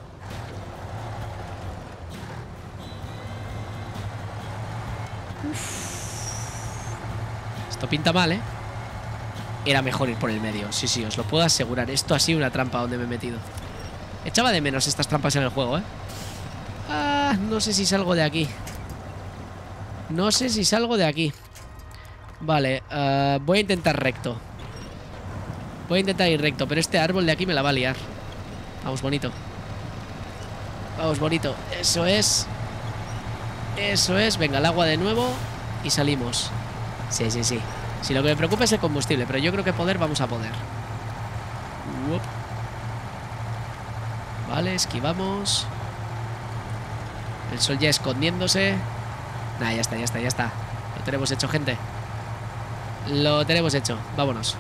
Speaker 1: Esto pinta mal, ¿eh? Era mejor ir por el medio. Sí, sí, os lo puedo asegurar. Esto ha sido una trampa donde me he metido. Echaba de menos estas trampas en el juego, ¿eh? Ah, no sé si salgo de aquí. No sé si salgo de aquí. Vale, voy a intentar recto. Voy a intentar ir recto, pero este árbol de aquí me la va a liar. Vamos, bonito. Vamos, bonito. Eso es. Eso es. Venga, el agua de nuevo. Y salimos. Sí, sí, sí. Si lo que me preocupa es el combustible, pero yo creo que poder vamos a poder. Uop. Vale, esquivamos. El sol ya escondiéndose. Nah, ya está, ya está, ya está. Lo tenemos hecho, gente. Lo tenemos hecho. Vámonos.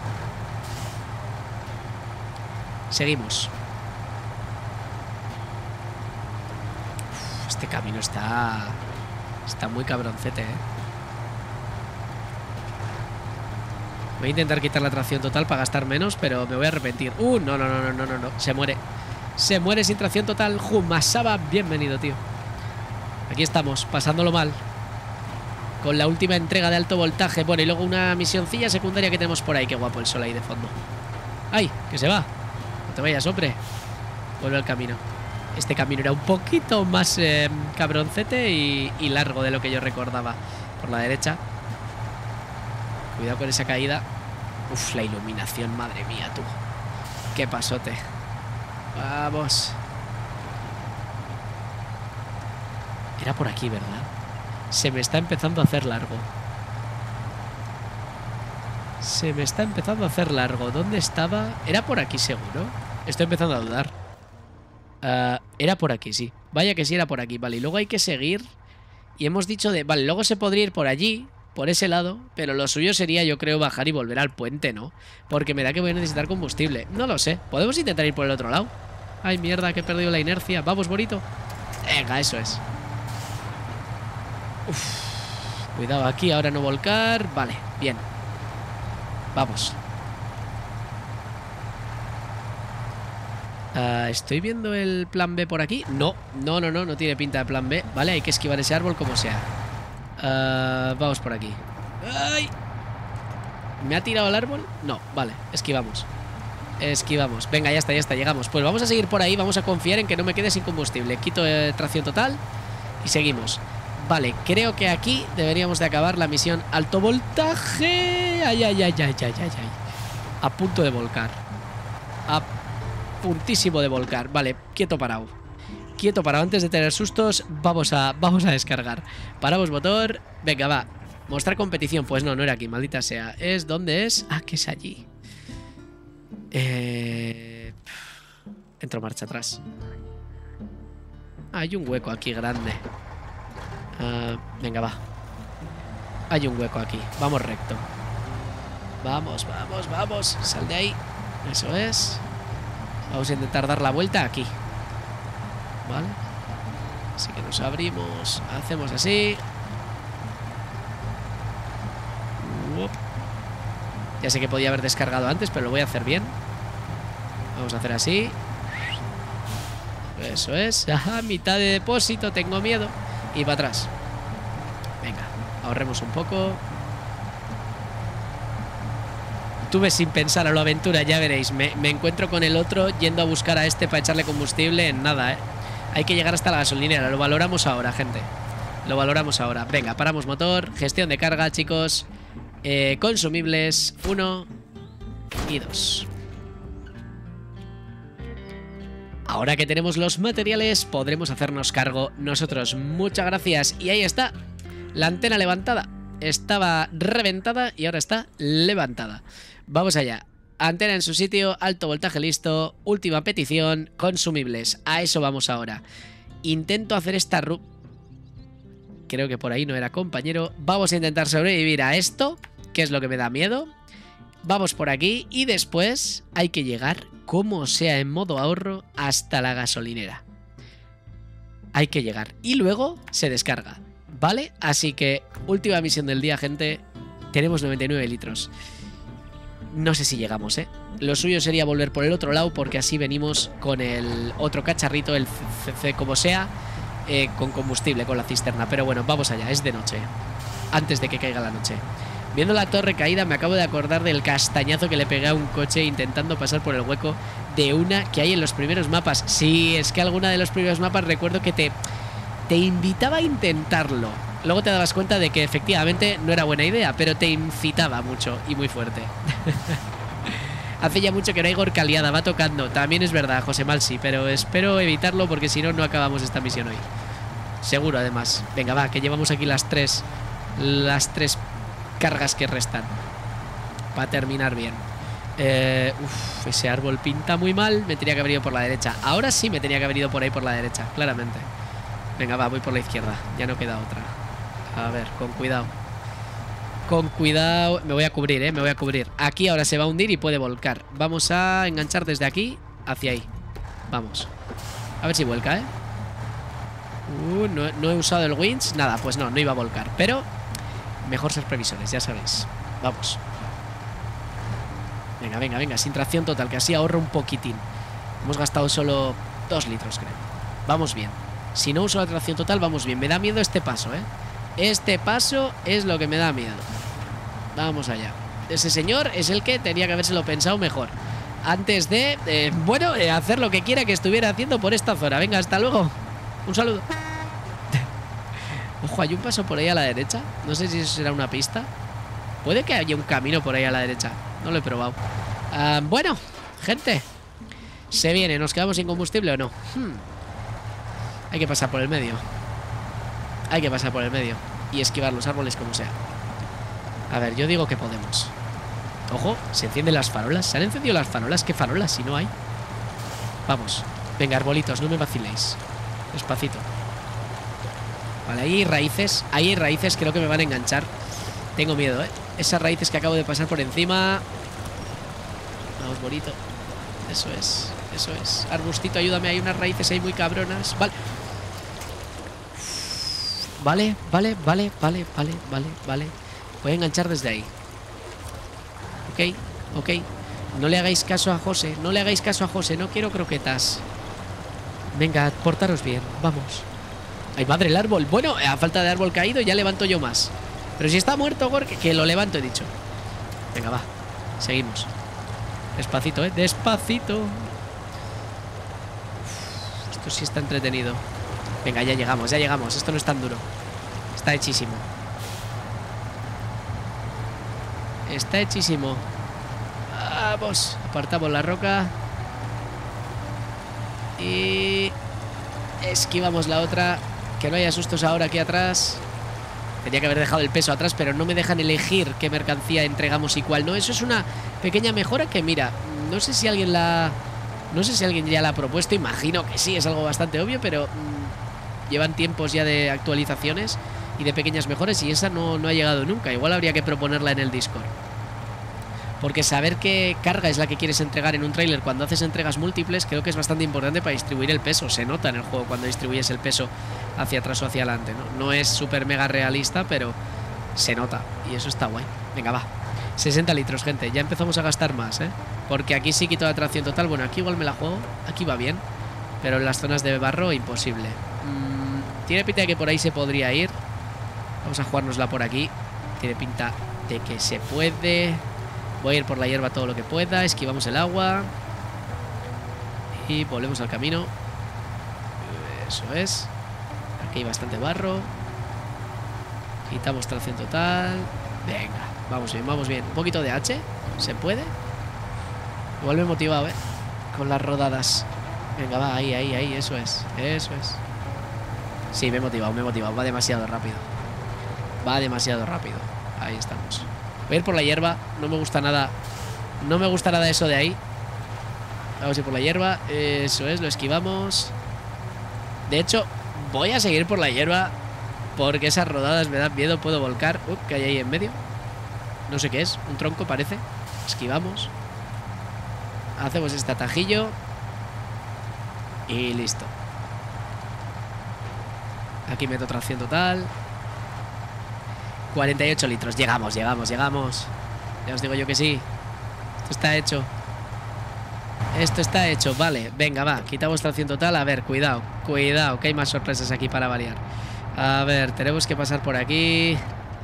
Speaker 1: Seguimos. Uf, este camino está muy cabroncete, ¿eh? Voy a intentar quitar la tracción total para gastar menos, pero me voy a arrepentir. No, no, no, no, no, no, no. Se muere. Se muere sin tracción total. Jumasaba, bienvenido, tío. Aquí estamos, pasándolo mal. Con la última entrega de alto voltaje. Bueno, y luego una misioncilla secundaria que tenemos por ahí. Qué guapo el sol ahí de fondo. ¡Ay! Que se va. No te vayas, hombre. Vuelve al camino. Este camino era un poquito más cabroncete y largo de lo que yo recordaba. Por la derecha. Cuidado con esa caída. Uf, la iluminación, madre mía, tú. Qué pasote. Vamos. Era por aquí, ¿verdad? Se me está empezando a hacer largo. Se me está empezando a hacer largo. ¿Dónde estaba? ¿Era por aquí seguro? Estoy empezando a dudar. Era por aquí, sí. Vaya que sí, era por aquí. Vale, y luego hay que seguir. Y hemos dicho de... Vale, luego se podría ir por allí, por ese lado. Pero lo suyo sería, yo creo, bajar y volver al puente, ¿no? Porque me da que voy a necesitar combustible. No lo sé. ¿Podemos intentar ir por el otro lado? Ay, mierda, que he perdido la inercia. Vamos, bonito. Venga, eso es. Uf. Cuidado aquí, ahora no volcar. Vale, bien. Vamos. Estoy viendo el plan B por aquí. No, no, no, no, no tiene pinta de plan B. Vale, hay que esquivar ese árbol como sea. Vamos por aquí. ¡Ay! ¿Me ha tirado el árbol? No, vale, esquivamos. Esquivamos, venga, ya está, llegamos. Pues vamos a seguir por ahí, vamos a confiar en que no me quede sin combustible. Quito tracción total y seguimos. Vale, creo que aquí deberíamos de acabar la misión alto voltaje. Ay, ay, ay, ay, ay, ay, ay. A punto de volcar. A puntísimo de volcar. Vale, quieto parado. Quieto parado, antes de tener sustos. Vamos a descargar. Paramos motor, venga, va. Mostrar competición, pues no, no era aquí, maldita sea. ¿Es dónde es? Ah, que es allí. Entro marcha atrás. Hay un hueco aquí grande. Venga, va. Hay un hueco aquí. Vamos recto. Vamos, vamos, vamos. Sal de ahí. Eso es. Vamos a intentar dar la vuelta aquí. Vale. Así que nos abrimos. Hacemos así. Ya sé que podía haber descargado antes, pero lo voy a hacer bien. Vamos a hacer así. Eso es. Ajá, mitad de depósito. Tengo miedo. Y para atrás. Venga, ahorremos un poco. Tuve sin pensar a la aventura, ya veréis. Me encuentro con el otro yendo a buscar a este para echarle combustible en nada, ¿eh? Hay que llegar hasta la gasolinera. Lo valoramos ahora, gente. Lo valoramos ahora. Venga, paramos motor. Gestión de carga, chicos. Consumibles 1 y 2. Ahora que tenemos los materiales, podremos hacernos cargo nosotros. Muchas gracias. Y ahí está. La antena levantada. Estaba reventada y ahora está levantada. Vamos allá. Antena en su sitio, alto voltaje listo, última petición, consumibles. A eso vamos ahora. Intento hacer esta ruta. Creo que por ahí no era, compañero. Vamos a intentar sobrevivir a esto, que es lo que me da miedo. Vamos por aquí y después hay que llegar, como sea en modo ahorro, hasta la gasolinera. Hay que llegar y luego se descarga, ¿vale? Así que última misión del día, gente. Tenemos 99 litros. No sé si llegamos, ¿eh? Lo suyo sería volver por el otro lado porque así venimos con el otro cacharrito, el CC como sea, con combustible, con la cisterna. Pero bueno, vamos allá, es de noche. Antes de que caiga la noche. Viendo la torre caída me acabo de acordar del castañazo que le pegué a un coche intentando pasar por el hueco de una que hay en los primeros mapas. Sí, es que alguna de los primeros mapas recuerdo que te invitaba a intentarlo. Luego te dabas cuenta de que efectivamente no era buena idea, pero te incitaba mucho y muy fuerte. Hace ya mucho que no hay gorcaliada, va tocando. También es verdad, José Malsi, pero espero evitarlo porque si no, no acabamos esta misión hoy. Seguro, además. Venga, va, que llevamos aquí las tres cargas que restan para terminar bien. Ese árbol pinta muy mal. Me tenía que haber ido por la derecha. Ahora sí me tenía que haber ido por ahí por la derecha, claramente. Venga, va, voy por la izquierda. Ya no queda otra. A ver, con cuidado. Con cuidado. Me voy a cubrir, me voy a cubrir. Aquí ahora se va a hundir y puede volcar. Vamos a enganchar desde aquí hacia ahí. Vamos. A ver si vuelca, no he usado el winch. Nada, pues no iba a volcar. Pero mejor ser previsores, ya sabéis. Vamos. Venga, venga, venga. Sin tracción total, que así ahorro un poquitín. Hemos gastado solo 2 litros, creo. Vamos bien. Si no uso la tracción total, vamos bien. Me da miedo este paso, Este paso es lo que me da miedo. Vamos allá. Ese señor es el que tenía que habérselo pensado mejor antes de, hacer lo que quiera que estuviera haciendo por esta zona. Venga, hasta luego. Un saludo. Ojo, hay un paso por ahí a la derecha. No sé si eso será una pista. Puede que haya un camino por ahí a la derecha. No lo he probado. Bueno, gente, se viene. ¿Nos quedamos sin combustible o no? Hay que pasar por el medio. Hay que pasar por el medio y esquivar los árboles como sea. A ver, yo digo que podemos. Ojo, se encienden las farolas. ¿Se han encendido las farolas? ¿Qué farolas si no hay? Vamos. Venga, arbolitos, no me vaciléis. Despacito. Vale, ahí hay raíces. Ahí hay raíces, creo que me van a enganchar. Tengo miedo, Esas raíces que acabo de pasar por encima. Vamos, bonito. Eso es, eso es. Arbustito, ayúdame, hay unas raíces ahí muy cabronas. Vale. Vale. Voy a enganchar desde ahí. Ok. No le hagáis caso a José. No le hagáis caso a José. No quiero croquetas. Venga, portaros bien. Vamos. Ay, madre, el árbol. Bueno, a falta de árbol caído ya levanto yo más. Pero si está muerto, Gork, que lo levanto, he dicho. Venga, va. Seguimos. Despacito, Despacito. Esto sí está entretenido. Venga, ya llegamos. Esto no es tan duro. Está hechísimo. Vamos. Apartamos la roca. Y esquivamos la otra. Que no haya sustos ahora aquí atrás. Tenía que haber dejado el peso atrás, pero no me dejan elegir qué mercancía entregamos y cuál no. Eso es una pequeña mejora que, mira, no sé si alguien ya la ha propuesto. Imagino que sí, es algo bastante obvio, pero llevan tiempos ya de actualizaciones y de pequeñas mejoras, y esa no ha llegado nunca. Igual habría que proponerla en el Discord. Porque saber qué carga es la que quieres entregar en un tráiler cuando haces entregas múltiples creo que es bastante importante para distribuir el peso. Se nota en el juego cuando distribuyes el peso hacia atrás o hacia adelante, ¿no? No es súper mega realista, pero se nota y eso está guay. Venga, va. 60 litros, gente. Ya empezamos a gastar más, ¿eh? Porque aquí sí quito la tracción total. Bueno, aquí igual me la juego. Aquí va bien. Pero en las zonas de barro, imposible. Tiene pinta de que por ahí se podría ir. Vamos a jugárnosla por aquí. Tiene pinta de que se puede. Voy a ir por la hierba todo lo que pueda. Esquivamos el agua. Y volvemos al camino. Eso es. Aquí hay bastante barro. Quitamos tracción total. Venga, vamos bien, vamos bien. Un poquito de H. ¿Se puede? Igual me he motivado, con las rodadas. Venga, va, ahí, ahí, ahí. Eso es, eso es. Sí, me he motivado, me he motivado. Va demasiado rápido. Va demasiado rápido. Ahí estamos. Voy a ir por la hierba. No me gusta nada. No me gusta nada eso de ahí. Vamos a ir por la hierba. Eso es, lo esquivamos. De hecho, voy a seguir por la hierba porque esas rodadas me dan miedo. Puedo volcar. ¿Qué hay ahí en medio? No sé qué es. Un tronco parece. Esquivamos. Hacemos este atajillo. Y listo. Aquí meto tracción total. 48 litros. Llegamos, llegamos, llegamos. Ya os digo yo que sí. Esto está hecho. Esto está hecho, vale. Venga, va, quitamos tracción total. A ver, cuidado, cuidado, que hay más sorpresas aquí para variar. A ver, tenemos que pasar por aquí.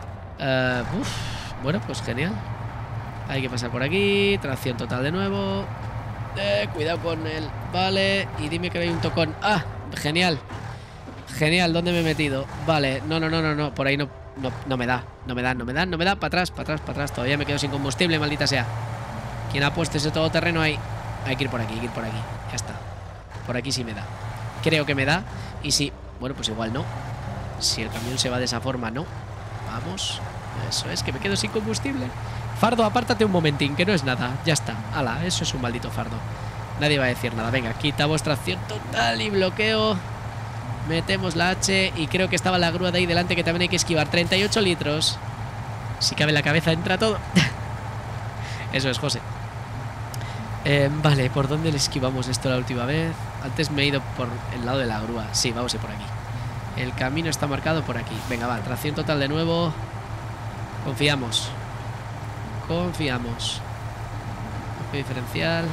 Speaker 1: Bueno, pues genial. Hay que pasar por aquí. Tracción total de nuevo. Cuidado con él. Vale, y dime que hay un tocón. Ah, genial. Genial, ¿dónde me he metido? Vale, no, por ahí no me da. No me da, para atrás, para atrás, para atrás. Todavía me quedo sin combustible, maldita sea. ¿Quién ha puesto ese todoterreno ahí? Hay que ir por aquí, hay que ir por aquí. Ya está. Por aquí sí me da. Creo que me da. Y sí, bueno, pues igual no. Si el camión se va de esa forma, no. Vamos. Eso es, que me quedo sin combustible. Fardo, apártate un momentín, que no es nada. Ya está. Ala, eso es un maldito fardo. Nadie va a decir nada. Venga, quitamos tracción total y bloqueo. Metemos la H y creo que estaba la grúa de ahí delante que también hay que esquivar. 38 litros. Si cabe la cabeza, entra todo. Eso es, José. Vale, ¿por dónde le esquivamos esto la última vez? Antes me he ido por el lado de la grúa. Sí, vamos a ir por aquí. El camino está marcado por aquí. Venga, va, tracción total de nuevo. Confiamos. Confiamos. Cambio diferencial.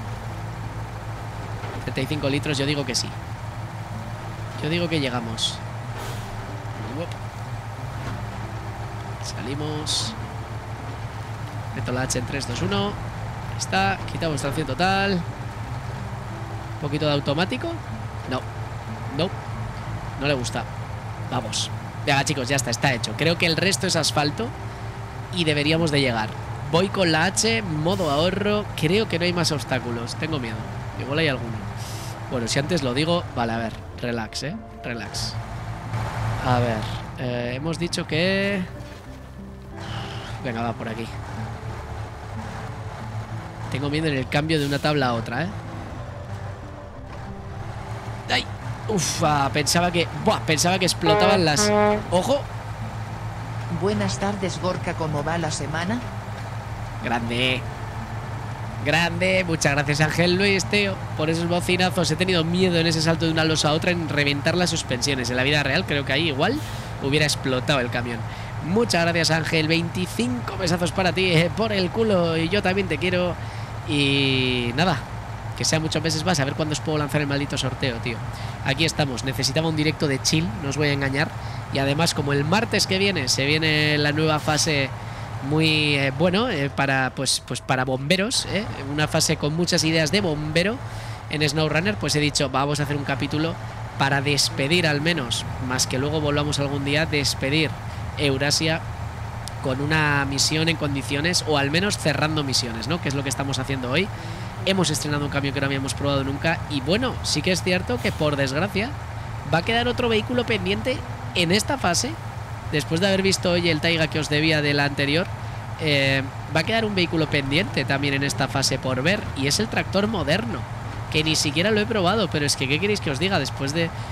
Speaker 1: 35 litros, yo digo que sí. Yo digo que llegamos. Salimos. Meto la H en 3, 2, 1. Ahí está. Quitamos tracción total. Un poquito de automático. No. No. No le gusta. Vamos. Venga, chicos, ya está hecho. Creo que el resto es asfalto y deberíamos de llegar. Voy con la H, modo ahorro. Creo que no hay más obstáculos. Tengo miedo. Igual hay alguno. Bueno, si antes lo digo. Vale, a ver. Relax, relax. A ver, hemos dicho que... Venga, va por aquí. Tengo miedo en el cambio de una tabla a otra, ¡Ay! Ufa, pensaba que... Buah, pensaba que explotaban las... ¡Ojo!
Speaker 2: Buenas tardes, Gorka, ¿cómo va la semana?
Speaker 1: Grande. Grande, muchas gracias Ángel Luis, tío, por esos bocinazos. He tenido miedo en ese salto de una losa a otra en reventar las suspensiones. En la vida real creo que ahí igual hubiera explotado el camión. Muchas gracias Ángel, 25 besazos para ti, por el culo. Y yo también te quiero. Y nada, que sea muchos meses más. A ver cuándo os puedo lanzar el maldito sorteo, tío. Aquí estamos, necesitaba un directo de chill, no os voy a engañar. Y además como el martes que viene se viene la nueva fase... Muy bueno para para bomberos, una fase con muchas ideas de bombero en SnowRunner, pues he dicho vamos a hacer un capítulo para despedir al menos, más que luego volvamos algún día, despedir Eurasia con una misión en condiciones, o al menos cerrando misiones, ¿no? Que es lo que estamos haciendo hoy. Hemos estrenado un camión que no habíamos probado nunca y bueno, sí que es cierto que por desgracia va a quedar otro vehículo pendiente en esta fase. Después de haber visto hoy el Taiga que os debía de la anterior, va a quedar un vehículo pendiente también en esta fase por ver, y es el tractor moderno, que ni siquiera lo he probado, pero es que ¿qué queréis que os diga? Después de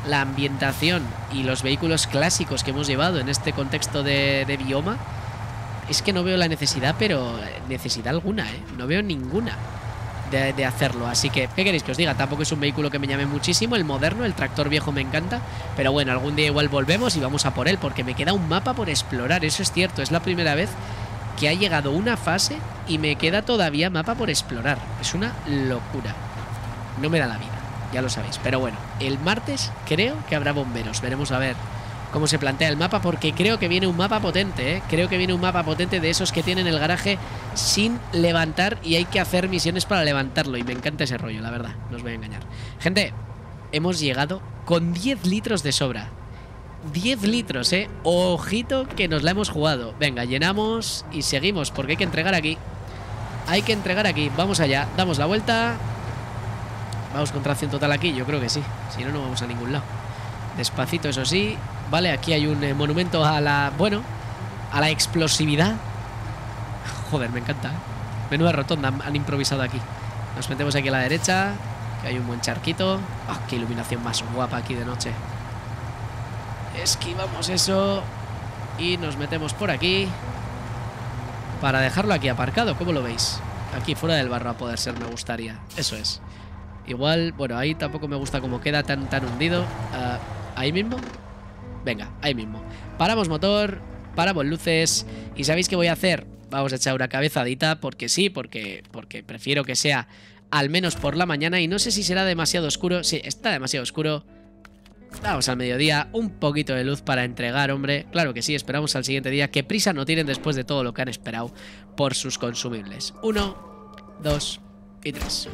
Speaker 1: la ambientación y los vehículos clásicos que hemos llevado en este contexto de bioma, es que no veo la necesidad, pero necesidad alguna, ¿eh? No veo ninguna de hacerlo. Así que, ¿qué queréis que os diga? Tampoco es un vehículo que me llame muchísimo. El moderno, el tractor viejo me encanta. Pero bueno, algún día igual volvemos y vamos a por él, porque me queda un mapa por explorar. Eso es cierto, es la primera vez que ha llegado una fase y me queda todavía mapa por explorar. Es una locura. No me da la vida, ya lo sabéis. Pero bueno, el martes creo que habrá bomberos. Veremos a ver cómo se plantea el mapa, porque creo que viene un mapa potente, ¿eh? Creo que viene un mapa potente de esos que tienen el garaje sin levantar y hay que hacer misiones para levantarlo. Y me encanta ese rollo, la verdad, no os voy a engañar. Gente, hemos llegado con 10 litros de sobra. 10 litros, ¿eh? Ojito que nos la hemos jugado. Venga, llenamos y seguimos, porque hay que entregar aquí. Hay que entregar aquí. Vamos allá, damos la vuelta. Vamos con tracción total aquí, yo creo que sí. Si no, no vamos a ningún lado. Despacito, eso sí. Vale, aquí hay un monumento a la... Bueno, a la explosividad. Joder, me encanta, ¿eh? Menuda rotonda han improvisado aquí. Nos metemos aquí a la derecha, que hay un buen charquito. ¡Oh, qué iluminación más guapa aquí de noche! Esquivamos eso y nos metemos por aquí para dejarlo aquí aparcado. ¿Cómo lo veis? Aquí fuera del barro a poder ser, me gustaría. Eso es. Igual, bueno, ahí tampoco me gusta cómo queda tan hundido. ¿Ahí mismo? Venga, ahí mismo. Paramos motor, paramos luces. ¿Y sabéis qué voy a hacer? Vamos a echar una cabezadita, porque sí, porque prefiero que sea al menos por la mañana. Y no sé si será demasiado oscuro. Sí, está demasiado oscuro. Vamos al mediodía, un poquito de luz para entregar, hombre. Claro que sí, esperamos al siguiente día. Que prisa no tienen después de todo lo que han esperado por sus consumibles. 1, 2 y 3.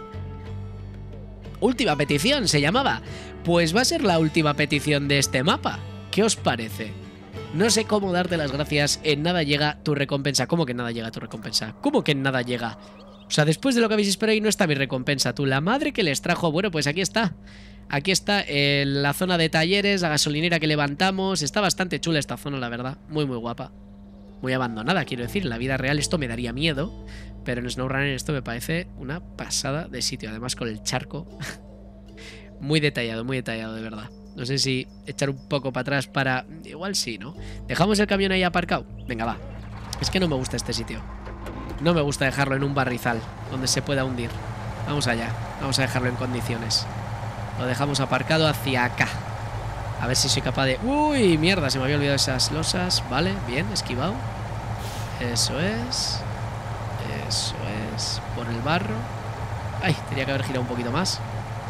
Speaker 1: Última petición, se llamaba. Pues va a ser la última petición de este mapa. ¿Qué os parece? No sé cómo darte las gracias. En nada llega tu recompensa. ¿Cómo que en nada llega tu recompensa? ¿Cómo que en nada llega? O sea, después de lo que habéis esperado y no está mi recompensa. Tú, la madre que les trajo. Bueno, pues aquí está. Aquí está la zona de talleres, la gasolinera que levantamos. Está bastante chula esta zona, la verdad. Muy, muy guapa. Muy abandonada, quiero decir. En la vida real esto me daría miedo. Pero en SnowRunner esto me parece una pasada de sitio. Además con el charco. Muy detallado, de verdad. No sé si echar un poco para atrás para... Igual sí, ¿no? ¿Dejamos el camión ahí aparcado? Venga, va. Es que no me gusta este sitio. No me gusta dejarlo en un barrizal donde se pueda hundir. Vamos allá. Vamos a dejarlo en condiciones. Lo dejamos aparcado hacia acá. A ver si soy capaz de... ¡Uy! Mierda, se me había olvidado esas losas. Vale, bien, esquivado. Eso es. Eso es. Por el barro. Ay, tenía que haber girado un poquito más.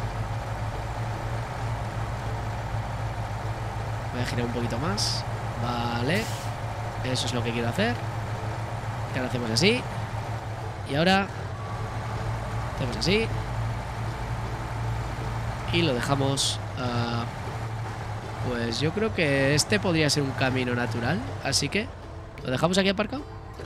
Speaker 1: Voy a girar un poquito más. Vale. Eso es lo que quiero hacer. Y ahora hacemos así. Y ahora hacemos así. Y lo dejamos... pues yo creo que este podría ser un camino natural. Así que lo dejamos aquí aparcado.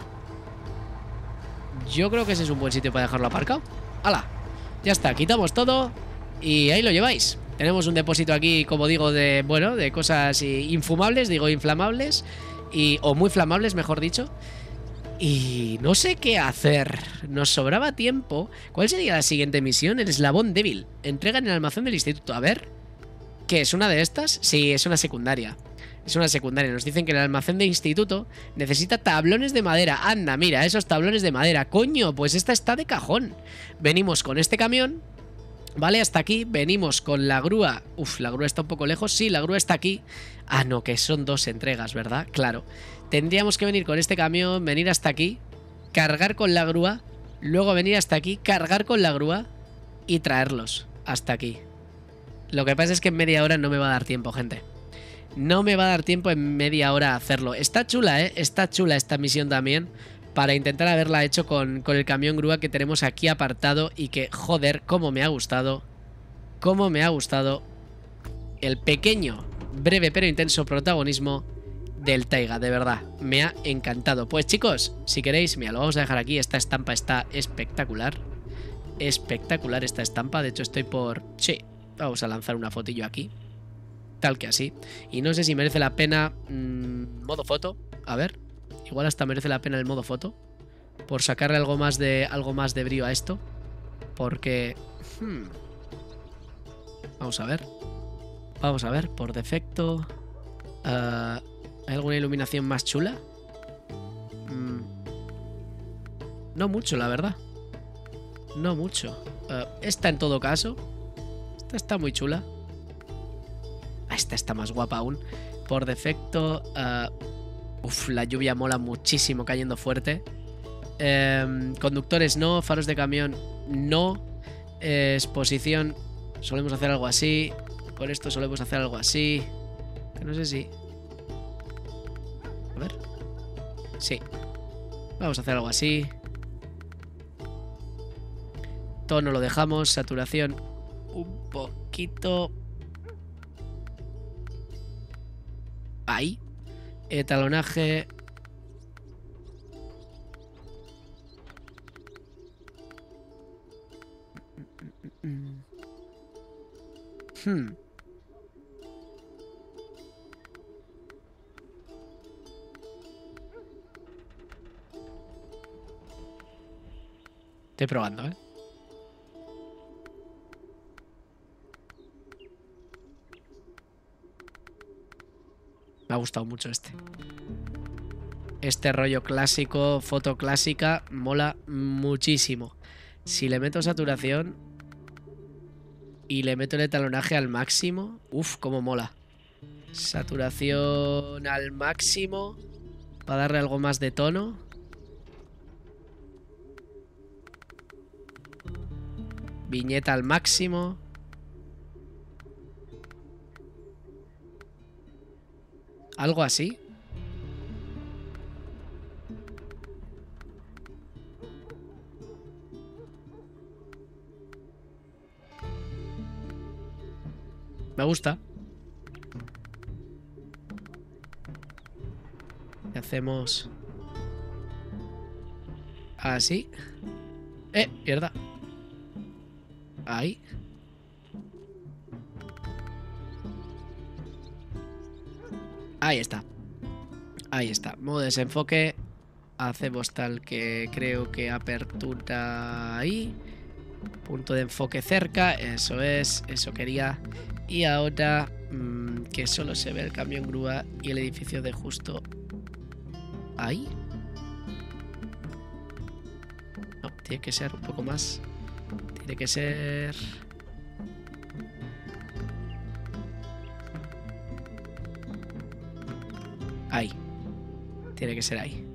Speaker 1: Yo creo que ese es un buen sitio para dejarlo aparcado. ¡Hala! Ya está, quitamos todo. Y ahí lo lleváis. Tenemos un depósito aquí, como digo, de... Bueno, de cosas infumables, digo inflamables. O muy flamables, mejor dicho. Y no sé qué hacer. Nos sobraba tiempo. ¿Cuál sería la siguiente misión? El eslabón débil. Entrega en el almacén del instituto. A ver. ¿Qué es una de estas? Sí, es una secundaria. Es una secundaria. Nos dicen que el almacén de instituto necesita tablones de madera. Anda, mira, esos tablones de madera. Coño, pues esta está de cajón. Venimos con este camión. Vale, hasta aquí. Venimos con la grúa. Uf, la grúa está un poco lejos. Sí, la grúa está aquí. Ah, no, que son dos entregas, ¿verdad? Claro. Tendríamos que venir con este camión, venir hasta aquí, cargar con la grúa, luego venir hasta aquí, cargar con la grúa y traerlos hasta aquí. Lo que pasa es que en media hora no me va a dar tiempo, gente. No me va a dar tiempo en media hora a hacerlo. Está chula, ¿eh? Está chula esta misión también, para intentar haberla hecho con el camión grúa que tenemos aquí apartado y que, joder, cómo me ha gustado. Cómo me ha gustado el pequeño, breve pero intenso protagonismo del Taiga, de verdad, me ha encantado. Pues chicos, si queréis, mira, lo vamos a dejar aquí. Esta estampa está espectacular. Espectacular esta estampa. De hecho estoy por... Sí, vamos a lanzar una fotillo aquí, tal que así. Y no sé si merece la pena modo foto. A ver, igual hasta merece la pena el modo foto, por sacarle algo más de brío a esto. Porque... Vamos a ver. Vamos a ver, por defecto... ¿hay alguna iluminación más chula? No mucho, la verdad. No mucho. Esta en todo caso. Esta está muy chula. Esta está más guapa aún. Por defecto... la lluvia mola muchísimo cayendo fuerte. Conductores no, faros de camión no. Exposición solemos hacer algo así. Con esto solemos hacer algo así. Que no sé si... A ver. Sí. Vamos a hacer algo así. Tono lo dejamos. Saturación un poquito... Ahí. Etalonaje... Estoy probando, ¿eh? Me ha gustado mucho este. Este rollo clásico, foto clásica, mola muchísimo. Si le meto saturación y le meto el etalonaje al máximo, uff, cómo mola. Saturación al máximo para darle algo más de tono. Viñeta al máximo. Algo así. Me gusta. Y hacemos así. Mierda. Ahí. Ahí está. Ahí está. Modo desenfoque. Hacemos tal que creo que apertura ahí. Punto de enfoque cerca. Eso es. Eso quería. Y ahora que solo se ve el camión grúa y el edificio de justo ahí. No, tiene que ser un poco más. Tiene que ser... Ahí. Tiene que ser ahí.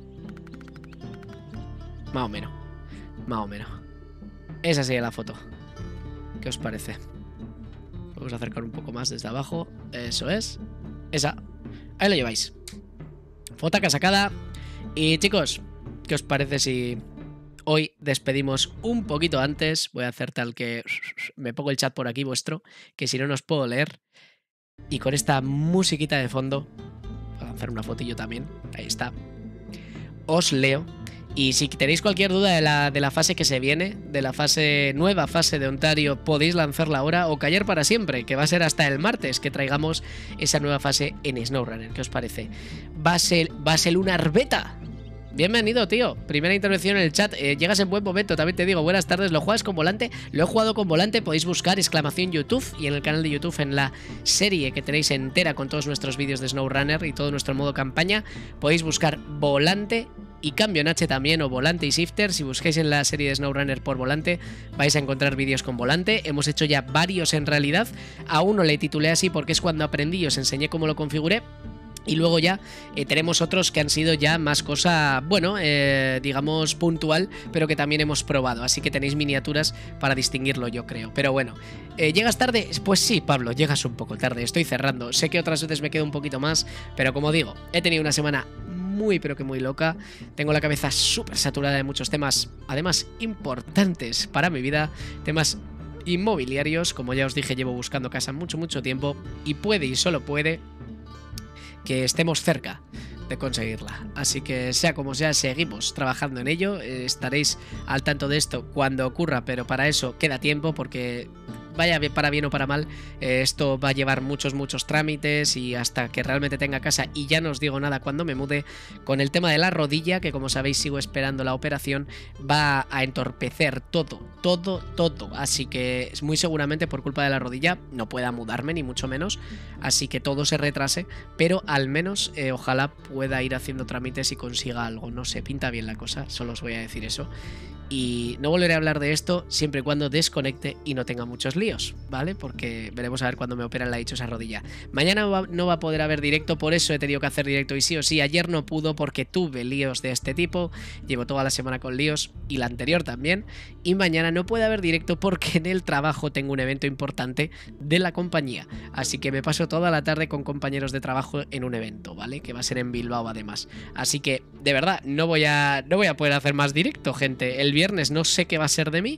Speaker 1: Más o menos. Más o menos. Esa sería la foto. ¿Qué os parece? Vamos a acercar un poco más desde abajo. Eso es. Esa. Ahí lo lleváis. Fotaca sacada. Y chicos, ¿qué os parece si hoy despedimos un poquito antes? Voy a hacer tal que me pongo el chat por aquí vuestro, que si no, no os puedo leer. Y con esta musiquita de fondo, voy a lanzar una fotillo también. Ahí está. Os leo. Y si tenéis cualquier duda de la fase que se viene, de la nueva fase de Ontario, podéis lanzarla ahora o callar para siempre, que va a ser hasta el martes que traigamos esa nueva fase en SnowRunner. ¿Qué os parece? Va a ser una arbeta. Bienvenido, tío. Primera intervención en el chat. Llegas en buen momento, también te digo. Buenas tardes. ¿Lo juegas con volante? Lo he jugado con volante. Podéis buscar exclamación YouTube y en el canal de YouTube, en la serie que tenéis entera con todos nuestros vídeos de SnowRunner y todo nuestro modo campaña, podéis buscar volante y cambio en H también, o volante y shifter. Si busquáis en la serie de SnowRunner por volante, vais a encontrar vídeos con volante. Hemos hecho ya varios en realidad. A uno le titulé así porque es cuando aprendí y os enseñé cómo lo configuré. Y luego ya tenemos otros que han sido ya más cosa, bueno, digamos puntual, pero que también hemos probado. Así que tenéis miniaturas para distinguirlo, yo creo. Pero bueno, ¿llegas tarde? Pues sí, Pablo, llegas un poco tarde. Estoy cerrando. Sé que otras veces me quedo un poquito más, pero como digo, he tenido una semana muy pero que muy loca. Tengo la cabeza súper saturada de muchos temas, además importantes para mi vida. Temas inmobiliarios, como ya os dije, llevo buscando casa mucho tiempo. Y puede, y solo puede, que estemos cerca de conseguirla. Así que sea como sea, seguimos trabajando en ello. Estaréis al tanto de esto cuando ocurra, pero para eso queda tiempo, porque vaya para bien o para mal, esto va a llevar muchos trámites y hasta que realmente tenga casa, y ya no os digo nada cuando me mude, con el tema de la rodilla, que como sabéis sigo esperando la operación, va a entorpecer todo, así que muy seguramente por culpa de la rodilla no pueda mudarme ni mucho menos, así que todo se retrase, pero al menos ojalá pueda ir haciendo trámites y consiga algo, no sé, pinta bien la cosa, solo os voy a decir eso. Y no volveré a hablar de esto siempre y cuando desconecte y no tenga muchos líos, ¿vale? Porque veremos a ver cuando me operan la dichosa rodilla. Mañana no va a poder haber directo, por eso he tenido que hacer directo y sí o sí. Ayer no pudo porque tuve líos de este tipo, llevo toda la semana con líos y la anterior también. Y mañana no puede haber directo porque en el trabajo tengo un evento importante de la compañía. Así que me paso toda la tarde con compañeros de trabajo en un evento, ¿vale? Que va a ser en Bilbao además. Así que, de verdad, no voy a poder hacer más directo, gente. El viernes no sé qué va a ser de mí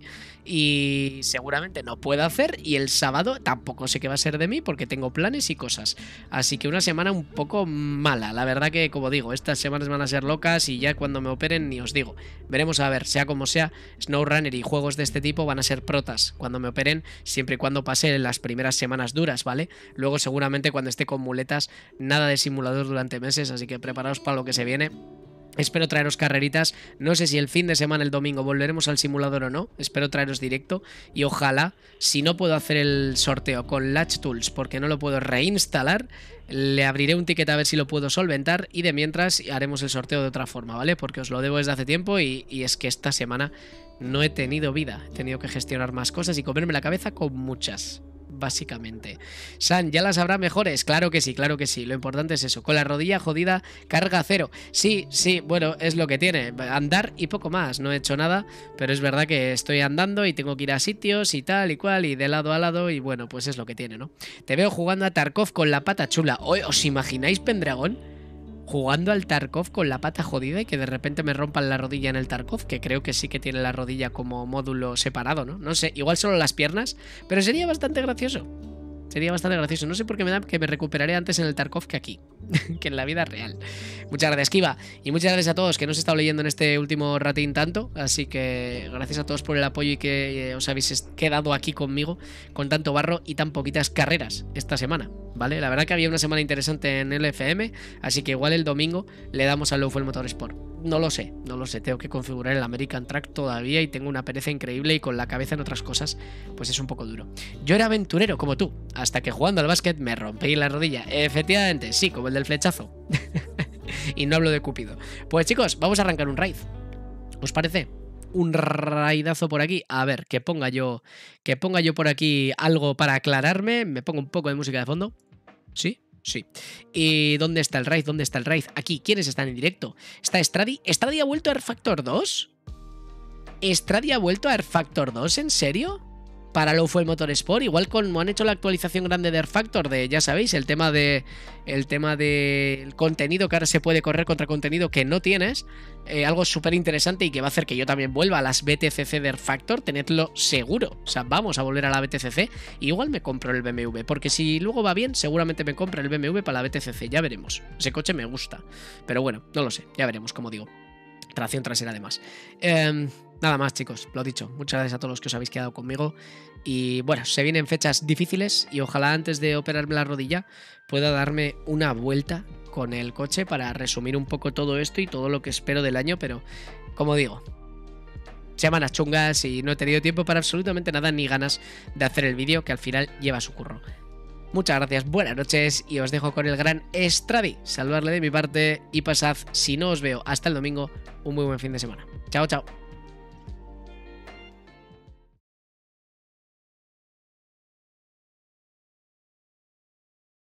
Speaker 1: y seguramente no puedo hacer, y el sábado tampoco sé qué va a ser de mí porque tengo planes y cosas, así que una semana un poco mala, la verdad que como digo, estas semanas van a ser locas y ya cuando me operen ni os digo, veremos a ver, sea como sea, SnowRunner y juegos de este tipo van a ser protas cuando me operen, siempre y cuando pase las primeras semanas duras, ¿vale? Luego seguramente cuando esté con muletas, nada de simulador durante meses, así que preparaos para lo que se viene. Espero traeros carreritas, no sé si el fin de semana, el domingo, volveremos al simulador o no, espero traeros directo y ojalá, si no puedo hacer el sorteo con Latch Tools porque no lo puedo reinstalar, le abriré un ticket a ver si lo puedo solventar y de mientras haremos el sorteo de otra forma, ¿vale? Porque os lo debo desde hace tiempo y es que esta semana no he tenido vida, he tenido que gestionar más cosas y comerme la cabeza con muchas. Básicamente. San, ¿ya las habrá mejores? Claro que sí, lo importante es eso. Con la rodilla jodida, carga cero. Sí, bueno, es lo que tiene, andar y poco más, no he hecho nada, pero es verdad que estoy andando y tengo que ir a sitios y tal y cual, y de lado a lado, y bueno, pues es lo que tiene, ¿no? Te veo jugando a Tarkov con la pata chula. ¿Os imagináis, Pendragón? Jugando al Tarkov con la pata jodida y que de repente me rompan la rodilla en el Tarkov, que creo que sí que tiene la rodilla como módulo separado, ¿no? No sé, igual solo las piernas, pero sería bastante gracioso. Sería bastante gracioso. No sé por qué me da que me recuperaré antes en el Tarkov que aquí, que en la vida real. Muchas gracias, Kiva. Y muchas gracias a todos que no os he estado leyendo en este último ratín tanto. Así que gracias a todos por el apoyo y que os habéis quedado aquí conmigo con tanto barro y tan poquitas carreras esta semana, ¿vale? La verdad que había una semana interesante en el FM, así que igual el domingo le damos al Low Fuel Motorsport. No lo sé. Tengo que configurar el American Track todavía y tengo una pereza increíble y con la cabeza en otras cosas, pues es un poco duro. Yo era aventurero como tú, hasta que jugando al básquet me rompí la rodilla. Efectivamente, sí, como el del flechazo. Y no hablo de Cupido. Pues chicos, vamos a arrancar un raid. ¿Os parece? Un raidazo por aquí. A ver, que ponga yo por aquí algo para aclararme. Me pongo un poco de música de fondo. ¿Sí? Sí. ¿Y dónde está el raid? Aquí, ¿quiénes están en directo? Está Stradi. ¿Stradi ha vuelto a Air Factor 2? ¿Stradi ha vuelto a Air Factor 2? ¿En serio? Para Low Fuel Motorsport, igual como han hecho la actualización grande de Air Factor, de, ya sabéis, el tema del contenido, que ahora se puede correr contra contenido que no tienes, algo súper interesante y que va a hacer que yo también vuelva a las BTCC de Air Factor, tenedlo seguro. O sea, vamos a volver a la BTCC, igual me compro el BMW, porque si luego va bien, seguramente me compro el BMW para la BTCC, ya veremos. Ese coche me gusta, pero bueno, no lo sé, ya veremos, como digo. Tracción trasera además. Nada más, chicos, lo dicho, muchas gracias a todos los que os habéis quedado conmigo y bueno, se vienen fechas difíciles y ojalá antes de operarme la rodilla pueda darme una vuelta con el coche para resumir un poco todo esto y todo lo que espero del año, pero como digo, semanas chungas y no he tenido tiempo para absolutamente nada ni ganas de hacer el vídeo que al final lleva su curro. Muchas gracias, buenas noches y os dejo con el gran Stradi. Saludadle de mi parte y pasad, si no os veo hasta el domingo, un muy buen fin de semana. Chao, chao.